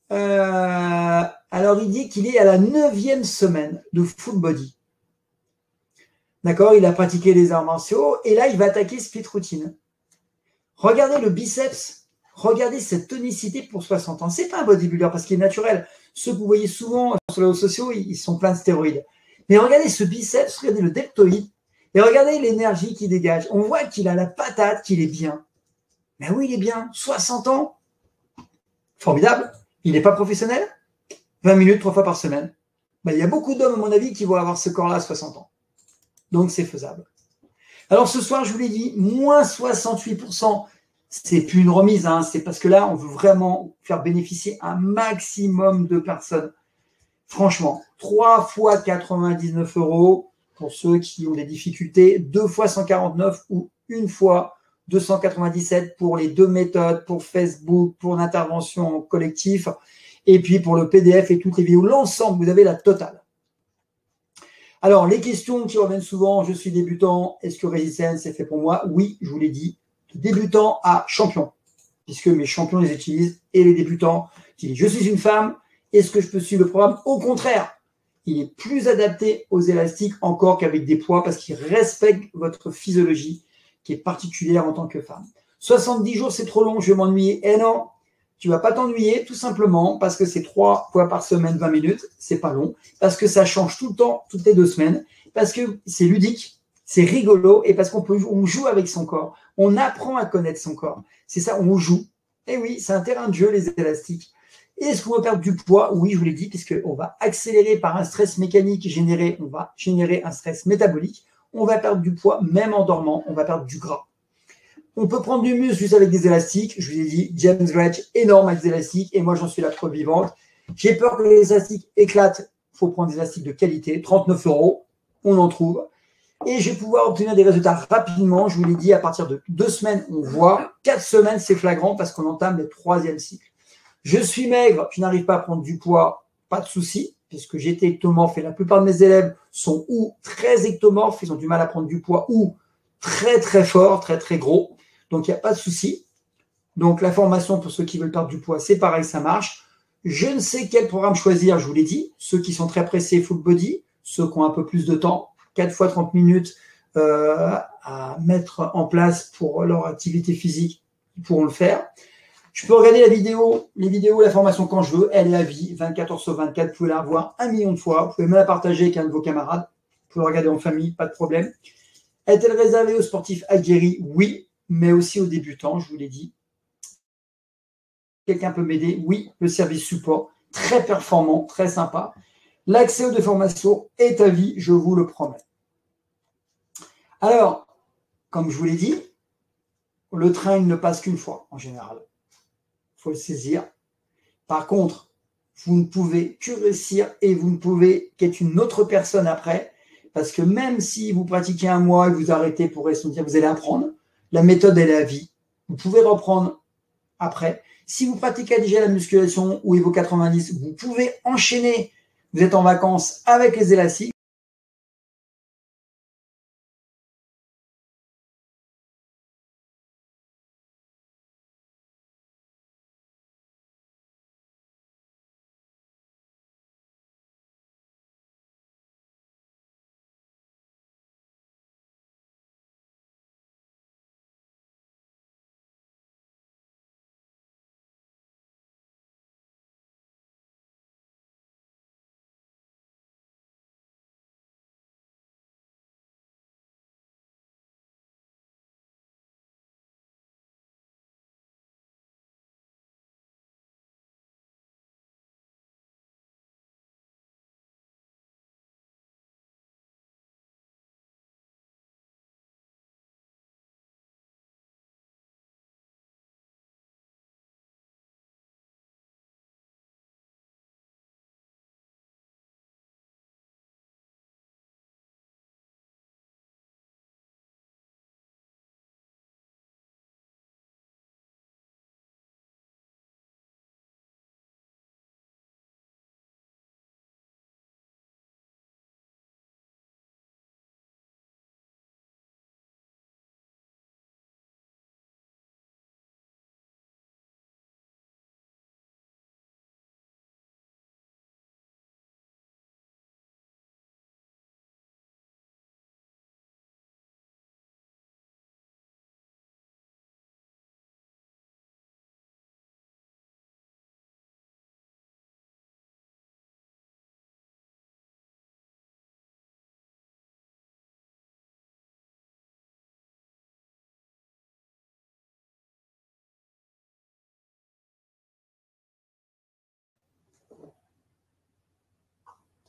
Euh, alors, il dit qu'il est à la neuvième semaine de full body. D'accord, il a pratiqué les arts martiaux et là, il va attaquer split routine. Regardez le biceps, regardez cette tonicité pour soixante ans. C'est pas un bodybuilder parce qu'il est naturel. Ceux que vous voyez souvent sur les réseaux sociaux, ils sont pleins de stéroïdes. Mais regardez ce biceps, regardez le deltoïde. Et regardez l'énergie qu'il dégage. On voit qu'il a la patate, qu'il est bien. Mais oui, il est bien. soixante ans. Formidable. Il n'est pas professionnel. vingt minutes, trois fois par semaine. Ben, il y a beaucoup d'hommes, à mon avis, qui vont avoir ce corps-là à soixante ans. Donc, c'est faisable. Alors, ce soir, je vous l'ai dit, moins soixante-huit pour cent. C'est plus une remise, hein. C'est parce que là, on veut vraiment faire bénéficier un maximum de personnes. Franchement, trois fois quatre-vingt-dix-neuf euros pour ceux qui ont des difficultés, deux fois cent quarante-neuf ou une fois deux cent quatre-vingt-dix-sept pour les deux méthodes, pour Facebook, pour l'intervention collective, et puis pour le P D F et toutes les vidéos, l'ensemble, vous avez la totale. Alors, les questions qui reviennent souvent, je suis débutant, est-ce que Resistance est fait pour moi? Oui, je vous l'ai dit, de débutant à champion, puisque mes champions les utilisent, et les débutants qui disent, je suis une femme, est-ce que je peux suivre le programme? Au contraire, il est plus adapté aux élastiques encore qu'avec des poids, parce qu'il respecte votre physiologie, qui est particulière en tant que femme. soixante-dix jours, c'est trop long, je vais m'ennuyer. Eh non, tu ne vas pas t'ennuyer, tout simplement parce que c'est trois fois par semaine, vingt minutes, c'est pas long, parce que ça change tout le temps, toutes les deux semaines, parce que c'est ludique, c'est rigolo, et parce qu'on peut, on joue avec son corps, on apprend à connaître son corps. C'est ça, on joue. Et oui, c'est un terrain de jeu, les élastiques. Et est-ce qu'on va perdre du poids? Oui, je vous l'ai dit, puisqu'on va accélérer par un stress mécanique généré, on va générer un stress métabolique, on va perdre du poids, même en dormant, on va perdre du gras. On peut prendre du muscle juste avec des élastiques. Je vous ai dit, James Gretsch, énorme avec des élastiques. Et moi, j'en suis la preuve vivante. J'ai peur que les élastiques éclatent. Il faut prendre des élastiques de qualité. trente-neuf euros, on en trouve. Et je vais pouvoir obtenir des résultats rapidement. Je vous l'ai dit, à partir de deux semaines, on voit. Quatre semaines, c'est flagrant parce qu'on entame le troisième cycle. Je suis maigre, je n'arrive pas à prendre du poids. Pas de souci, puisque j'étais ectomorphe et la plupart de mes élèves sont ou très ectomorphes, ils ont du mal à prendre du poids, ou très très forts, très très gros. Donc, il n'y a pas de souci. Donc, la formation pour ceux qui veulent perdre du poids, c'est pareil, ça marche. Je ne sais quel programme choisir, je vous l'ai dit. Ceux qui sont très pressés, full body. Ceux qui ont un peu plus de temps, quatre fois trente minutes euh, à mettre en place pour leur activité physique, ils pourront le faire. Je peux regarder la vidéo, les vidéos, la formation quand je veux. Elle est à vie, vingt-quatre heures sur vingt-quatre. Vous pouvez la revoir un million de fois. Vous pouvez même la partager avec un de vos camarades. Vous pouvez la regarder en famille, pas de problème. Est-elle réservée aux sportifs aguerris? Oui, mais aussi aux débutants, je vous l'ai dit. Quelqu'un peut m'aider? Oui, le service support, très performant, très sympa. L'accès aux deux formations est à vie, je vous le promets. Alors, comme je vous l'ai dit, le train il ne passe qu'une fois en général. Il faut le saisir. Par contre, vous ne pouvez que réussir et vous ne pouvez qu'être une autre personne après, parce que même si vous pratiquez un mois et vous arrêtez pour rester, vous allez apprendre. La méthode, elle est à vie. Vous pouvez reprendre après. Si vous pratiquez déjà la musculation ou Evo quatre-vingt-dix, vous pouvez enchaîner. Vous êtes en vacances avec les élastiques.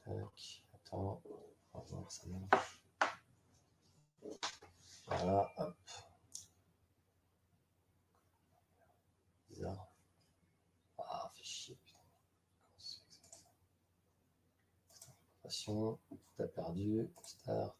Attends, on va voir ça même. Voilà, hop. Bizarre. Ah, fait chier, putain. Attention, t'as perdu. Start.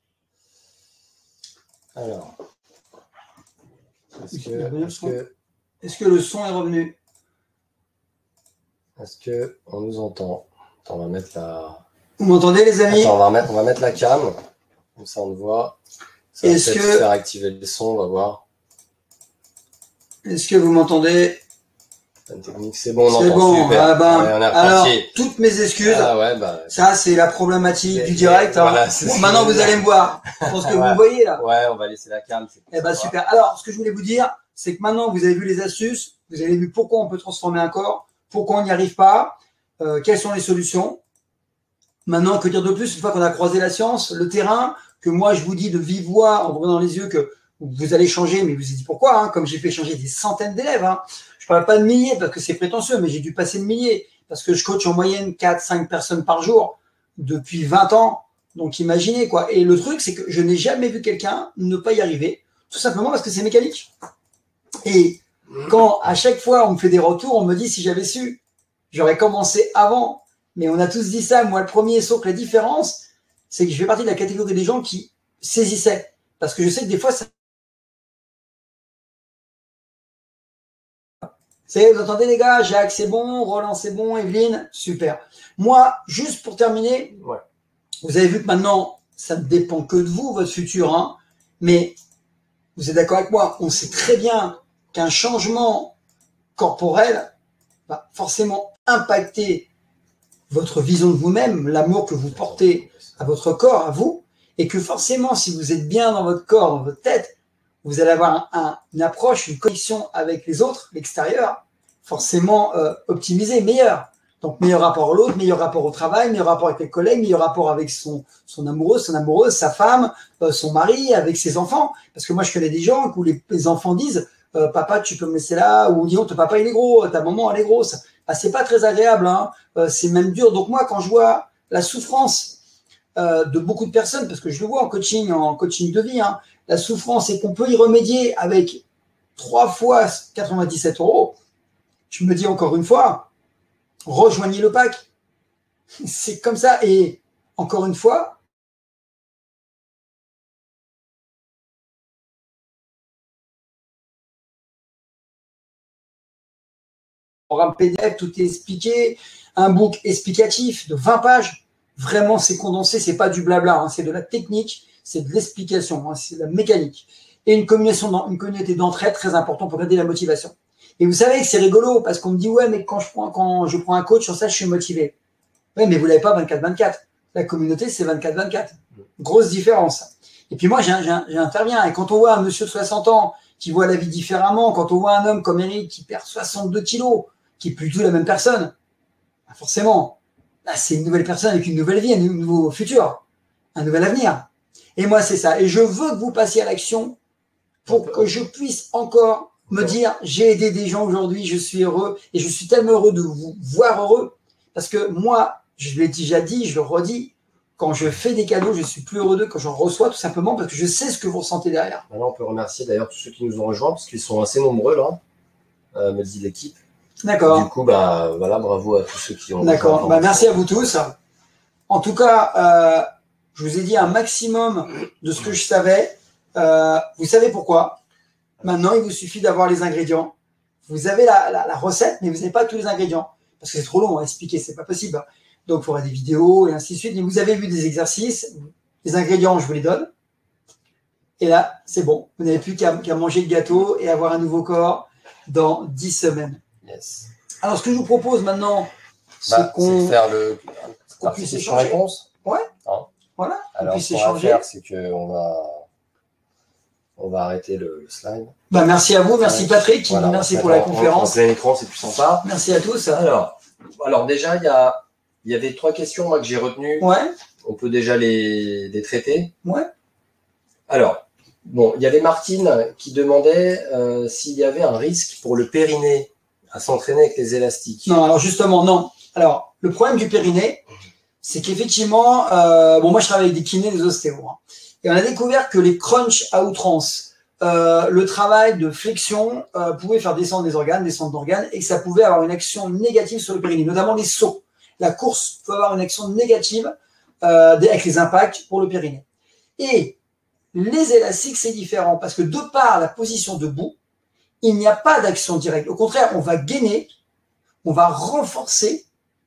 Alors. Est-ce que, est-ce que,
est-ce que le son est revenu?
Est-ce que on nous entend? Attends, on va mettre la.
Vous m'entendez, les amis?
Attends, on va remettre, on va mettre la cam. Comme ça, on le voit. Ça va
est-ce
peut-être
que...
faire activer le son, on va voir.
Est-ce que vous m'entendez?
Technique, c'est bon, on
c'est
entend
bon.
super.
Ah ben,
ouais, on est
alors,
reparti.
toutes mes excuses.
Ah ouais, bah,
ça, c'est la problématique
c'est,
du direct. Hein.
Voilà,
bon, maintenant, vous allez me voir. Je pense que
ouais.
vous me voyez là.
Ouais, on va laisser la cam.
Eh ben, super. Alors, ce que je voulais vous dire, c'est que maintenant, vous avez vu les astuces. Vous avez vu pourquoi on peut transformer un corps, pourquoi on n'y arrive pas, euh, quelles sont les solutions. Maintenant, que dire de plus, une fois qu'on a croisé la science, le terrain, que moi, je vous dis de vive voix, en vous regardant dans les yeux, que vous allez changer, mais vous vous dites pourquoi, hein, comme j'ai fait changer des centaines d'élèves. Hein. Je parle pas de milliers parce que c'est prétentieux, mais j'ai dû passer de milliers parce que je coach en moyenne quatre cinq personnes par jour depuis vingt ans. Donc imaginez quoi. Et le truc, c'est que je n'ai jamais vu quelqu'un ne pas y arriver, tout simplement parce que c'est mécanique. Et quand à chaque fois on me fait des retours, on me dit si j'avais su, j'aurais commencé avant. Mais on a tous dit ça, moi le premier, sauf que la différence, c'est que je fais partie de la catégorie des gens qui saisissaient. Parce que je sais que des fois, ça... C'est, vous entendez les gars, Jacques c'est bon, Roland c'est bon, Evelyne, super. Moi, juste pour terminer,
ouais.
Vous avez vu que maintenant, ça ne dépend que de vous, votre futur, hein, mais vous êtes d'accord avec moi, on sait très bien qu'un changement corporel va forcément impacter votre vision de vous-même, l'amour que vous portez à votre corps, à vous, et que forcément, si vous êtes bien dans votre corps, dans votre tête, vous allez avoir un, un, une approche, une connexion avec les autres, l'extérieur, forcément euh, optimisée, meilleure. Donc, meilleur rapport à l'autre, meilleur rapport au travail, meilleur rapport avec les collègues, meilleur rapport avec son, son amoureux, son amoureuse, sa femme, euh, son mari, avec ses enfants. Parce que moi, je connais des gens où les, les enfants disent euh, « Papa, tu peux me laisser là » ou « Dis-donc, ton papa, il est gros, ta maman, elle est grosse. » Ah, c'est pas très agréable, hein. euh, c'est même dur. Donc, moi, quand je vois la souffrance euh, de beaucoup de personnes, parce que je le vois en coaching, en coaching de vie, hein, la souffrance et qu'on peut y remédier avec trois fois quatre-vingt-dix-sept euros, je me dis encore une fois, rejoignez le pack. C'est comme ça. Et encore une fois, programme P D F, tout est expliqué, un book explicatif de vingt pages. Vraiment, c'est condensé, c'est pas du blabla, hein, c'est de la technique, c'est de l'explication, hein, c'est de la mécanique. Et une communauté, une communauté d'entraide très importante pour garder la motivation. Et vous savez que c'est rigolo parce qu'on me dit ouais, mais quand je prends, quand je prends un coach sur ça, je suis motivé. Oui, mais vous l'avez pas vingt-quatre vingt-quatre. La communauté, c'est vingt-quatre vingt-quatre. Grosse différence. Et puis moi, j'interviens. Et quand on voit un monsieur de soixante ans qui voit la vie différemment, quand on voit un homme comme Eric qui perd soixante-deux kilos, qui est plus du tout la même personne, bah forcément, bah c'est une nouvelle personne avec une nouvelle vie, un nouveau futur, un nouvel avenir. Et moi, c'est ça. Et je veux que vous passiez à l'action pour que je puisse encore me dire, j'ai aidé des gens aujourd'hui, je suis heureux, et je suis tellement heureux de vous voir heureux, parce que moi, je l'ai déjà dit, je le redis, quand je fais des cadeaux, je suis plus heureux d'eux quand j'en reçois, tout simplement parce que je sais ce que vous ressentez derrière.
Maintenant, on peut remercier d'ailleurs tous ceux qui nous ont rejoints, parce qu'ils sont assez nombreux là, euh, me dit l'équipe.
D'accord.
Du coup, bah voilà, bravo à tous ceux qui ont.
D'accord. Bah, merci à vous tous. En tout cas, euh, je vous ai dit un maximum de ce que je savais. Euh, vous savez pourquoi? Maintenant, il vous suffit d'avoir les ingrédients. Vous avez la, la, la recette, mais vous n'avez pas tous les ingrédients. Parce que c'est trop long à expliquer, c'est pas possible. Donc, il faudra des vidéos et ainsi de suite. Mais vous avez vu des exercices. Les ingrédients, je vous les donne. Et là, c'est bon. Vous n'avez plus qu'à qu'à manger le gâteau et avoir un nouveau corps dans dix semaines.
Yes.
Alors, ce que je vous propose maintenant, c'est
bah,
qu'on
faire le
qu'on puisse échanger.
Réponse.
Ouais.
Hein,
voilà.
alors,
puisse
ce qu'on va faire, c'est qu'on va, on va arrêter le, le slide.
Bah, merci à vous, merci
ouais.
Patrick, qui
voilà,
merci pour la conférence.
En plein écran, c'est plus sympa.
Merci à tous.
Alors, alors déjà, il y a, il y avait trois questions moi que j'ai retenues.
Ouais.
On peut déjà les, les traiter.
Ouais.
Alors, bon, il y avait Martine qui demandait euh, s'il y avait un risque pour le périnée à s'entraîner avec les élastiques.
Non, alors justement, non. Alors, le problème du périnée, c'est qu'effectivement, euh, bon, moi je travaille avec des kinés, des ostéos, hein, et on a découvert que les crunchs à outrance, euh, le travail de flexion euh, pouvait faire descendre des organes, descendre d'organes, et que ça pouvait avoir une action négative sur le périnée, notamment les sauts. La course peut avoir une action négative euh, avec les impacts pour le périnée. Et les élastiques, c'est différent, parce que de par la position debout, il n'y a pas d'action directe. Au contraire, on va gainer, on va renforcer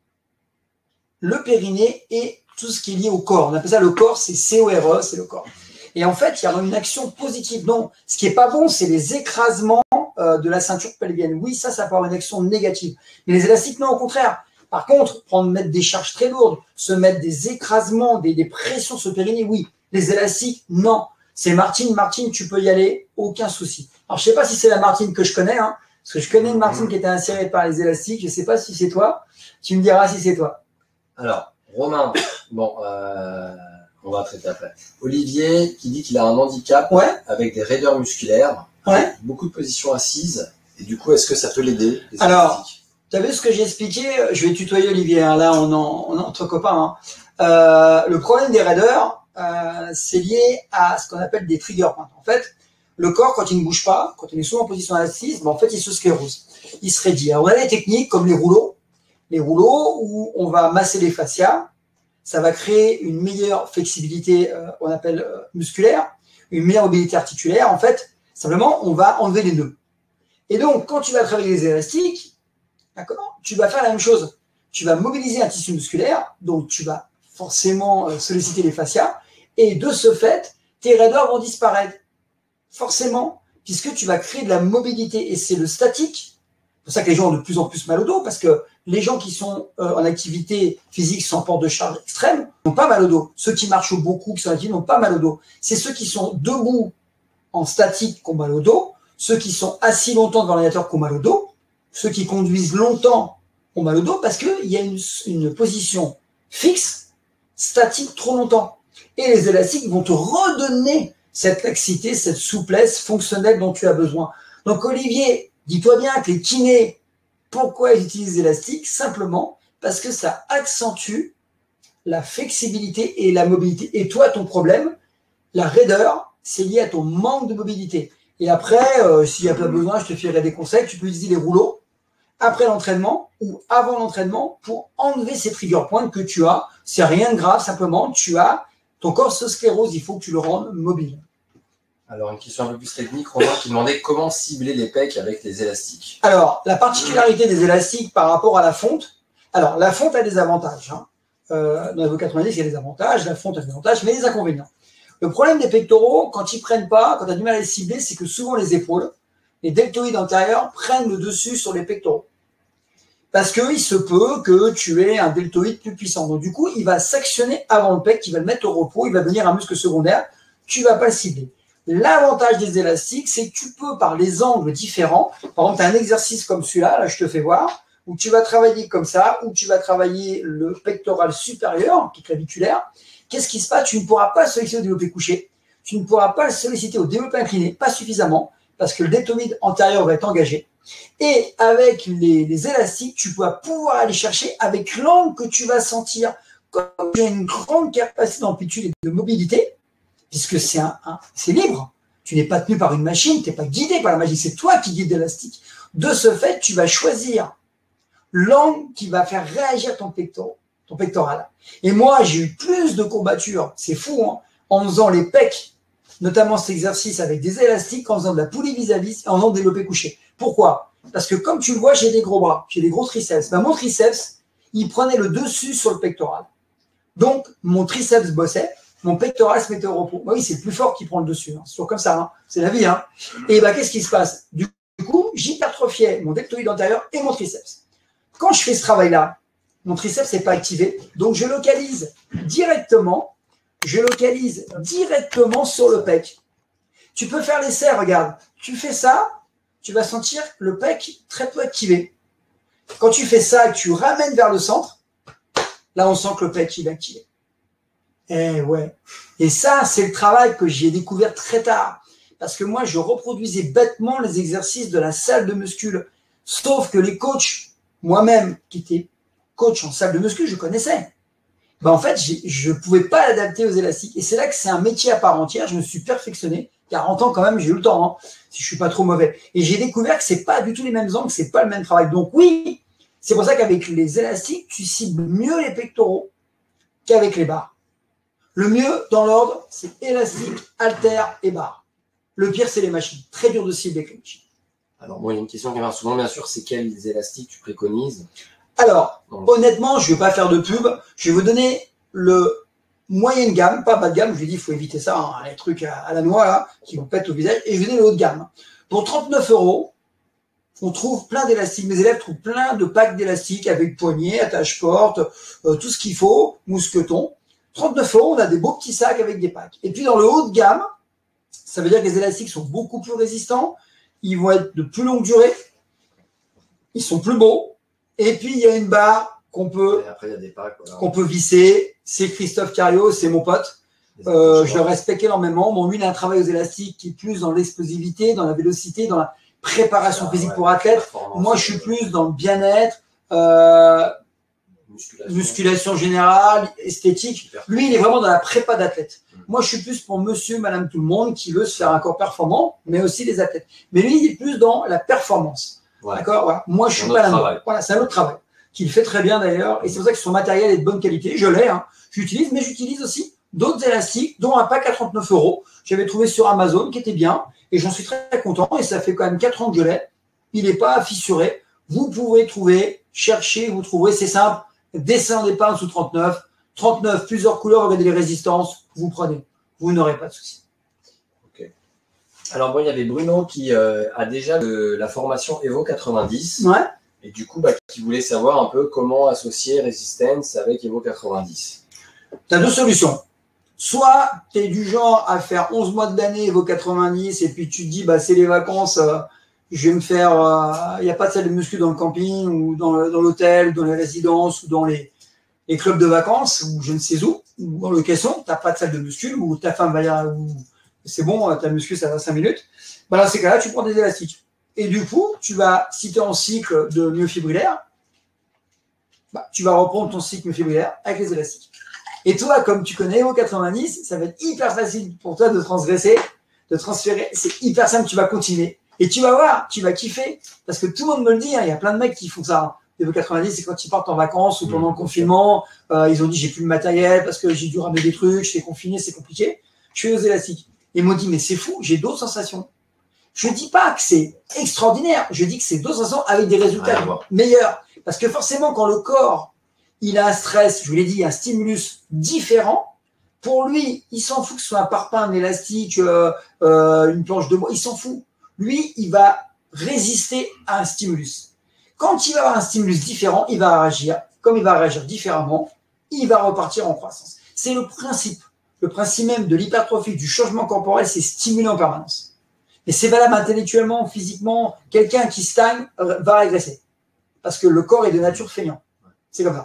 le périnée et tout ce qui est lié au corps. On appelle ça le corps, c'est C O R E, c'est le corps. Et en fait, il y a une action positive. Non, ce qui est pas bon, c'est les écrasements euh, de la ceinture pelvienne. Oui, ça, ça peut avoir une action négative. Mais les élastiques, non, au contraire. Par contre, prendre, mettre des charges très lourdes, se mettre des écrasements, des, des pressions sur le périnée, oui. Les élastiques, non. C'est Martine, Martine, tu peux y aller, aucun souci. Alors, je sais pas si c'est la Martine que je connais, hein, parce que je connais une Martine qui était insérée par les élastiques. Je sais pas si c'est toi. Tu me diras si c'est toi.
Alors, Romain, bon, euh, on va traiter après. Olivier qui dit qu'il a un handicap
ouais.
avec des raideurs musculaires,
ouais.
beaucoup de positions assises, et du coup, est-ce que ça peut l'aider?
Alors, tu as vu ce que j'ai expliqué? Je vais tutoyer Olivier, hein, là on, en, on est entre copains. Hein. Euh, le problème des raideurs, euh, c'est lié à ce qu'on appelle des trigger points. En fait, le corps, quand il ne bouge pas, quand il est souvent en position assise, ben, en fait, il se sclérose. Il se raidit. Alors, on a des techniques comme les rouleaux, les rouleaux où on va masser les fascias, ça va créer une meilleure flexibilité, euh, on appelle euh, musculaire, une meilleure mobilité articulaire. En fait, simplement, on va enlever les nœuds. Et donc, quand tu vas travailler les élastiques, d'accord, tu vas faire la même chose. Tu vas mobiliser un tissu musculaire, donc tu vas forcément euh, solliciter les fascias, et de ce fait, tes raideurs vont disparaître. Forcément, puisque tu vas créer de la mobilité, et c'est le statique. C'est pour ça que les gens ont de plus en plus mal au dos, parce que les gens qui sont euh, en activité physique sans port de charge extrême n'ont pas mal au dos. Ceux qui marchent beaucoup, qui sont actifs, n'ont pas mal au dos. C'est ceux qui sont debout en statique qui ont mal au dos, ceux qui sont assis longtemps devant l'ordinateur qui ont mal au dos, ceux qui conduisent longtemps ont mal au dos parce qu'il y a une, une position fixe, statique trop longtemps. Et les élastiques vont te redonner cette laxité, cette souplesse fonctionnelle dont tu as besoin. Donc Olivier, dis-toi bien que les kinés, pourquoi ils utilisent l'élastique? Simplement parce que ça accentue la flexibilité et la mobilité. Et toi, ton problème, la raideur, c'est lié à ton manque de mobilité. Et après, euh, s'il n'y a pas besoin, je te ferai des conseils. Tu peux utiliser les rouleaux après l'entraînement ou avant l'entraînement pour enlever ces trigger points que tu as. C'est rien de grave, simplement, tu as ton corps se sclérose, il faut que tu le rendes mobile.
Alors, une question un peu plus technique, Romain qui demandait comment cibler les pecs avec les élastiques.
Alors, la particularité des élastiques par rapport à la fonte, alors la fonte a des avantages. Hein. Euh, dans la V quatre-vingt-dix, il y a des avantages, la fonte a des avantages, mais des inconvénients. Le problème des pectoraux, quand ils prennent pas, quand tu as du mal à les cibler, c'est que souvent les épaules, les deltoïdes antérieurs prennent le dessus sur les pectoraux. Parce qu'il se peut que tu aies un deltoïde plus puissant. Donc du coup, il va s'actionner avant le pec, il va le mettre au repos, il va devenir un muscle secondaire, tu ne vas pas le cibler. L'avantage des élastiques, c'est que tu peux, par les angles différents, par exemple, tu as un exercice comme celui-là, là je te fais voir, où tu vas travailler comme ça, où tu vas travailler le pectoral supérieur, qui est claviculaire. Qu'est-ce qui se passe? Tu ne pourras pas le solliciter au développé couché, tu ne pourras pas le solliciter au développé incliné, pas suffisamment, parce que le deltoïde antérieur va être engagé. Et avec les, les élastiques, tu vas pouvoir aller chercher avec l'angle que tu vas sentir. Comme tu as une grande capacité d'amplitude et de mobilité, puisque c'est un, un, c'est libre. Tu n'es pas tenu par une machine, tu n'es pas guidé par la machine, c'est toi qui guides l'élastique. De ce fait, tu vas choisir l'angle qui va faire réagir ton pectoral. Ton pectoral. Et moi, j'ai eu plus de courbatures, c'est fou, hein, en faisant les pecs, notamment cet exercice avec des élastiques, en faisant de la poulie vis-à-vis, en faisant développé couché. Pourquoi? Parce que comme tu le vois, j'ai des gros bras, j'ai des gros triceps. Ben, mon triceps, il prenait le dessus sur le pectoral. Donc, mon triceps bossait, mon pectoral se mettait au repos. Ben oui, c'est le plus fort qui prend le dessus. Hein. C'est toujours comme ça, hein. C'est la vie. Hein. Et ben, qu'est-ce qui se passe? Du coup, j'hypertrophiais mon deltoïde antérieur et mon triceps. Quand je fais ce travail-là, mon triceps n'est pas activé, donc je localise directement, je localise directement sur le pec. Tu peux faire l'essai, regarde. Tu fais ça, tu vas sentir le pec très peu activé. Quand tu fais ça et que tu ramènes vers le centre, là on sent que le pec il est activé. Eh ouais. Et ça, c'est le travail que j'ai découvert très tard. Parce que moi, je reproduisais bêtement les exercices de la salle de muscule. Sauf que les coachs, moi-même, qui étais coach en salle de muscu, je connaissais. bah en fait, je ne pouvais pas l'adapter aux élastiques. Et c'est là que c'est un métier à part entière. Je me suis perfectionné. quarante ans quand même, j'ai eu le temps, hein, si je suis pas trop mauvais. Et j'ai découvert que c'est pas du tout les mêmes angles, c'est pas le même travail. Donc oui, c'est pour ça qu'avec les élastiques, tu cibles mieux les pectoraux qu'avec les barres. Le mieux, dans l'ordre, c'est élastique, halter et barre. Le pire, c'est les machines. Très dur de cibler avec les machines.
Alors, moi, il y a une question qui revient souvent, bien sûr, c'est quels élastiques tu préconises?
Alors,
Donc,
honnêtement, je ne vais pas faire de pub. Je vais vous donner le moyenne gamme, pas bas de gamme. Je vous ai dit, il faut éviter ça, hein, les trucs à, à la noix, là, qui vous pètent au visage. Et je vais vous donner le haut de gamme. Pour trente-neuf euros, on trouve plein d'élastiques. Mes élèves trouvent plein de packs d'élastiques avec poignées, attache-porte, euh, tout ce qu'il faut, mousqueton. trente-neuf euros, on a des beaux petits sacs avec des packs. Et puis, dans le haut de gamme, ça veut dire que les élastiques sont beaucoup plus résistants. Ils vont être de plus longue durée. Ils sont plus beaux. Et puis, il y a une barre qu'on peut,
après, il y a des packs, voilà.
qu'on peut visser. C'est Christophe Cario, c'est mon pote. Euh, je le respecte énormément. Bon, lui, il a un travail aux élastiques qui est plus dans l'explosivité, dans la vélocité, dans la préparation ah, physique ouais, pour athlète. Moi, je suis plus dans le bien-être, euh, musculation. musculation générale, esthétique. Lui, il est vraiment dans la prépa d'athlète. Mmh. Moi, je suis plus pour monsieur, madame, tout le monde qui veut se faire un corps performant, mais aussi les athlètes. Mais lui, il est plus dans la performance. Ouais. D'accord, voilà. Moi, je suis pas là. Voilà, c'est un autre travail qu'il fait très bien d'ailleurs, et c'est pour ça que son matériel est de bonne qualité. Je l'ai, hein. J'utilise, mais j'utilise aussi d'autres élastiques, dont un pack à trente-neuf euros. J'avais trouvé sur Amazon qui était bien, et j'en suis très, très content. Et ça fait quand même quatre ans que je l'ai. Il n'est pas fissuré. Vous pouvez trouver, chercher, vous trouverez, c'est simple. Dessin d'épingle sous trente-neuf, trente-neuf, plusieurs couleurs, regardez les résistances, vous prenez. Vous n'aurez pas de souci.
Alors, bon, il y avait Bruno qui euh, a déjà le, la formation Evo quatre-vingt-dix.
Ouais.
Et du coup, bah, qui voulait savoir un peu comment associer Resistance avec Evo quatre-vingt-dix.
Tu as deux solutions. Soit tu es du genre à faire onze mois de l'année Evo quatre-vingt-dix et puis tu te dis, bah, c'est les vacances, euh, je vais me faire. Il euh, n'y a pas de salle de muscu dans le camping ou dans, dans l'hôtel, dans les résidences ou dans les, les clubs de vacances ou je ne sais où, ou dans le caisson, tu n'as pas de salle de muscu ou ta femme va dire. Ou, c'est bon, ta muscu, ça va cinq minutes. Ben dans ces cas-là, tu prends des élastiques. Et du coup, tu vas, si tu es en cycle de myofibrillaire, bah, tu vas reprendre ton cycle myofibrillaire avec les élastiques. Et toi, comme tu connais Evo quatre-vingt-dix, ça va être hyper facile pour toi de transgresser, de transférer. C'est hyper simple, tu vas continuer. Et tu vas voir, tu vas kiffer. Parce que tout le monde me le dit, hein, il y a plein de mecs qui font ça. Evo quatre-vingt-dix, c'est quand ils partent en vacances ou pendant mmh, le confinement. Euh, ils ont dit, j'ai plus le matériel parce que j'ai dû ramener des trucs, je suis confiné, c'est compliqué. Je fais aux élastiques. Ils m'ont dit, mais c'est fou, j'ai d'autres sensations. Je ne dis pas que c'est extraordinaire, je dis que c'est d'autres sensations avec des résultats meilleurs. Parce que forcément, quand le corps, il a un stress, je vous l'ai dit, un stimulus différent, pour lui, il s'en fout que ce soit un parpaing, un élastique, euh, euh, une planche de bois, il s'en fout. Lui, il va résister à un stimulus. Quand il va avoir un stimulus différent, il va réagir. Comme il va réagir différemment, il va repartir en croissance. C'est le principe. Le principe même de l'hypertrophie, du changement corporel, c'est stimuler en permanence. Et c'est valable intellectuellement, physiquement. Quelqu'un qui stagne va régresser. Parce que le corps est de nature feignant. C'est comme ça.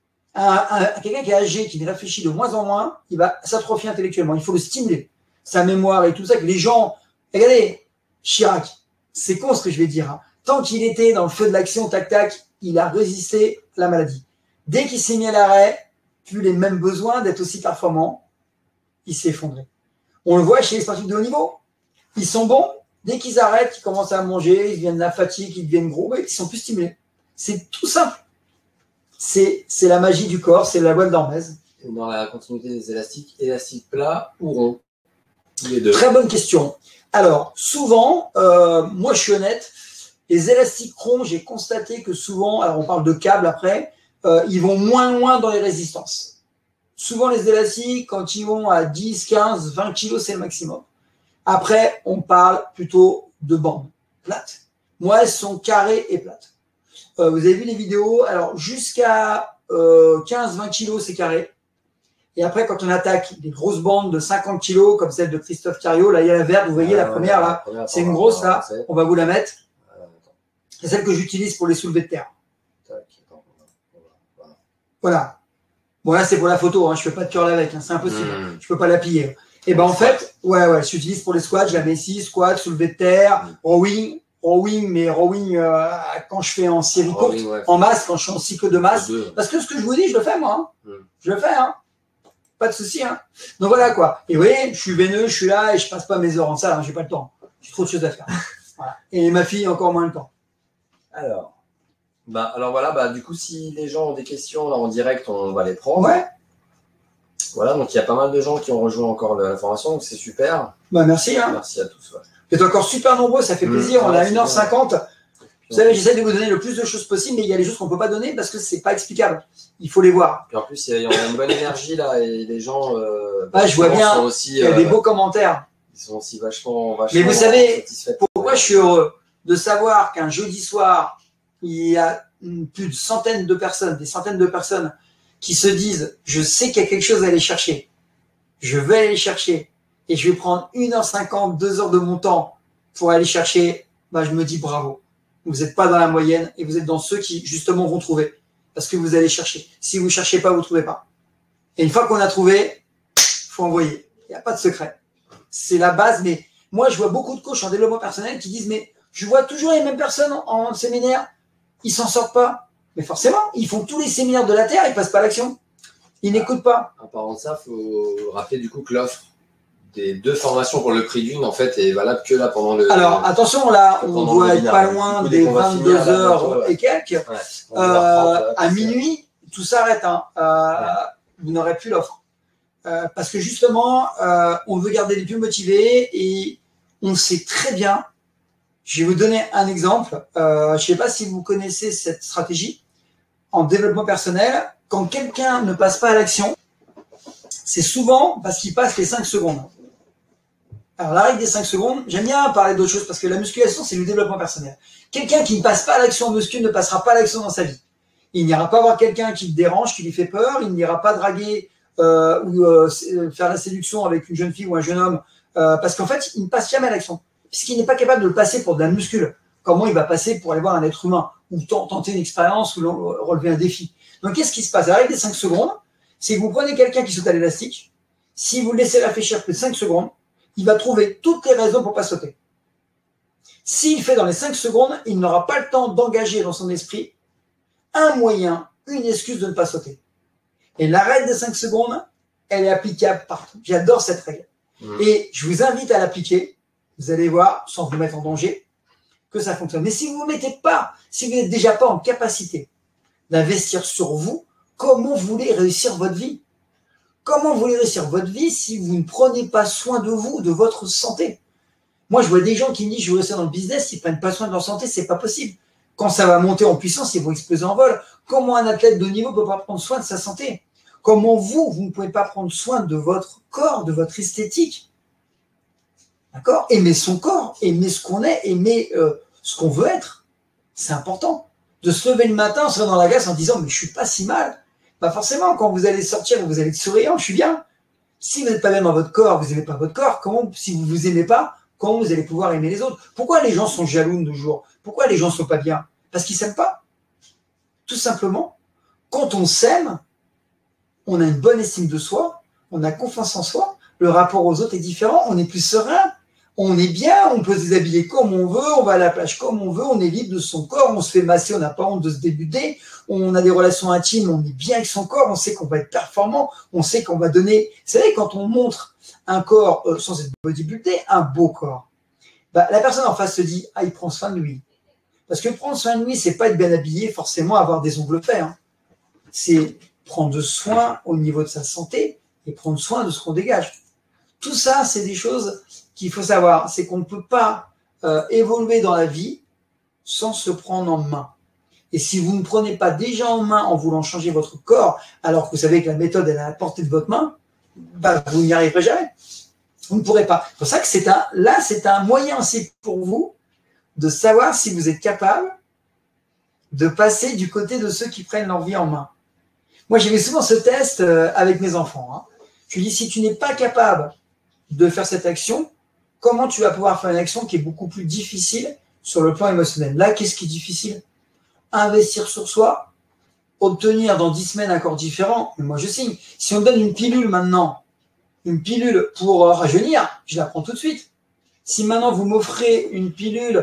Un, un, quelqu'un qui est âgé, qui ne réfléchit de moins en moins, il va s'atrophier intellectuellement. Il faut le stimuler. Sa mémoire et tout ça, que les gens... Regardez, Chirac, c'est con ce que je vais dire. Hein. Tant qu'il était dans le feu de l'action, tac-tac, il a résisté à la maladie. Dès qu'il s'est mis à l'arrêt, plus les mêmes besoins d'être aussi performant, il s'est effondré. On le voit chez les sportifs de haut niveau. Ils sont bons. Dès qu'ils arrêtent, ils commencent à manger, ils viennent de la fatigue, ils deviennent gros, mais ils sont plus stimulés. C'est tout simple. C'est, c'est la magie du corps, c'est la loi de l'hormèse.
Dans la continuité des élastiques, élastiques plats ou ronds? Les deux.
Très bonne question. Alors, souvent, euh, moi je suis honnête, les élastiques ronds, j'ai constaté que souvent, alors on parle de câbles après, euh, ils vont moins loin dans les résistances. Souvent, les élastiques, quand ils vont à dix, quinze, vingt kilos, c'est le maximum. Après, on parle plutôt de bandes plates. Moi, elles sont carrées et plates. Euh, vous avez vu les vidéos, alors jusqu'à euh, quinze, vingt kilos, c'est carré. Et après, quand on attaque des grosses bandes de cinquante kilos, comme celle de Christophe Cario, là, il y a la verte, vous voyez ah, la première, là, première, c'est une grosse, là, on va vous la mettre. C'est celle que j'utilise pour les soulevés de terre. Voilà. Bon, là, c'est pour la photo, hein. Je ne fais pas de curl avec, hein. C'est impossible. Mmh. Je ne peux pas la piller. Et ben en fait, ouais, ouais, je l'utilise pour les squats, je la mets ici, squat, soulevé de terre, rowing, rowing, mais rowing euh, quand je fais en série courte,
rowing, ouais.
en masse, quand je suis en cycle de masse.
Deux.
Parce que ce que je vous dis, je le fais moi. Hein.
Mm.
Je le fais, hein. Pas de souci. Hein. Donc voilà quoi. Et vous voyez, je suis veineux, je suis là et je passe pas mes heures en salle, hein, j'ai pas le temps. J'ai trop de choses à faire. Voilà. Et ma fille, encore moins le temps.
Alors, bah, alors voilà, bah, du coup, si les gens ont des questions là en direct, on va les prendre.
Ouais.
Voilà, donc il y a pas mal de gens qui ont rejoint encore la formation, donc c'est super.
Bah merci. Hein.
Merci à tous. Ouais.
Vous êtes encore super nombreux, ça fait plaisir. Mmh, on a une heure cinquante. Vous savez, j'essaie de vous donner le plus de choses possible, mais il y a des choses qu'on ne peut pas donner parce que c'est pas explicable. Il faut les voir.
Puis en plus, il y a une bonne énergie là et les gens. Euh,
ah, je vois bien.
Aussi,
il y a
euh,
des beaux commentaires.
Ils sont aussi vachement. vachement
mais vous savez,
satisfaits.
Pourquoi je suis heureux de savoir qu'un jeudi soir, il y a plus de centaines de personnes, des centaines de personnes qui se disent je sais qu'il y a quelque chose à aller chercher. Je vais aller chercher et je vais prendre une heure cinquante, deux heures de mon temps pour aller chercher, bah, je me dis bravo. Vous n'êtes pas dans la moyenne et vous êtes dans ceux qui, justement, vont trouver. Parce que vous allez chercher. Si vous ne cherchez pas, vous ne trouvez pas. Et une fois qu'on a trouvé, il faut envoyer. Il n'y a pas de secret. C'est la base. Mais moi, je vois beaucoup de coachs en développement personnel qui disent mais je vois toujours les mêmes personnes en, en séminaire. Ils s'en sortent pas. Mais forcément, ils font tous les séminaires de la Terre, ils ne passent pas à l'action. Ils ah, n'écoutent pas.
En parlant de ça, il faut rappeler du coup que l'offre des deux formations pour le prix d'une, en fait, est valable que là pendant le.
Alors, attention, là, on doit être pas loin coup, des vingt-deux heures ouais. et quelques. Ouais, euh, à minuit, tout s'arrête. Hein. Euh, ouais. Vous n'aurez plus l'offre. Euh, parce que justement, euh, on veut garder les plus motivés et on sait très bien. Je vais vous donner un exemple. Euh, je ne sais pas si vous connaissez cette stratégie en développement personnel. Quand quelqu'un ne passe pas à l'action, c'est souvent parce qu'il passe les cinq secondes. Alors, la règle des cinq secondes, j'aime bien parler d'autre chose parce que la musculation, c'est le développement personnel. Quelqu'un qui ne passe pas à l'action en muscu ne passera pas à l'action dans sa vie. Il n'ira pas voir quelqu'un qui le dérange, qui lui fait peur. Il n'ira pas draguer euh, ou euh, faire la séduction avec une jeune fille ou un jeune homme euh, parce qu'en fait, il ne passe jamais à l'action. Puisqu'il n'est pas capable de le passer pour de la muscule. Comment il va passer pour aller voir un être humain ou tenter une expérience ou relever un défi. Donc, qu'est-ce qui se passe? La règle des cinq secondes, c'est que vous prenez quelqu'un qui saute à l'élastique. Si vous le laissez réfléchir plus de cinq secondes, il va trouver toutes les raisons pour ne pas sauter. S'il fait dans les cinq secondes, il n'aura pas le temps d'engager dans son esprit un moyen, une excuse de ne pas sauter. Et la règle des cinq secondes, elle est applicable partout. J'adore cette règle. Mmh. Et je vous invite à l'appliquer. Vous allez voir, sans vous mettre en danger, que ça fonctionne. Mais si vous ne vous mettez pas, si vous n'êtes déjà pas en capacité d'investir sur vous, comment vous voulez réussir votre vie? Comment vous voulez réussir votre vie si vous ne prenez pas soin de vous, de votre santé? Moi, je vois des gens qui me disent je veux rester dans le business, ils ne prennent pas soin de leur santé, c'est pas possible. Quand ça va monter en puissance, ils vont exploser en vol. Comment un athlète de haut niveau ne peut pas prendre soin de sa santé? Comment vous, vous ne pouvez pas prendre soin de votre corps, de votre esthétique? D'accord? Aimer son corps, aimer ce qu'on est, aimer euh, ce qu'on veut être. C'est important. De se lever le matin, se lever dans la glace en disant mais je suis pas si mal. Pas forcément, quand vous allez sortir, vous allez être souriant, je suis bien. Si vous n'êtes pas bien dans votre corps, vous n'aimez pas votre corps, comment, si vous ne vous aimez pas, comment vous allez pouvoir aimer les autres? Pourquoi les gens sont jaloux de nos jours? Pourquoi les gens ne sont pas bien? Parce qu'ils ne s'aiment pas. Tout simplement, quand on s'aime, on a une bonne estime de soi, on a confiance en soi, le rapport aux autres est différent, on est plus serein, on est bien, on peut se déshabiller comme on veut, on va à la plage comme on veut, on est libre de son corps, on se fait masser, on n'a pas honte de se débuter, on a des relations intimes, on est bien avec son corps, on sait qu'on va être performant, on sait qu'on va donner... Vous savez, quand on montre un corps, euh, sans être bodybuildé, un beau corps, bah, la personne en face se dit « Ah, il prend soin de lui ». Parce que prendre soin de lui, c'est pas être bien habillé, forcément avoir des ongles faits. Hein. C'est prendre soin au niveau de sa santé et prendre soin de ce qu'on dégage. Tout ça, c'est des choses qu'il faut savoir. C'est qu'on ne peut pas euh, évoluer dans la vie sans se prendre en main. Et si vous ne prenez pas déjà en main en voulant changer votre corps, alors que vous savez que la méthode est à la portée de votre main, bah, vous n'y arriverez jamais. Vous ne pourrez pas. C'est pour ça que c'est un, là, c'est un moyen aussi pour vous de savoir si vous êtes capable de passer du côté de ceux qui prennent leur vie en main. Moi, j'ai fait souvent ce test euh, avec mes enfants. Hein. Je lui dis, si tu n'es pas capable de faire cette action, comment tu vas pouvoir faire une action qui est beaucoup plus difficile sur le plan émotionnel? Là, qu'est-ce qui est difficile? Investir sur soi, obtenir dans dix semaines un corps différent. Mais moi, je signe. Si on me donne une pilule maintenant, une pilule pour rajeunir, je la prends tout de suite. Si maintenant vous m'offrez une pilule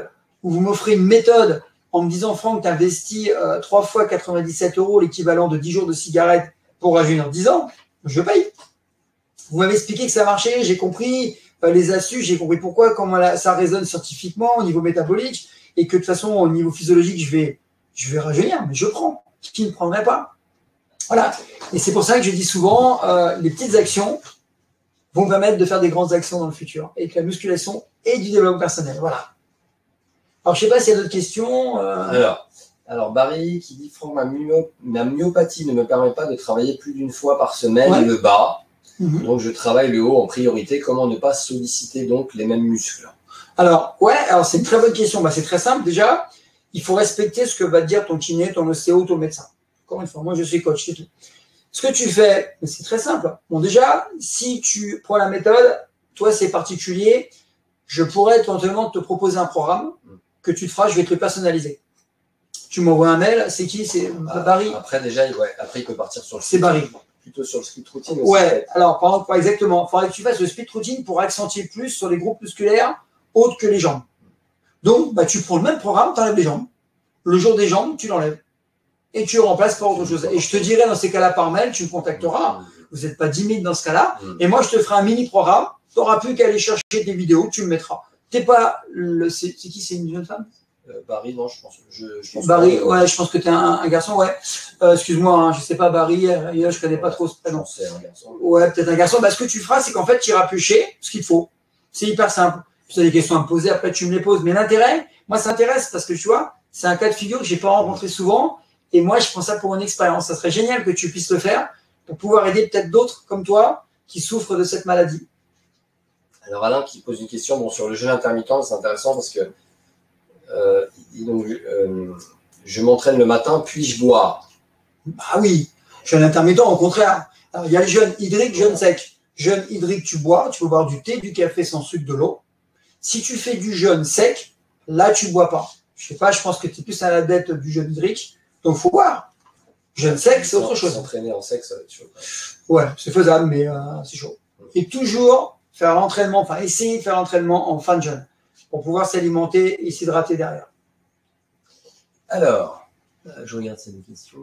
ou vous m'offrez une méthode en me disant, Franck, tu investis euh, trois fois quatre-vingt-dix-sept euros, l'équivalent de dix jours de cigarettes pour rajeunir dix ans, je paye. Vous m'avez expliqué que ça marchait, j'ai compris euh, les astuces, j'ai compris pourquoi, comment la, ça résonne scientifiquement au niveau métabolique, et que de toute façon, au niveau physiologique, je vais, je vais rajeunir, mais je prends. Qui ne prendrait pas? Voilà. Et c'est pour ça que je dis souvent, euh, les petites actions vont permettre de faire des grandes actions dans le futur, et que la musculation et du développement personnel. Voilà. Alors, je ne sais pas s'il y a d'autres questions. Euh...
Alors, alors, Barry qui dit, Franck, ma, myop ma myopathie ne me permet pas de travailler plus d'une fois par semaine ouais. le bas. Mm-hmm. Donc, je travaille le haut en priorité. Comment ne pas solliciter donc les mêmes muscles? Alors, ouais, alors c'est une très bonne question. Bah, c'est très simple. Déjà, il faut respecter ce que va te dire ton kiné, ton ostéo, ton médecin. Encore une fois, moi, je suis coach, c'est tout. Ce que tu fais, c'est très simple. Bon, déjà, si tu prends la méthode, toi, c'est particulier. Je pourrais éventuellement te proposer un programme que tu te feras, je vais te le personnaliser. Tu m'envoies un mail, c'est qui? C'est Barry. Après, déjà, ouais, après, il peut partir sur le. C'est Barry. Plutôt sur le split routine aussi. Ouais, alors, par exemple, exactement. Il faudrait que tu fasses le split routine pour accentuer plus sur les groupes musculaires autres que les jambes. Donc, bah, tu prends le même programme, tu enlèves les jambes. Le jour des jambes, tu l'enlèves. Et tu le remplaces par autre chose. Et je te dirai dans ces cas-là par mail, tu me contacteras. Vous n'êtes pas dix mille dans ce cas-là. Et moi, je te ferai un mini-programme. Tu n'auras plus qu'à aller chercher des vidéos, tu me mettras. T'es pas le. C'est qui? C'est une jeune femme? euh, Barry, non, je pense. Je, je pense Barry, pas, ouais, je pense que tu es un, un garçon, ouais. Euh, Excuse-moi, hein, je sais pas, Barry, euh, je connais pas trop ce prénom. C'est un garçon. Ouais, peut-être un garçon. Bah, ce que tu feras, c'est qu'en fait, tu iras piocher ce qu'il faut. C'est hyper simple. Tu as des questions à me poser, après tu me les poses. Mais l'intérêt, moi, ça m'intéresse parce que tu vois, c'est un cas de figure que j'ai pas rencontré souvent. Et moi, je prends ça pour une expérience. Ça serait génial que tu puisses le faire pour pouvoir aider peut-être d'autres comme toi qui souffrent de cette maladie. Alors Alain qui pose une question bon, sur le jeûne intermittent, c'est intéressant parce que euh, donc, euh, je m'entraîne le matin, puis-je boire? Ah oui, jeûne intermittent, au contraire. Alors, il y a le jeûne hydrique, jeûne sec. Jeûne hydrique, tu bois, tu peux boire du thé, du café sans sucre, de l'eau. Si tu fais du jeûne sec, là, tu ne bois pas. Je sais pas, je pense que tu es plus à la dette du jeûne hydrique, donc il faut boire. Jeûne sec, c'est autre chose. S'entraîner en sec, ça va être chaud. Ouais, c'est faisable, mais euh, c'est chaud. Et toujours faire l'entraînement, enfin essayer de faire l'entraînement en fin de jeûne pour pouvoir s'alimenter et s'hydrater derrière. Alors, je regarde cette question.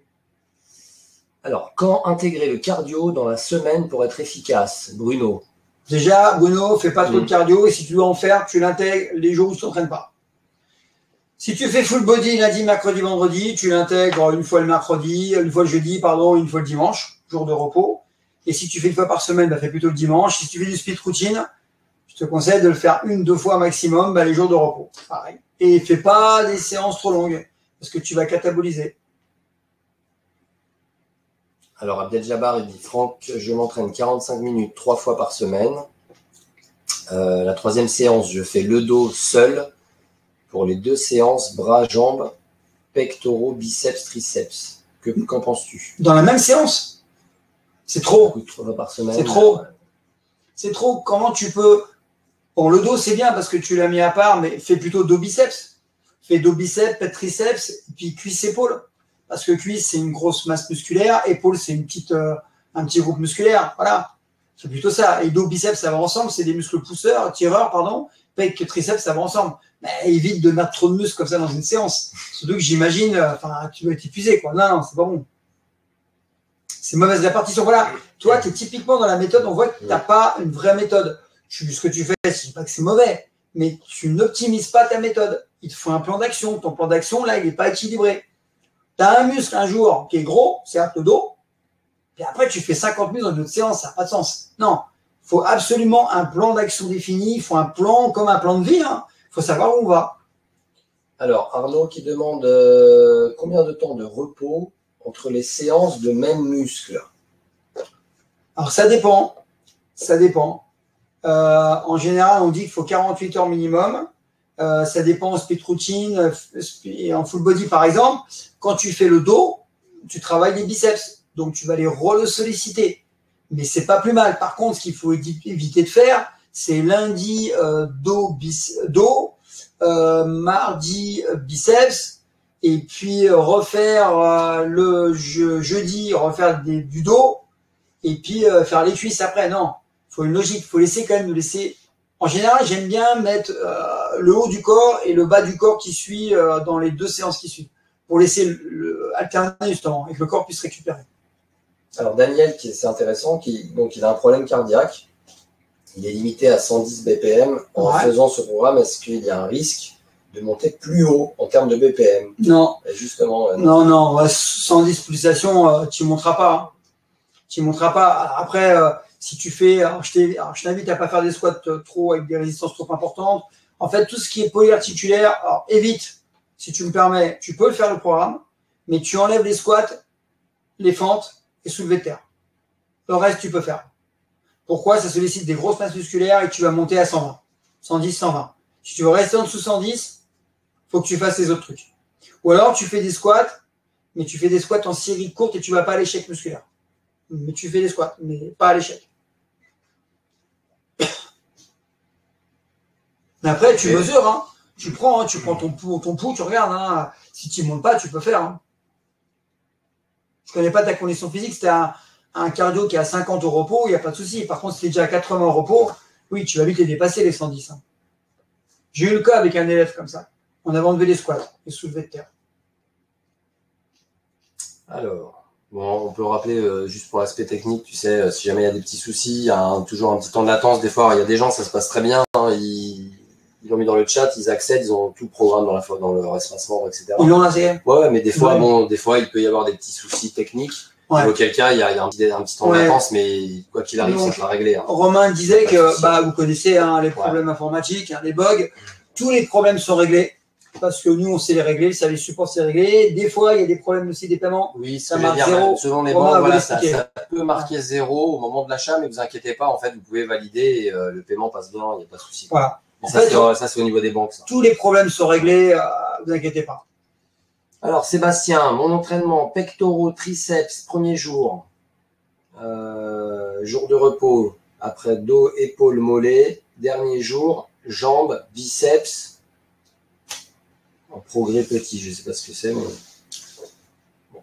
Alors, quand intégrer le cardio dans la semaine pour être efficace, Bruno? Déjà, Bruno, fais pas trop de cardio et si tu dois en faire, tu l'intègres les jours où tu ne t'entraînes pas. Si tu fais full body lundi, mercredi, vendredi, tu l'intègres une fois le mercredi, une fois le jeudi, pardon, une fois le dimanche, jour de repos. Et si tu fais une fois par semaine, bah, fais plutôt le dimanche. Si tu fais du split routine, je te conseille de le faire une, deux fois maximum, bah, les jours de repos. Pareil. Et fais pas des séances trop longues, parce que tu vas cataboliser. Alors, Abdel Jabbar, il dit, Franck, je m'entraîne quarante-cinq minutes, trois fois par semaine. Euh, la troisième séance, je fais le dos seul. Pour les deux séances, bras, jambes, pectoraux, biceps, triceps. Que, qu'en penses-tu? Dans la même séance? C'est trop. C'est trop. C'est trop. Comment tu peux... Bon, le dos, c'est bien parce que tu l'as mis à part, mais fais plutôt dos biceps. Fais dos biceps, pec triceps, et puis cuisse épaule. Parce que cuisse, c'est une grosse masse musculaire. Épaule, c'est une petite, euh, un petit groupe musculaire. Voilà. C'est plutôt ça. Et dos biceps, ça va ensemble. C'est des muscles pousseurs, tireurs, pardon. Pec triceps, ça va ensemble. Mais évite de mettre trop de muscles comme ça dans une séance. Surtout que j'imagine, enfin, euh, tu vas être épuisé, quoi. Non, non, c'est pas bon. C'est mauvaise répartition. Voilà, toi, tu es typiquement dans la méthode, on voit que tu n'as pas une vraie méthode. Tu, ce que tu fais, je ne dis pas que c'est mauvais, mais tu n'optimises pas ta méthode. Il te faut un plan d'action. Ton plan d'action, là, il n'est pas équilibré. Tu as un muscle un jour qui est gros, c'est le dos, puis après, tu fais cinquante muscles dans une autre séance, ça n'a pas de sens. Non, il faut absolument un plan d'action défini, il faut un plan comme un plan de vie. Hein. Il faut savoir où on va. Alors, Arnaud qui demande euh, combien de temps de repos entre les séances de même muscle? Alors, ça dépend. Ça dépend. Euh, en général, on dit qu'il faut quarante-huit heures minimum. Euh, ça dépend en split routine et en full body, par exemple. Quand tu fais le dos, tu travailles les biceps. Donc, tu vas les re-solliciter. Mais c'est pas plus mal. Par contre, ce qu'il faut éviter de faire, c'est lundi, euh, dos, bis, dos euh, mardi, biceps. Et puis euh, refaire euh, le je, jeudi, refaire des, du dos, et puis euh, faire les cuisses après. Non, il faut une logique, il faut laisser quand même nous laisser
En général, j'aime bien mettre euh, le haut du corps et le bas du corps qui suit euh, dans les deux séances qui suivent, pour laisser le, le, alterner justement et que le corps puisse récupérer.
Alors Daniel, c'est intéressant, qui, donc il a un problème cardiaque. Il est limité à cent dix B P M. En ouais. faisant ce programme, est-ce qu'il y a un risque de monter plus haut en termes de B P M?
Non.
Et justement. Euh,
non, non, cent dix pulsations, euh, tu ne monteras pas. Hein. Tu ne monteras pas. Après, euh, si tu fais. Alors je t'invite à ne pas faire des squats trop avec des résistances trop importantes. En fait, tout ce qui est polyarticulaire, alors évite, si tu me permets, tu peux le faire le programme, mais tu enlèves les squats, les fentes et soulevés de terre. Le reste, tu peux faire. Pourquoi? Ça sollicite des grosses masses musculaires et tu vas monter à cent vingt, cent dix, cent vingt. Si tu veux rester en dessous de cent dix, il faut que tu fasses les autres trucs. Ou alors tu fais des squats, mais tu fais des squats en série courte et tu ne vas pas à l'échec musculaire. Mais tu fais des squats, mais pas à l'échec. Mais après, tu mesures, hein. Tu prends, hein, tu prends ton pouls, ton pouls, tu regardes. Hein. Si tu ne montes pas, tu peux faire. Hein. Je ne connais pas ta condition physique, c'était un, un cardio qui est à cinquante au repos, il n'y a pas de souci. Par contre, si tu es déjà à quatre-vingts au repos, oui, tu vas vite les dépasser, les cent dix. Hein. J'ai eu le cas avec un élève comme ça. On avait enlevé les squats, les soulevés de terre.
Alors, bon, on peut rappeler, euh, juste pour l'aspect technique, tu sais, euh, si jamais il y a des petits soucis, il y a un, toujours un petit temps de latence. Des fois, il y a des gens, ça se passe très bien. Hein, ils ils l'ont mis dans le chat, ils accèdent, ils ont tout le programme dans, la, dans le espacement, et cetera.
Ils l'ont lancé.
Ouais, mais des fois, ouais. bon, des fois, il peut y avoir des petits soucis techniques. Ouais. Auquel cas, il y a, il y a un, petit, un petit temps ouais. de latence, mais quoi qu'il arrive, donc, ça sera réglé. Hein.
Romain disait que, bah, vous connaissez hein, les problèmes ouais. informatiques, hein, les bugs. Tous les problèmes sont réglés. Parce que nous, on sait les régler, le service support sait régler. Des fois, il y a des problèmes aussi des paiements.
Oui, ça marque zéro. Selon les banques, voilà, ça, ça peut marquer zéro au moment de l'achat, mais vous inquiétez pas, en fait, vous pouvez valider et euh, le paiement passe bien, il n'y a pas de souci.
Voilà.
En ça, c'est au niveau des banques. Ça.
Tous les problèmes sont réglés, euh, vous inquiétez pas.
Alors, Sébastien, mon entraînement pectoraux, triceps, premier jour, euh, jour de repos, après dos, épaules, mollets, dernier jour, jambes, biceps. En progrès petit, je ne sais pas ce que c'est. Mais... Bon.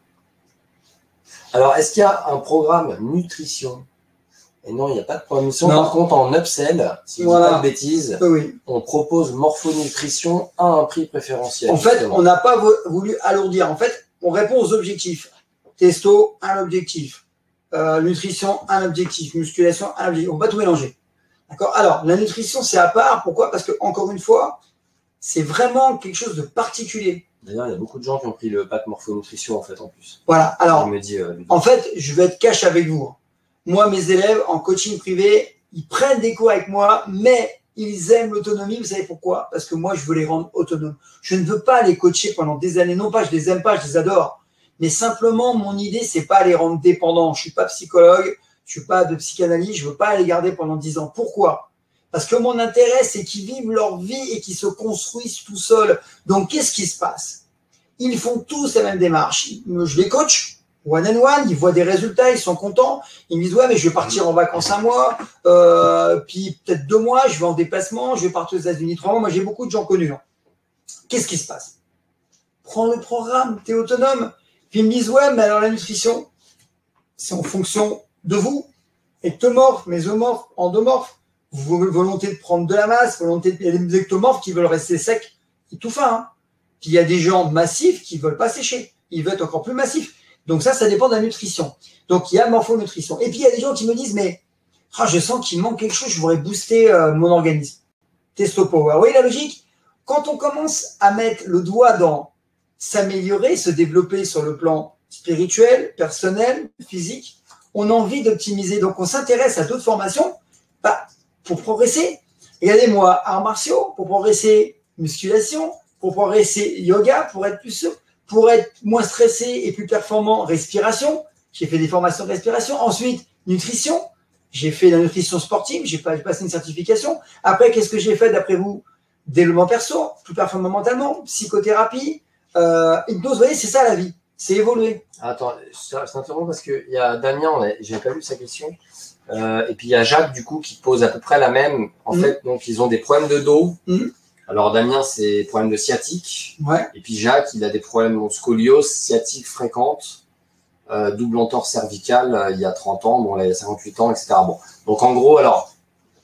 Alors, est-ce qu'il y a un programme nutrition? Et non, il n'y a pas de programme nutrition. Non. Par contre, en upsell, si je voilà. ne dis pas de bêtises,
oui.
on propose morphonutrition à un prix préférentiel.
En fait, justement. On n'a pas voulu alourdir. En fait, on répond aux objectifs. Testo, un objectif. Euh, nutrition, un objectif. Musculation, un objectif. On ne va pas tout mélanger. D'accord? Alors, la nutrition, c'est à part. Pourquoi? Parce que, encore une fois, c'est vraiment quelque chose de particulier.
D'ailleurs, il y a beaucoup de gens qui ont pris le pack morphonutrition, en fait, en plus.
Voilà. Alors,
me dit, euh,
en fait, je vais être cash avec vous. Moi, mes élèves, en coaching privé, ils prennent des cours avec moi, mais ils aiment l'autonomie. Vous savez pourquoi? Parce que moi, je veux les rendre autonomes. Je ne veux pas les coacher pendant des années. Non pas, je les aime pas, je les adore. Mais simplement, mon idée, c'est pas les rendre dépendants. Je suis pas psychologue, je suis pas de psychanalyste, je veux pas les garder pendant dix ans. Pourquoi? Parce que mon intérêt, c'est qu'ils vivent leur vie et qu'ils se construisent tout seuls. Donc, qu'est-ce qui se passe? Ils font tous la même démarche. Je les coach, one and one, ils voient des résultats, ils sont contents. Ils me disent, ouais, mais je vais partir en vacances un mois, euh, puis peut-être deux mois, je vais en déplacement, je vais partir aux États-Unis trois mois. Moi, j'ai beaucoup de gens connus. Hein. Qu'est-ce qui se passe? Prends le programme, tu es autonome. Puis ils me disent, ouais, mais alors la nutrition, c'est en fonction de vous. Ectomorphes, mésomorphes, endomorphes. Volonté de prendre de la masse, volonté de... il y a des ectomorphes qui veulent rester secs et tout fin. Hein. Puis il y a des gens massifs qui ne veulent pas sécher. Ils veulent être encore plus massifs. Donc ça, ça dépend de la nutrition. Donc il y a morphonutrition. Et puis il y a des gens qui me disent, mais ah, je sens qu'il manque quelque chose, je voudrais booster euh, mon organisme. Testo Power. Vous voyez la logique? Quand on commence à mettre le doigt dans s'améliorer, se développer sur le plan spirituel, personnel, physique, on a envie d'optimiser. Donc on s'intéresse à d'autres formations. Bah, pour progresser, regardez-moi, arts martiaux, pour progresser, musculation, pour progresser, yoga, pour être plus sûr, pour être moins stressé et plus performant, respiration. J'ai fait des formations de respiration. Ensuite, nutrition. J'ai fait la nutrition sportive, j'ai passé une certification. Après, qu'est-ce que j'ai fait d'après vous? Développement perso, plus performant mentalement, psychothérapie, euh, hypnose. Vous voyez, c'est ça la vie, c'est évoluer.
Attends, je t'interromps parce qu'il y a Damien, je n'ai pas vu sa question. Euh, et puis il y a Jacques du coup qui pose à peu près la même. En mmh. fait, donc ils ont des problèmes de dos. Mmh. Alors Damien, c'est des problèmes de sciatique.
Ouais.
Et puis Jacques, il a des problèmes de scoliose, sciatique fréquente, euh, double entorse cervicale. Euh, il y a trente ans, bon là il y a cinquante-huit ans, et cetera. Bon, donc en gros, alors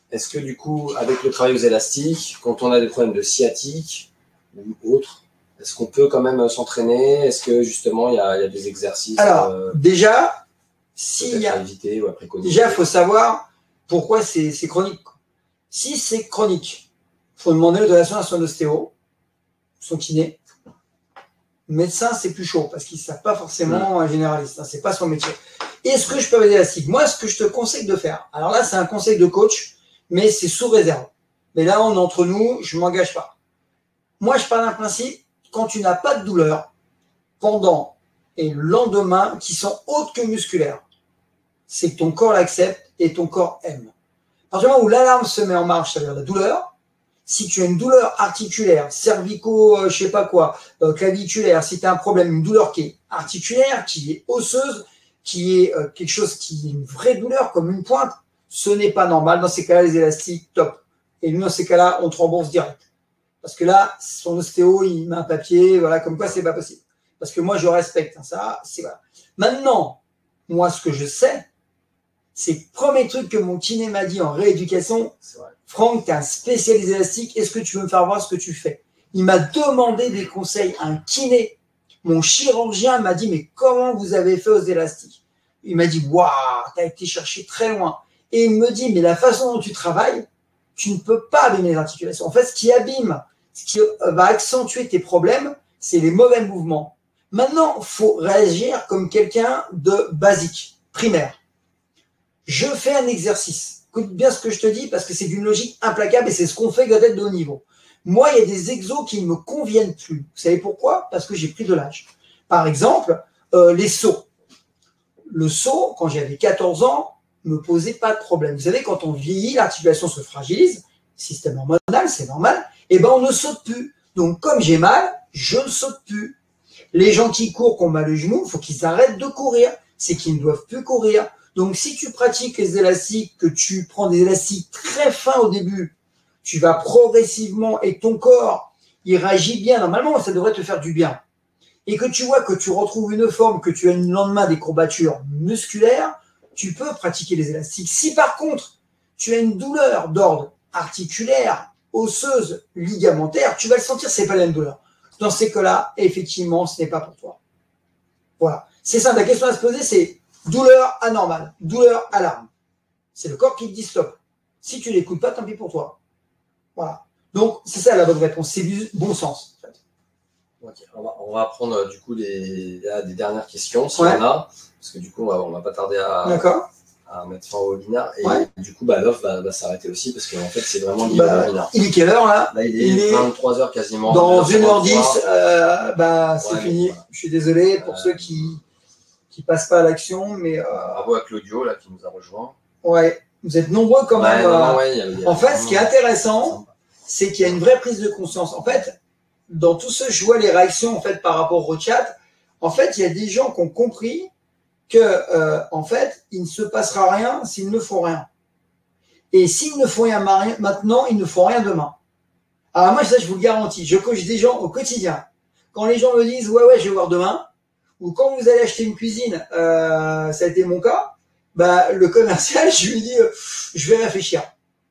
est-ce que du coup, avec le travail aux élastiques, quand on a des problèmes de sciatique ou autre, est-ce qu'on peut quand même s'entraîner? Est-ce que justement, il y a, il y a des exercices
Alors,
euh,
déjà, si y a...
à éviter ou à préconiser?
Déjà, il faut savoir pourquoi c'est chronique. Si c'est chronique, il faut demander l'autorisation à son ostéo, son kiné. Le médecin, c'est plus chaud parce qu'ils ne savent pas forcément un généraliste. Hein, c'est pas son métier. Est-ce que je peux aider l'élastique? Moi, ce que je te conseille de faire, alors là, c'est un conseil de coach, mais c'est sous réserve. Mais là, on est entre nous, je ne m'engage pas. Moi, je pars d'un principe, quand tu n'as pas de douleur pendant et le lendemain qui sont autres que musculaires, c'est que ton corps l'accepte et ton corps aime. À partir du moment où l'alarme se met en marche, c'est-à-dire la douleur, si tu as une douleur articulaire, cervico, euh, je sais pas quoi, euh, claviculaire, si tu as un problème, une douleur qui est articulaire, qui est osseuse, qui est euh, quelque chose qui est une vraie douleur, comme une pointe, ce n'est pas normal. Dans ces cas-là, les élastiques, top. Et nous, dans ces cas-là, on te rembourse direct. Parce que là, son ostéo, il met un papier, voilà, comme quoi c'est pas possible. Parce que moi, je respecte hein, ça, c'est voilà. Maintenant, moi, ce que je sais, c'est le premier truc que mon kiné m'a dit en rééducation, Franck, tu es un spécialiste élastique, est-ce que tu veux me faire voir ce que tu fais? Il m'a demandé des conseils, un kiné. Mon chirurgien m'a dit, mais comment vous avez fait aux élastiques? Il m'a dit, waouh, tu as été chercher très loin. Et il me dit, mais la façon dont tu travailles, tu ne peux pas abîmer les articulations. En fait, ce qui abîme, ce qui va accentuer tes problèmes, c'est les mauvais mouvements. Maintenant, il faut réagir comme quelqu'un de basique, primaire. Je fais un exercice. Écoute bien ce que je te dis parce que c'est d'une logique implacable et c'est ce qu'on fait d'être de haut niveau. Moi, il y a des exos qui ne me conviennent plus. Vous savez pourquoi? Parce que j'ai pris de l'âge. Par exemple, euh, les sauts. Le saut, quand j'avais quatorze ans, ne me posait pas de problème. Vous savez, quand on vieillit, l'articulation se fragilise, système hormonal, c'est normal, et ben on ne saute plus. Donc, comme j'ai mal, je ne saute plus. Les gens qui courent, qui ont mal au genou, il faut qu'ils arrêtent de courir. C'est qu'ils ne doivent plus courir. Donc, si tu pratiques les élastiques, que tu prends des élastiques très fins au début, tu vas progressivement et ton corps, il réagit bien. Normalement, ça devrait te faire du bien. Et que tu vois que tu retrouves une forme, que tu as le lendemain des courbatures musculaires, tu peux pratiquer les élastiques. Si par contre, tu as une douleur d'ordre articulaire, osseuse, ligamentaire, tu vas le sentir, c'est pas la même douleur. Dans ces cas-là, effectivement, ce n'est pas pour toi. Voilà. C'est ça, la question à se poser, c'est douleur anormale, douleur alarme. C'est le corps qui te dit stop. Si tu ne l'écoutes pas, tant pis pour toi. Voilà. Donc, c'est ça la bonne réponse. C'est du bon sens. En fait.
Okay. On, va, on va prendre du coup les, les dernières questions, si
ouais.
on a. Parce que du coup, on ne va pas tarder à, à mettre fin au webinaire. Et
ouais.
du coup, bah, l'offre va, va s'arrêter aussi parce qu'en fait, c'est vraiment lié
bah,
au webinaire.
Il est quelle heure là?
Là, il est, il est vingt-trois heures quasiment.
Dans une heure dix, euh, bah, c'est
ouais,
fini.
Voilà.
Je suis désolé pour euh, ceux qui ne passent pas à l'action. Mais, euh,
bravo à Claudio là, qui nous a rejoint.
Ouais, vous êtes nombreux quand
ouais,
même.
Non,
euh,
non, ouais, y a, y a
en fait, ce qui est intéressant, c'est qu'il y a une vraie prise de conscience. En fait, dans tout ce, je vois les réactions en fait par rapport au chat. En fait, il y a des gens qui ont compris que, euh, en fait, il ne se passera rien s'ils ne font rien. Et s'ils ne font rien maintenant, ils ne font rien demain. Alors moi, ça, je vous le garantis. Je coach des gens au quotidien. Quand les gens me disent, ouais, ouais, je vais voir demain, ou quand vous allez acheter une cuisine, euh, ça a été mon cas, bah, le commercial, je lui dis, euh, je vais réfléchir.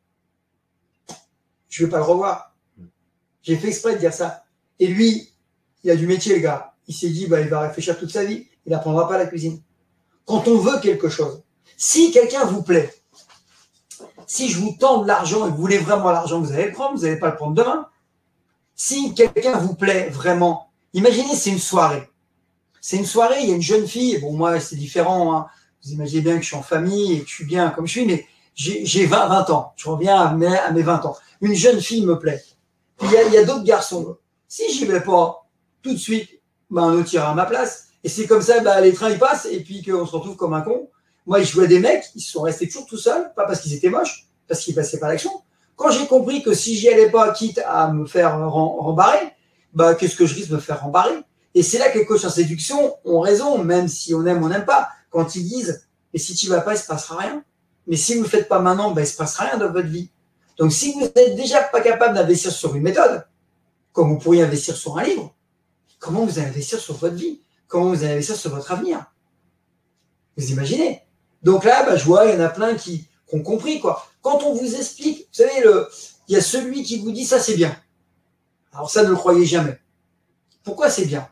Je vais pas le revoir. J'ai fait exprès de dire ça. Et lui, il a du métier, le gars. Il s'est dit, bah, il va réfléchir toute sa vie. Il n'apprendra pas la cuisine. Quand on veut quelque chose, si quelqu'un vous plaît, si je vous tends de l'argent et que vous voulez vraiment l'argent, vous allez le prendre, vous n'allez pas le prendre demain. Si quelqu'un vous plaît vraiment, imaginez, c'est une soirée. C'est une soirée, il y a une jeune fille, bon, moi, c'est différent, hein. Vous imaginez bien que je suis en famille et que je suis bien comme je suis, mais j'ai vingt, vingt ans. Je reviens à mes, à mes vingt ans. Une jeune fille me plaît. Puis il y a, il y a d'autres garçons. Si j'y vais pas tout de suite, ben, un autre ira à ma place. Et c'est comme ça, ben, les trains, ils passent et puis qu'on se retrouve comme un con. Moi, je vois des mecs, ils sont restés toujours tout seuls, pas parce qu'ils étaient moches, parce qu'ils passaient pas l'action. Quand j'ai compris que si j'y allais pas, quitte à me faire rembarrer, ben, qu'est-ce que je risque de me faire rembarrer? Et c'est là que les coachs en séduction ont raison, même si on aime, on n'aime pas, quand ils disent, mais si tu vas pas, il se passera rien. Mais si vous le faites pas maintenant, ben, il se passera rien dans votre vie. Donc, si vous n'êtes déjà pas capable d'investir sur une méthode, comme vous pourriez investir sur un livre, comment vous allez investir sur votre vie? Comment vous allez investir sur votre avenir? Vous imaginez? Donc là, bah, je vois, il y en a plein qui qui ont compris, quoi. Quand on vous explique, vous savez, le, il y a celui qui vous dit ça c'est bien. Alors ça, ne le croyez jamais. Pourquoi c'est bien?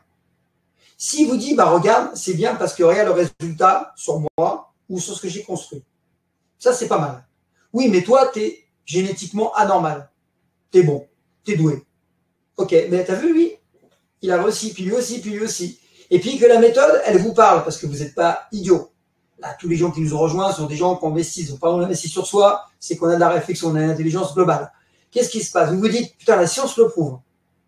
S'il vous dit, bah regarde, c'est bien parce que regarde le résultat sur moi ou sur ce que j'ai construit. Ça, c'est pas mal. Oui, mais toi, tu es génétiquement anormal. Tu es bon, tu es doué. Ok, mais t'as vu, lui, il a réussi, puis lui aussi, puis lui aussi. Et puis que la méthode, elle vous parle, parce que vous n'êtes pas idiot. Là, tous les gens qui nous ont rejoints sont des gens qui investissent. Pas on investit sur soi, c'est qu'on a de la réflexion, on a une intelligence globale. Qu'est-ce qui se passe? Vous vous dites, putain, la science le prouve.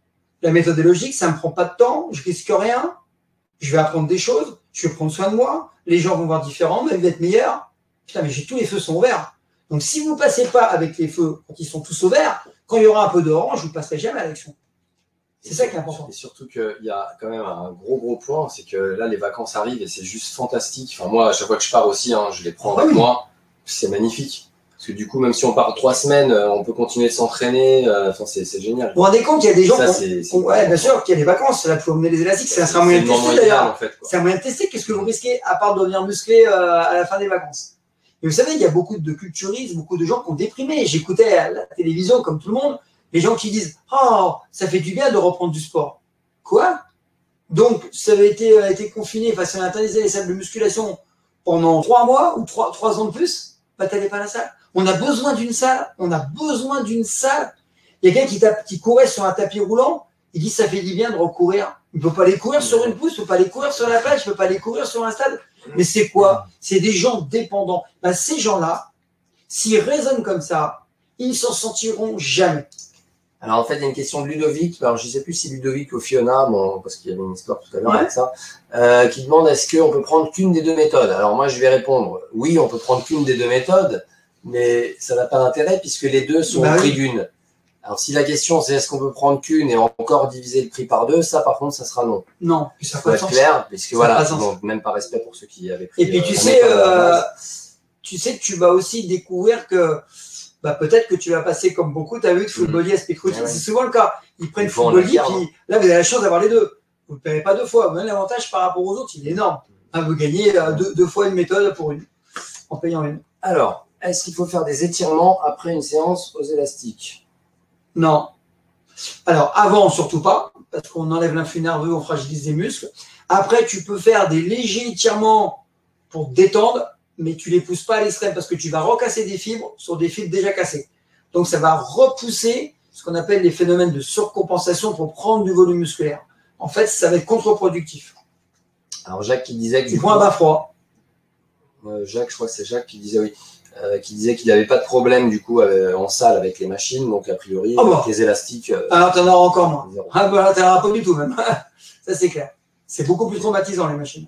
La méthode est logique, ça ne me prend pas de temps, je risque rien, je vais apprendre des choses, je vais prendre soin de moi, les gens vont voir différents, même être meilleurs. Putain, mais j'ai tous les feux sont ouverts. Donc, si vous ne passez pas avec les feux quand ils sont tous ouverts, quand il y aura un peu d'orange, vous ne passerez jamais à l'action. C'est ça qui est important.
Et surtout qu'il y a quand même un gros gros point, c'est que là, les vacances arrivent et c'est juste fantastique. Enfin, moi, à chaque fois que je pars aussi, hein, je les prends avec oui. moi. C'est magnifique. Parce que du coup, même si on part trois semaines, on peut continuer de s'entraîner. Enfin, c'est génial.
Vous vous rendez compte qu'il y a des gens
ça,
qui ont... Ouais, bien sûr, qu'il y a des vacances. Là, pour emmener les élastiques, c'est un moyen de tester d'ailleurs. En fait, c'est un moyen de tester. Qu'est-ce que vous risquez à part de devenir musclé euh, à la fin des vacances? Et vous savez, il y a beaucoup de culturistes, beaucoup de gens qui ont déprimé. J'écoutais à la télévision, comme tout le monde, les gens qui disent « Oh, ça fait du bien de reprendre du sport. » Quoi? Donc, ça avait été, euh, été confiné, enfin, si on internalisait les salles de musculation pendant trois mois ou trois, trois ans de plus, bah, t'allais pas à la salle. On a besoin d'une salle, on a besoin d'une salle. Il y a quelqu'un qui, tape, qui courait sur un tapis roulant, il dit ça fait du bien de recourir. Il ne peut pas aller courir sur une pousse, il ne peut pas aller courir sur la plage, il ne peut pas aller courir sur un stade. Mais c'est quoi? C'est des gens dépendants. Ben, ces gens-là, s'ils raisonnent comme ça, ils ne s'en sortiront jamais.
Alors en fait, il y a une question de Ludovic, alors je ne sais plus si Ludovic ou Fiona, bon, parce qu'il y avait une histoire tout à l'heure ouais. avec ça, euh, qui demande est-ce qu'on peut prendre qu'une des deux méthodes? Alors moi je vais répondre, oui on peut prendre qu'une des deux méthodes, mais ça n'a pas d'intérêt puisque les deux sont bah au prix oui. d'une. Alors si la question c'est est-ce qu'on peut prendre qu'une et encore diviser le prix par deux, ça par contre ça sera non.
Non, ça
faut être clair, puisque voilà, donc, même par respect pour ceux qui avaient pris.
Et puis euh, tu sais, euh, tu sais que tu vas aussi découvrir que bah, peut-être que tu vas passer comme beaucoup, tu as vu de footballier à speedcoaching, c'est souvent le cas. Ils prennent footballier, puis là vous avez la chance d'avoir les deux. Vous ne payez pas deux fois. Mais l'avantage par rapport aux autres, il est énorme. Hein, vous gagnez euh, deux, deux fois une méthode pour une, en payant une.
Alors, est-ce qu'il faut faire des étirements après une séance aux élastiques?
Non. Alors, avant, surtout pas, parce qu'on enlève l'influx nerveux, on fragilise les muscles. Après, tu peux faire des légers étirements pour te détendre, mais tu ne les pousses pas à l'extrême parce que tu vas recasser des fibres sur des fibres déjà cassées. Donc, ça va repousser ce qu'on appelle les phénomènes de surcompensation pour prendre du volume musculaire. En fait, ça va être contre-productif.
Alors, Jacques qui disait que…
Tu prends un bain froid.
Euh, Jacques, je crois que c'est Jacques qui disait oui. Euh, qui disait qu'il n'avait pas de problème du coup euh, en salle avec les machines, donc a priori
oh,
avec
bon.
les élastiques. Euh,
Alors tu en auras encore moins. Ah bah tu n'en auras pas du tout même. Ça c'est clair. C'est beaucoup plus traumatisant les machines.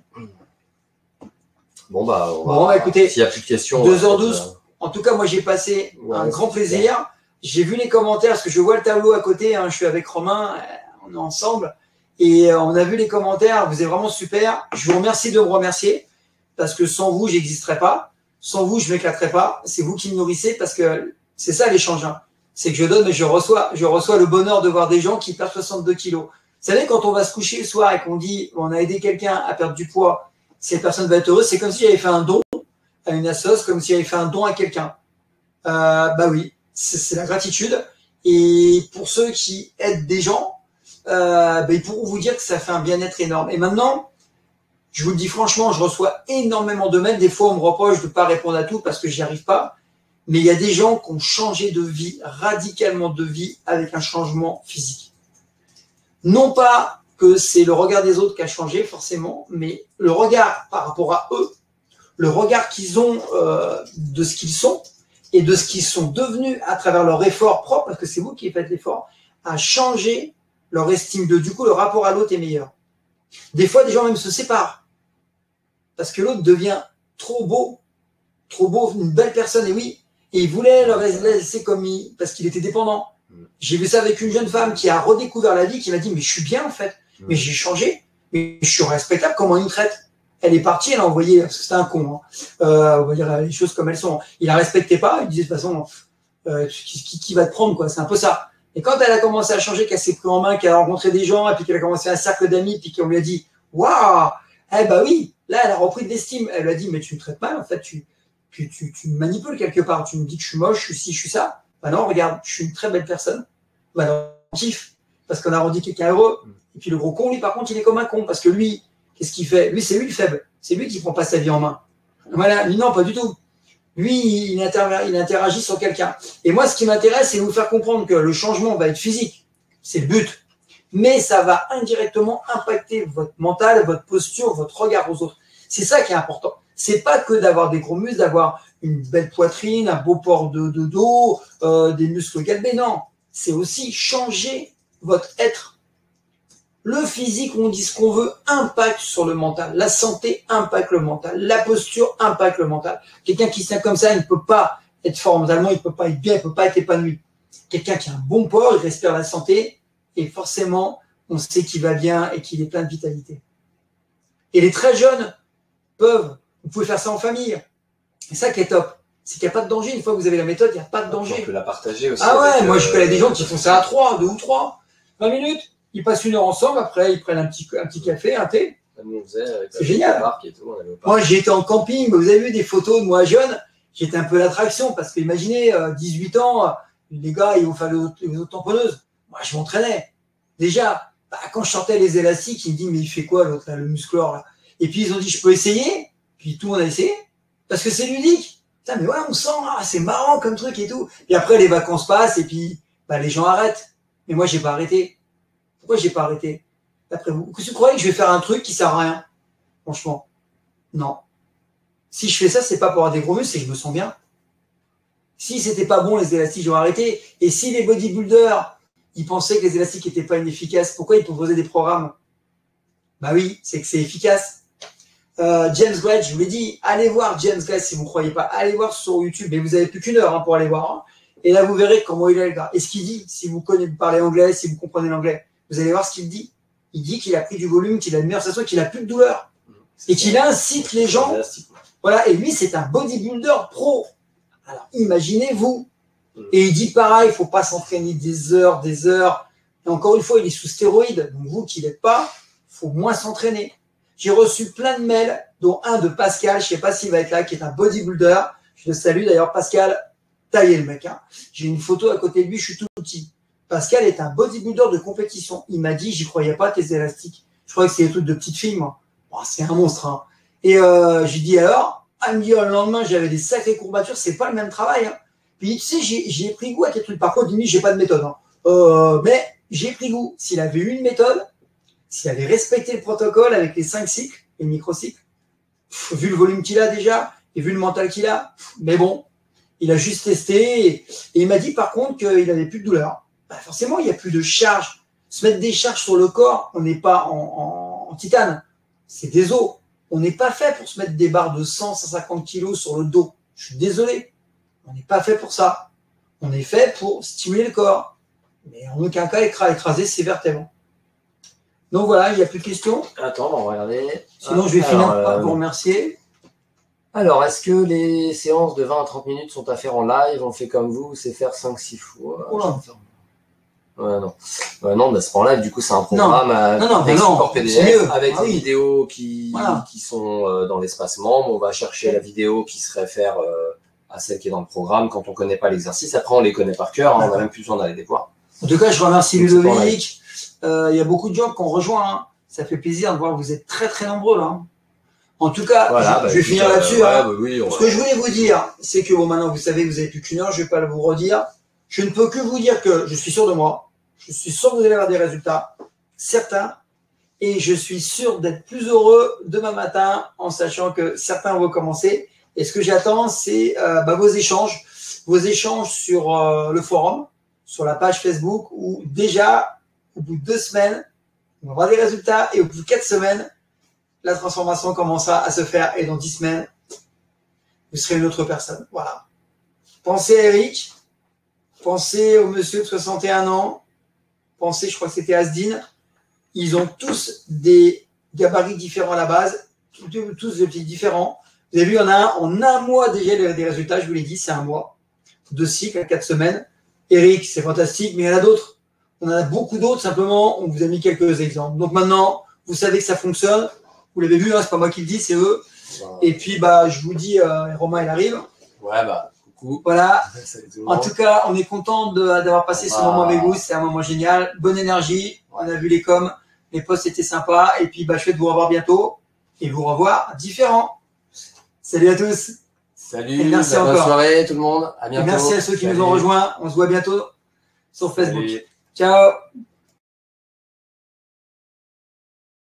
Bon bah, on
bon,
va,
bah écoutez,
s'il n'y a plus de questions.
deux heures douze. Euh... En tout cas moi j'ai passé ouais, un grand plaisir. J'ai vu les commentaires parce que je vois le tableau à côté. Hein, je suis avec Romain, on est ensemble et on a vu les commentaires. Vous êtes vraiment super. Je vous remercie de me remercier parce que sans vous j'existerais pas. Sans vous, je ne m'éclaterai pas. C'est vous qui me nourrissez parce que c'est ça l'échange. Hein. C'est que je donne, mais je reçois. Je reçois le bonheur de voir des gens qui perdent soixante-deux kilos. Vous savez, quand on va se coucher le soir et qu'on dit on a aidé quelqu'un à perdre du poids, cette personne va être heureuse. C'est comme si j'avais fait un don à une assoce, comme si j'avais fait un don à quelqu'un. Euh, bah oui, c'est la gratitude. Et pour ceux qui aident des gens, euh, bah, ils pourront vous dire que ça fait un bien-être énorme. Et maintenant, je vous le dis franchement, je reçois énormément de mails. Des fois, on me reproche de ne pas répondre à tout parce que j'y arrive pas. Mais il y a des gens qui ont changé de vie, radicalement de vie, avec un changement physique. Non pas que c'est le regard des autres qui a changé forcément, mais le regard par rapport à eux, le regard qu'ils ont euh, de ce qu'ils sont et de ce qu'ils sont devenus à travers leur effort propre, parce que c'est vous qui faites l'effort, a changé leur estime d'eux. Du coup, le rapport à l'autre est meilleur. Des fois, des gens même se séparent. Parce que l'autre devient trop beau, trop beau, une belle personne, et oui, et il voulait le laisser comme il, parce qu'il était dépendant. J'ai vu ça avec une jeune femme qui a redécouvert la vie, qui m'a dit, mais je suis bien en fait, mais j'ai changé, mais je suis respectable, comment il me traite? Elle est partie, elle a envoyé, parce que c'était un con, hein. euh, on va dire les choses comme elles sont. Il la respectait pas, il disait de toute façon, euh, qui, qui, qui va te prendre, quoi, c'est un peu ça. Et quand elle a commencé à changer, qu'elle s'est pris en main, qu'elle a rencontré des gens, et puis qu'elle a commencé un cercle d'amis, puis qu'on lui a dit, waouh, eh ben oui, là, elle a repris de l'estime. Elle lui a dit, mais tu me traites mal, en fait, tu puis tu, tu me manipules quelque part. Tu me dis que je suis moche, je suis ci, je suis ça. Bah non, regarde, je suis une très belle personne. Bah non, on kiffe, parce qu'on a rendu quelqu'un heureux. Et puis le gros con, lui, par contre, il est comme un con, parce que lui, qu'est-ce qu'il fait? Lui, c'est lui le faible. C'est lui qui ne prend pas sa vie en main. Voilà, lui, non, pas du tout. Lui, il, interagit, il interagit sur quelqu'un. Et moi, ce qui m'intéresse, c'est de vous faire comprendre que le changement va être physique. C'est le but. Mais ça va indirectement impacter votre mental, votre posture, votre regard aux autres. C'est ça qui est important. C'est pas que d'avoir des gros muscles, d'avoir une belle poitrine, un beau port de, de dos, euh, des muscles galbés. Non, c'est aussi changer votre être. Le physique, on dit ce qu'on veut, impacte sur le mental. La santé impacte le mental. La posture impacte le mental. Quelqu'un qui se tient comme ça, il ne peut pas être fort mentalement, il ne peut pas être bien, il ne peut pas être épanoui. Quelqu'un qui a un bon port, il respire la santé, et forcément, on sait qu'il va bien et qu'il est plein de vitalité. Et les très jeunes peuvent, vous pouvez faire ça en famille. C'est ça qui est top. C'est qu'il n'y a pas de danger. Une fois que vous avez la méthode, il n'y a pas de danger.
On peut la partager aussi.
Ah ouais,
avec,
moi
euh,
je connais des gens qui font ça à trois, deux ou trois. vingt minutes. Ils passent une heure ensemble, après ils prennent un petit, un petit café, un thé. C'est génial.
Et tout,
moi j'ai été en camping, vous avez vu des photos de moi jeune, j'étais un peu l'attraction parce que imaginez, dix-huit ans, les gars ils vont faire les autres tamponneuses. Moi je m'entraînais. Déjà, bah, quand je sortais les élastiques, ils me disent mais il fait quoi l'autre là, le musclore là? Et puis ils ont dit je peux essayer, puis tout le monde a essayé, parce que c'est ludique. Putain, mais ouais, on sent, ah, c'est marrant comme truc et tout. Et après les vacances passent et puis bah, les gens arrêtent. Mais moi j'ai pas arrêté. Pourquoi j'ai pas arrêté? D'après vous, vous croyez que je vais faire un truc qui sert à rien? Franchement, non. Si je fais ça, c'est pas pour avoir des gros muscles, c'est que je me sens bien. Si c'était pas bon les élastiques, j'aurais arrêté. Et si les bodybuilders, ils pensaient que les élastiques n'étaient pas inefficaces, pourquoi ils proposaient des programmes? Bah oui, c'est que c'est efficace. Euh, James Gray, je vous l'ai dit, allez voir James Gray si vous ne croyez pas. Allez voir sur YouTube, mais vous avez plus qu'une heure hein, pour aller voir. Hein. Et là, vous verrez comment il est le gars. Et ce qu'il dit, si vous connaissez, parlez anglais, si vous comprenez l'anglais, vous allez voir ce qu'il dit. Il dit qu'il a pris du volume, qu'il a une meilleure sensation, qu'il n'a plus de douleur. Et qu'il incite les gens. Voilà, et lui, c'est un bodybuilder pro. Alors, imaginez-vous. Et il dit pareil, il ne faut pas s'entraîner des heures, des heures. Et encore une fois, il est sous stéroïdes. Donc, vous qui n'êtes pas, il faut moins s'entraîner. J'ai reçu plein de mails, dont un de Pascal, je ne sais pas s'il va être là, qui est un bodybuilder. Je le salue d'ailleurs, Pascal, taillé le mec. Hein. J'ai une photo à côté de lui, je suis tout petit. Pascal est un bodybuilder de compétition. Il m'a dit, j'y croyais pas, tes élastiques. Je croyais que c'est des trucs de petites filles, moi. Oh, c'est un monstre. Hein. Et euh, j'ai dit alors, elle me dit, le lendemain, j'avais des sacrées courbatures, c'est pas le même travail. Hein. Puis tu sais, j'ai pris goût à tes trucs. Par contre, il me dit, j'ai pas de méthode. Hein. Euh, mais j'ai pris goût. S'il avait eu une méthode, s'il avait respecté le protocole avec les cinq cycles, les microcycles, pff, vu le volume qu'il a déjà, et vu le mental qu'il a, pff, mais bon, il a juste testé. Et, et il m'a dit par contre qu'il n'avait plus de douleur. Bah forcément, il n'y a plus de charge. Se mettre des charges sur le corps, on n'est pas en, en, en titane. C'est des os. On n'est pas fait pour se mettre des barres de cent, cent cinquante kilos sur le dos. Je suis désolé. On n'est pas fait pour ça. On est fait pour stimuler le corps. Mais en aucun cas écraser ses vertèbres. Donc voilà, il n'y a plus de questions.
Attends, on va regarder.
Sinon, je vais finir par vous remercier.
Alors, est-ce que les séances de vingt à trente minutes sont à faire en live? On fait comme vous, c'est faire cinq six fois.
Oula.
Ouais, non. Ouais, non, bah, c'est pas en live, du coup, c'est un programme à
non, non,
export P D F avec
ah,
des
oui.
vidéos qui,
voilà.
qui sont euh, dans l'espace membre. On va chercher la vidéo qui se réfère euh, à celle qui est dans le programme quand on ne connaît pas l'exercice. Après, on les connaît par cœur, hein, on n'a même plus besoin d'aller les voir.
En tout cas, je remercie Ludovic. Euh, il y a beaucoup de gens qui ont rejoint. Hein. Ça fait plaisir de voir, vous êtes très très nombreux là. Hein. En tout cas,
voilà,
je,
bah,
je vais finir
euh,
là-dessus.
Ouais,
hein.
bah, oui,
Ce que je voulais vous dire, c'est que bon, maintenant vous savez que vous n'avez plus qu'une heure, je ne vais pas vous redire. Je ne peux que vous dire que je suis sûr de moi. Je suis sûr que vous allez avoir des résultats, certains, et je suis sûr d'être plus heureux demain matin en sachant que certains vont commencer. Et ce que j'attends, c'est euh, bah, vos échanges, vos échanges sur euh, le forum, sur la page Facebook, où déjà, au bout de deux semaines, on va avoir des résultats, et au bout de quatre semaines, la transformation commencera à se faire, et dans dix semaines, vous serez une autre personne. Voilà. Pensez à Eric, pensez au monsieur de soixante et un ans, pensez, je crois que c'était Asdine, ils ont tous des gabarits différents à la base, tous des petits différents. Vous avez vu, il y en a un, en un mois déjà des résultats, je vous l'ai dit, c'est un mois. Deux cycles à quatre semaines. Eric, c'est fantastique, mais il y en a d'autres. On en a beaucoup d'autres, simplement, on vous a mis quelques exemples. Donc maintenant, vous savez que ça fonctionne. Vous l'avez vu, hein, c'est pas moi qui le dis, c'est eux. Et puis, bah, je vous dis, euh, Romain, il arrive.
Ouais, bah, coucou.
Voilà.
Salut tout le
En
monde.
tout cas, on est content d'avoir passé ce
Ah.
moment avec vous. C'est un moment génial. Bonne énergie. On a vu les coms. Les posts étaient sympas. Et puis, bah, je souhaite vous revoir bientôt et vous revoir différents. Salut à tous.
Salut.
Et merci
bah, bonne
encore.
soirée tout le monde. À bientôt.
Et merci à ceux qui
Salut.
nous ont rejoints. On se voit bientôt sur Facebook.
Salut.
Ciao.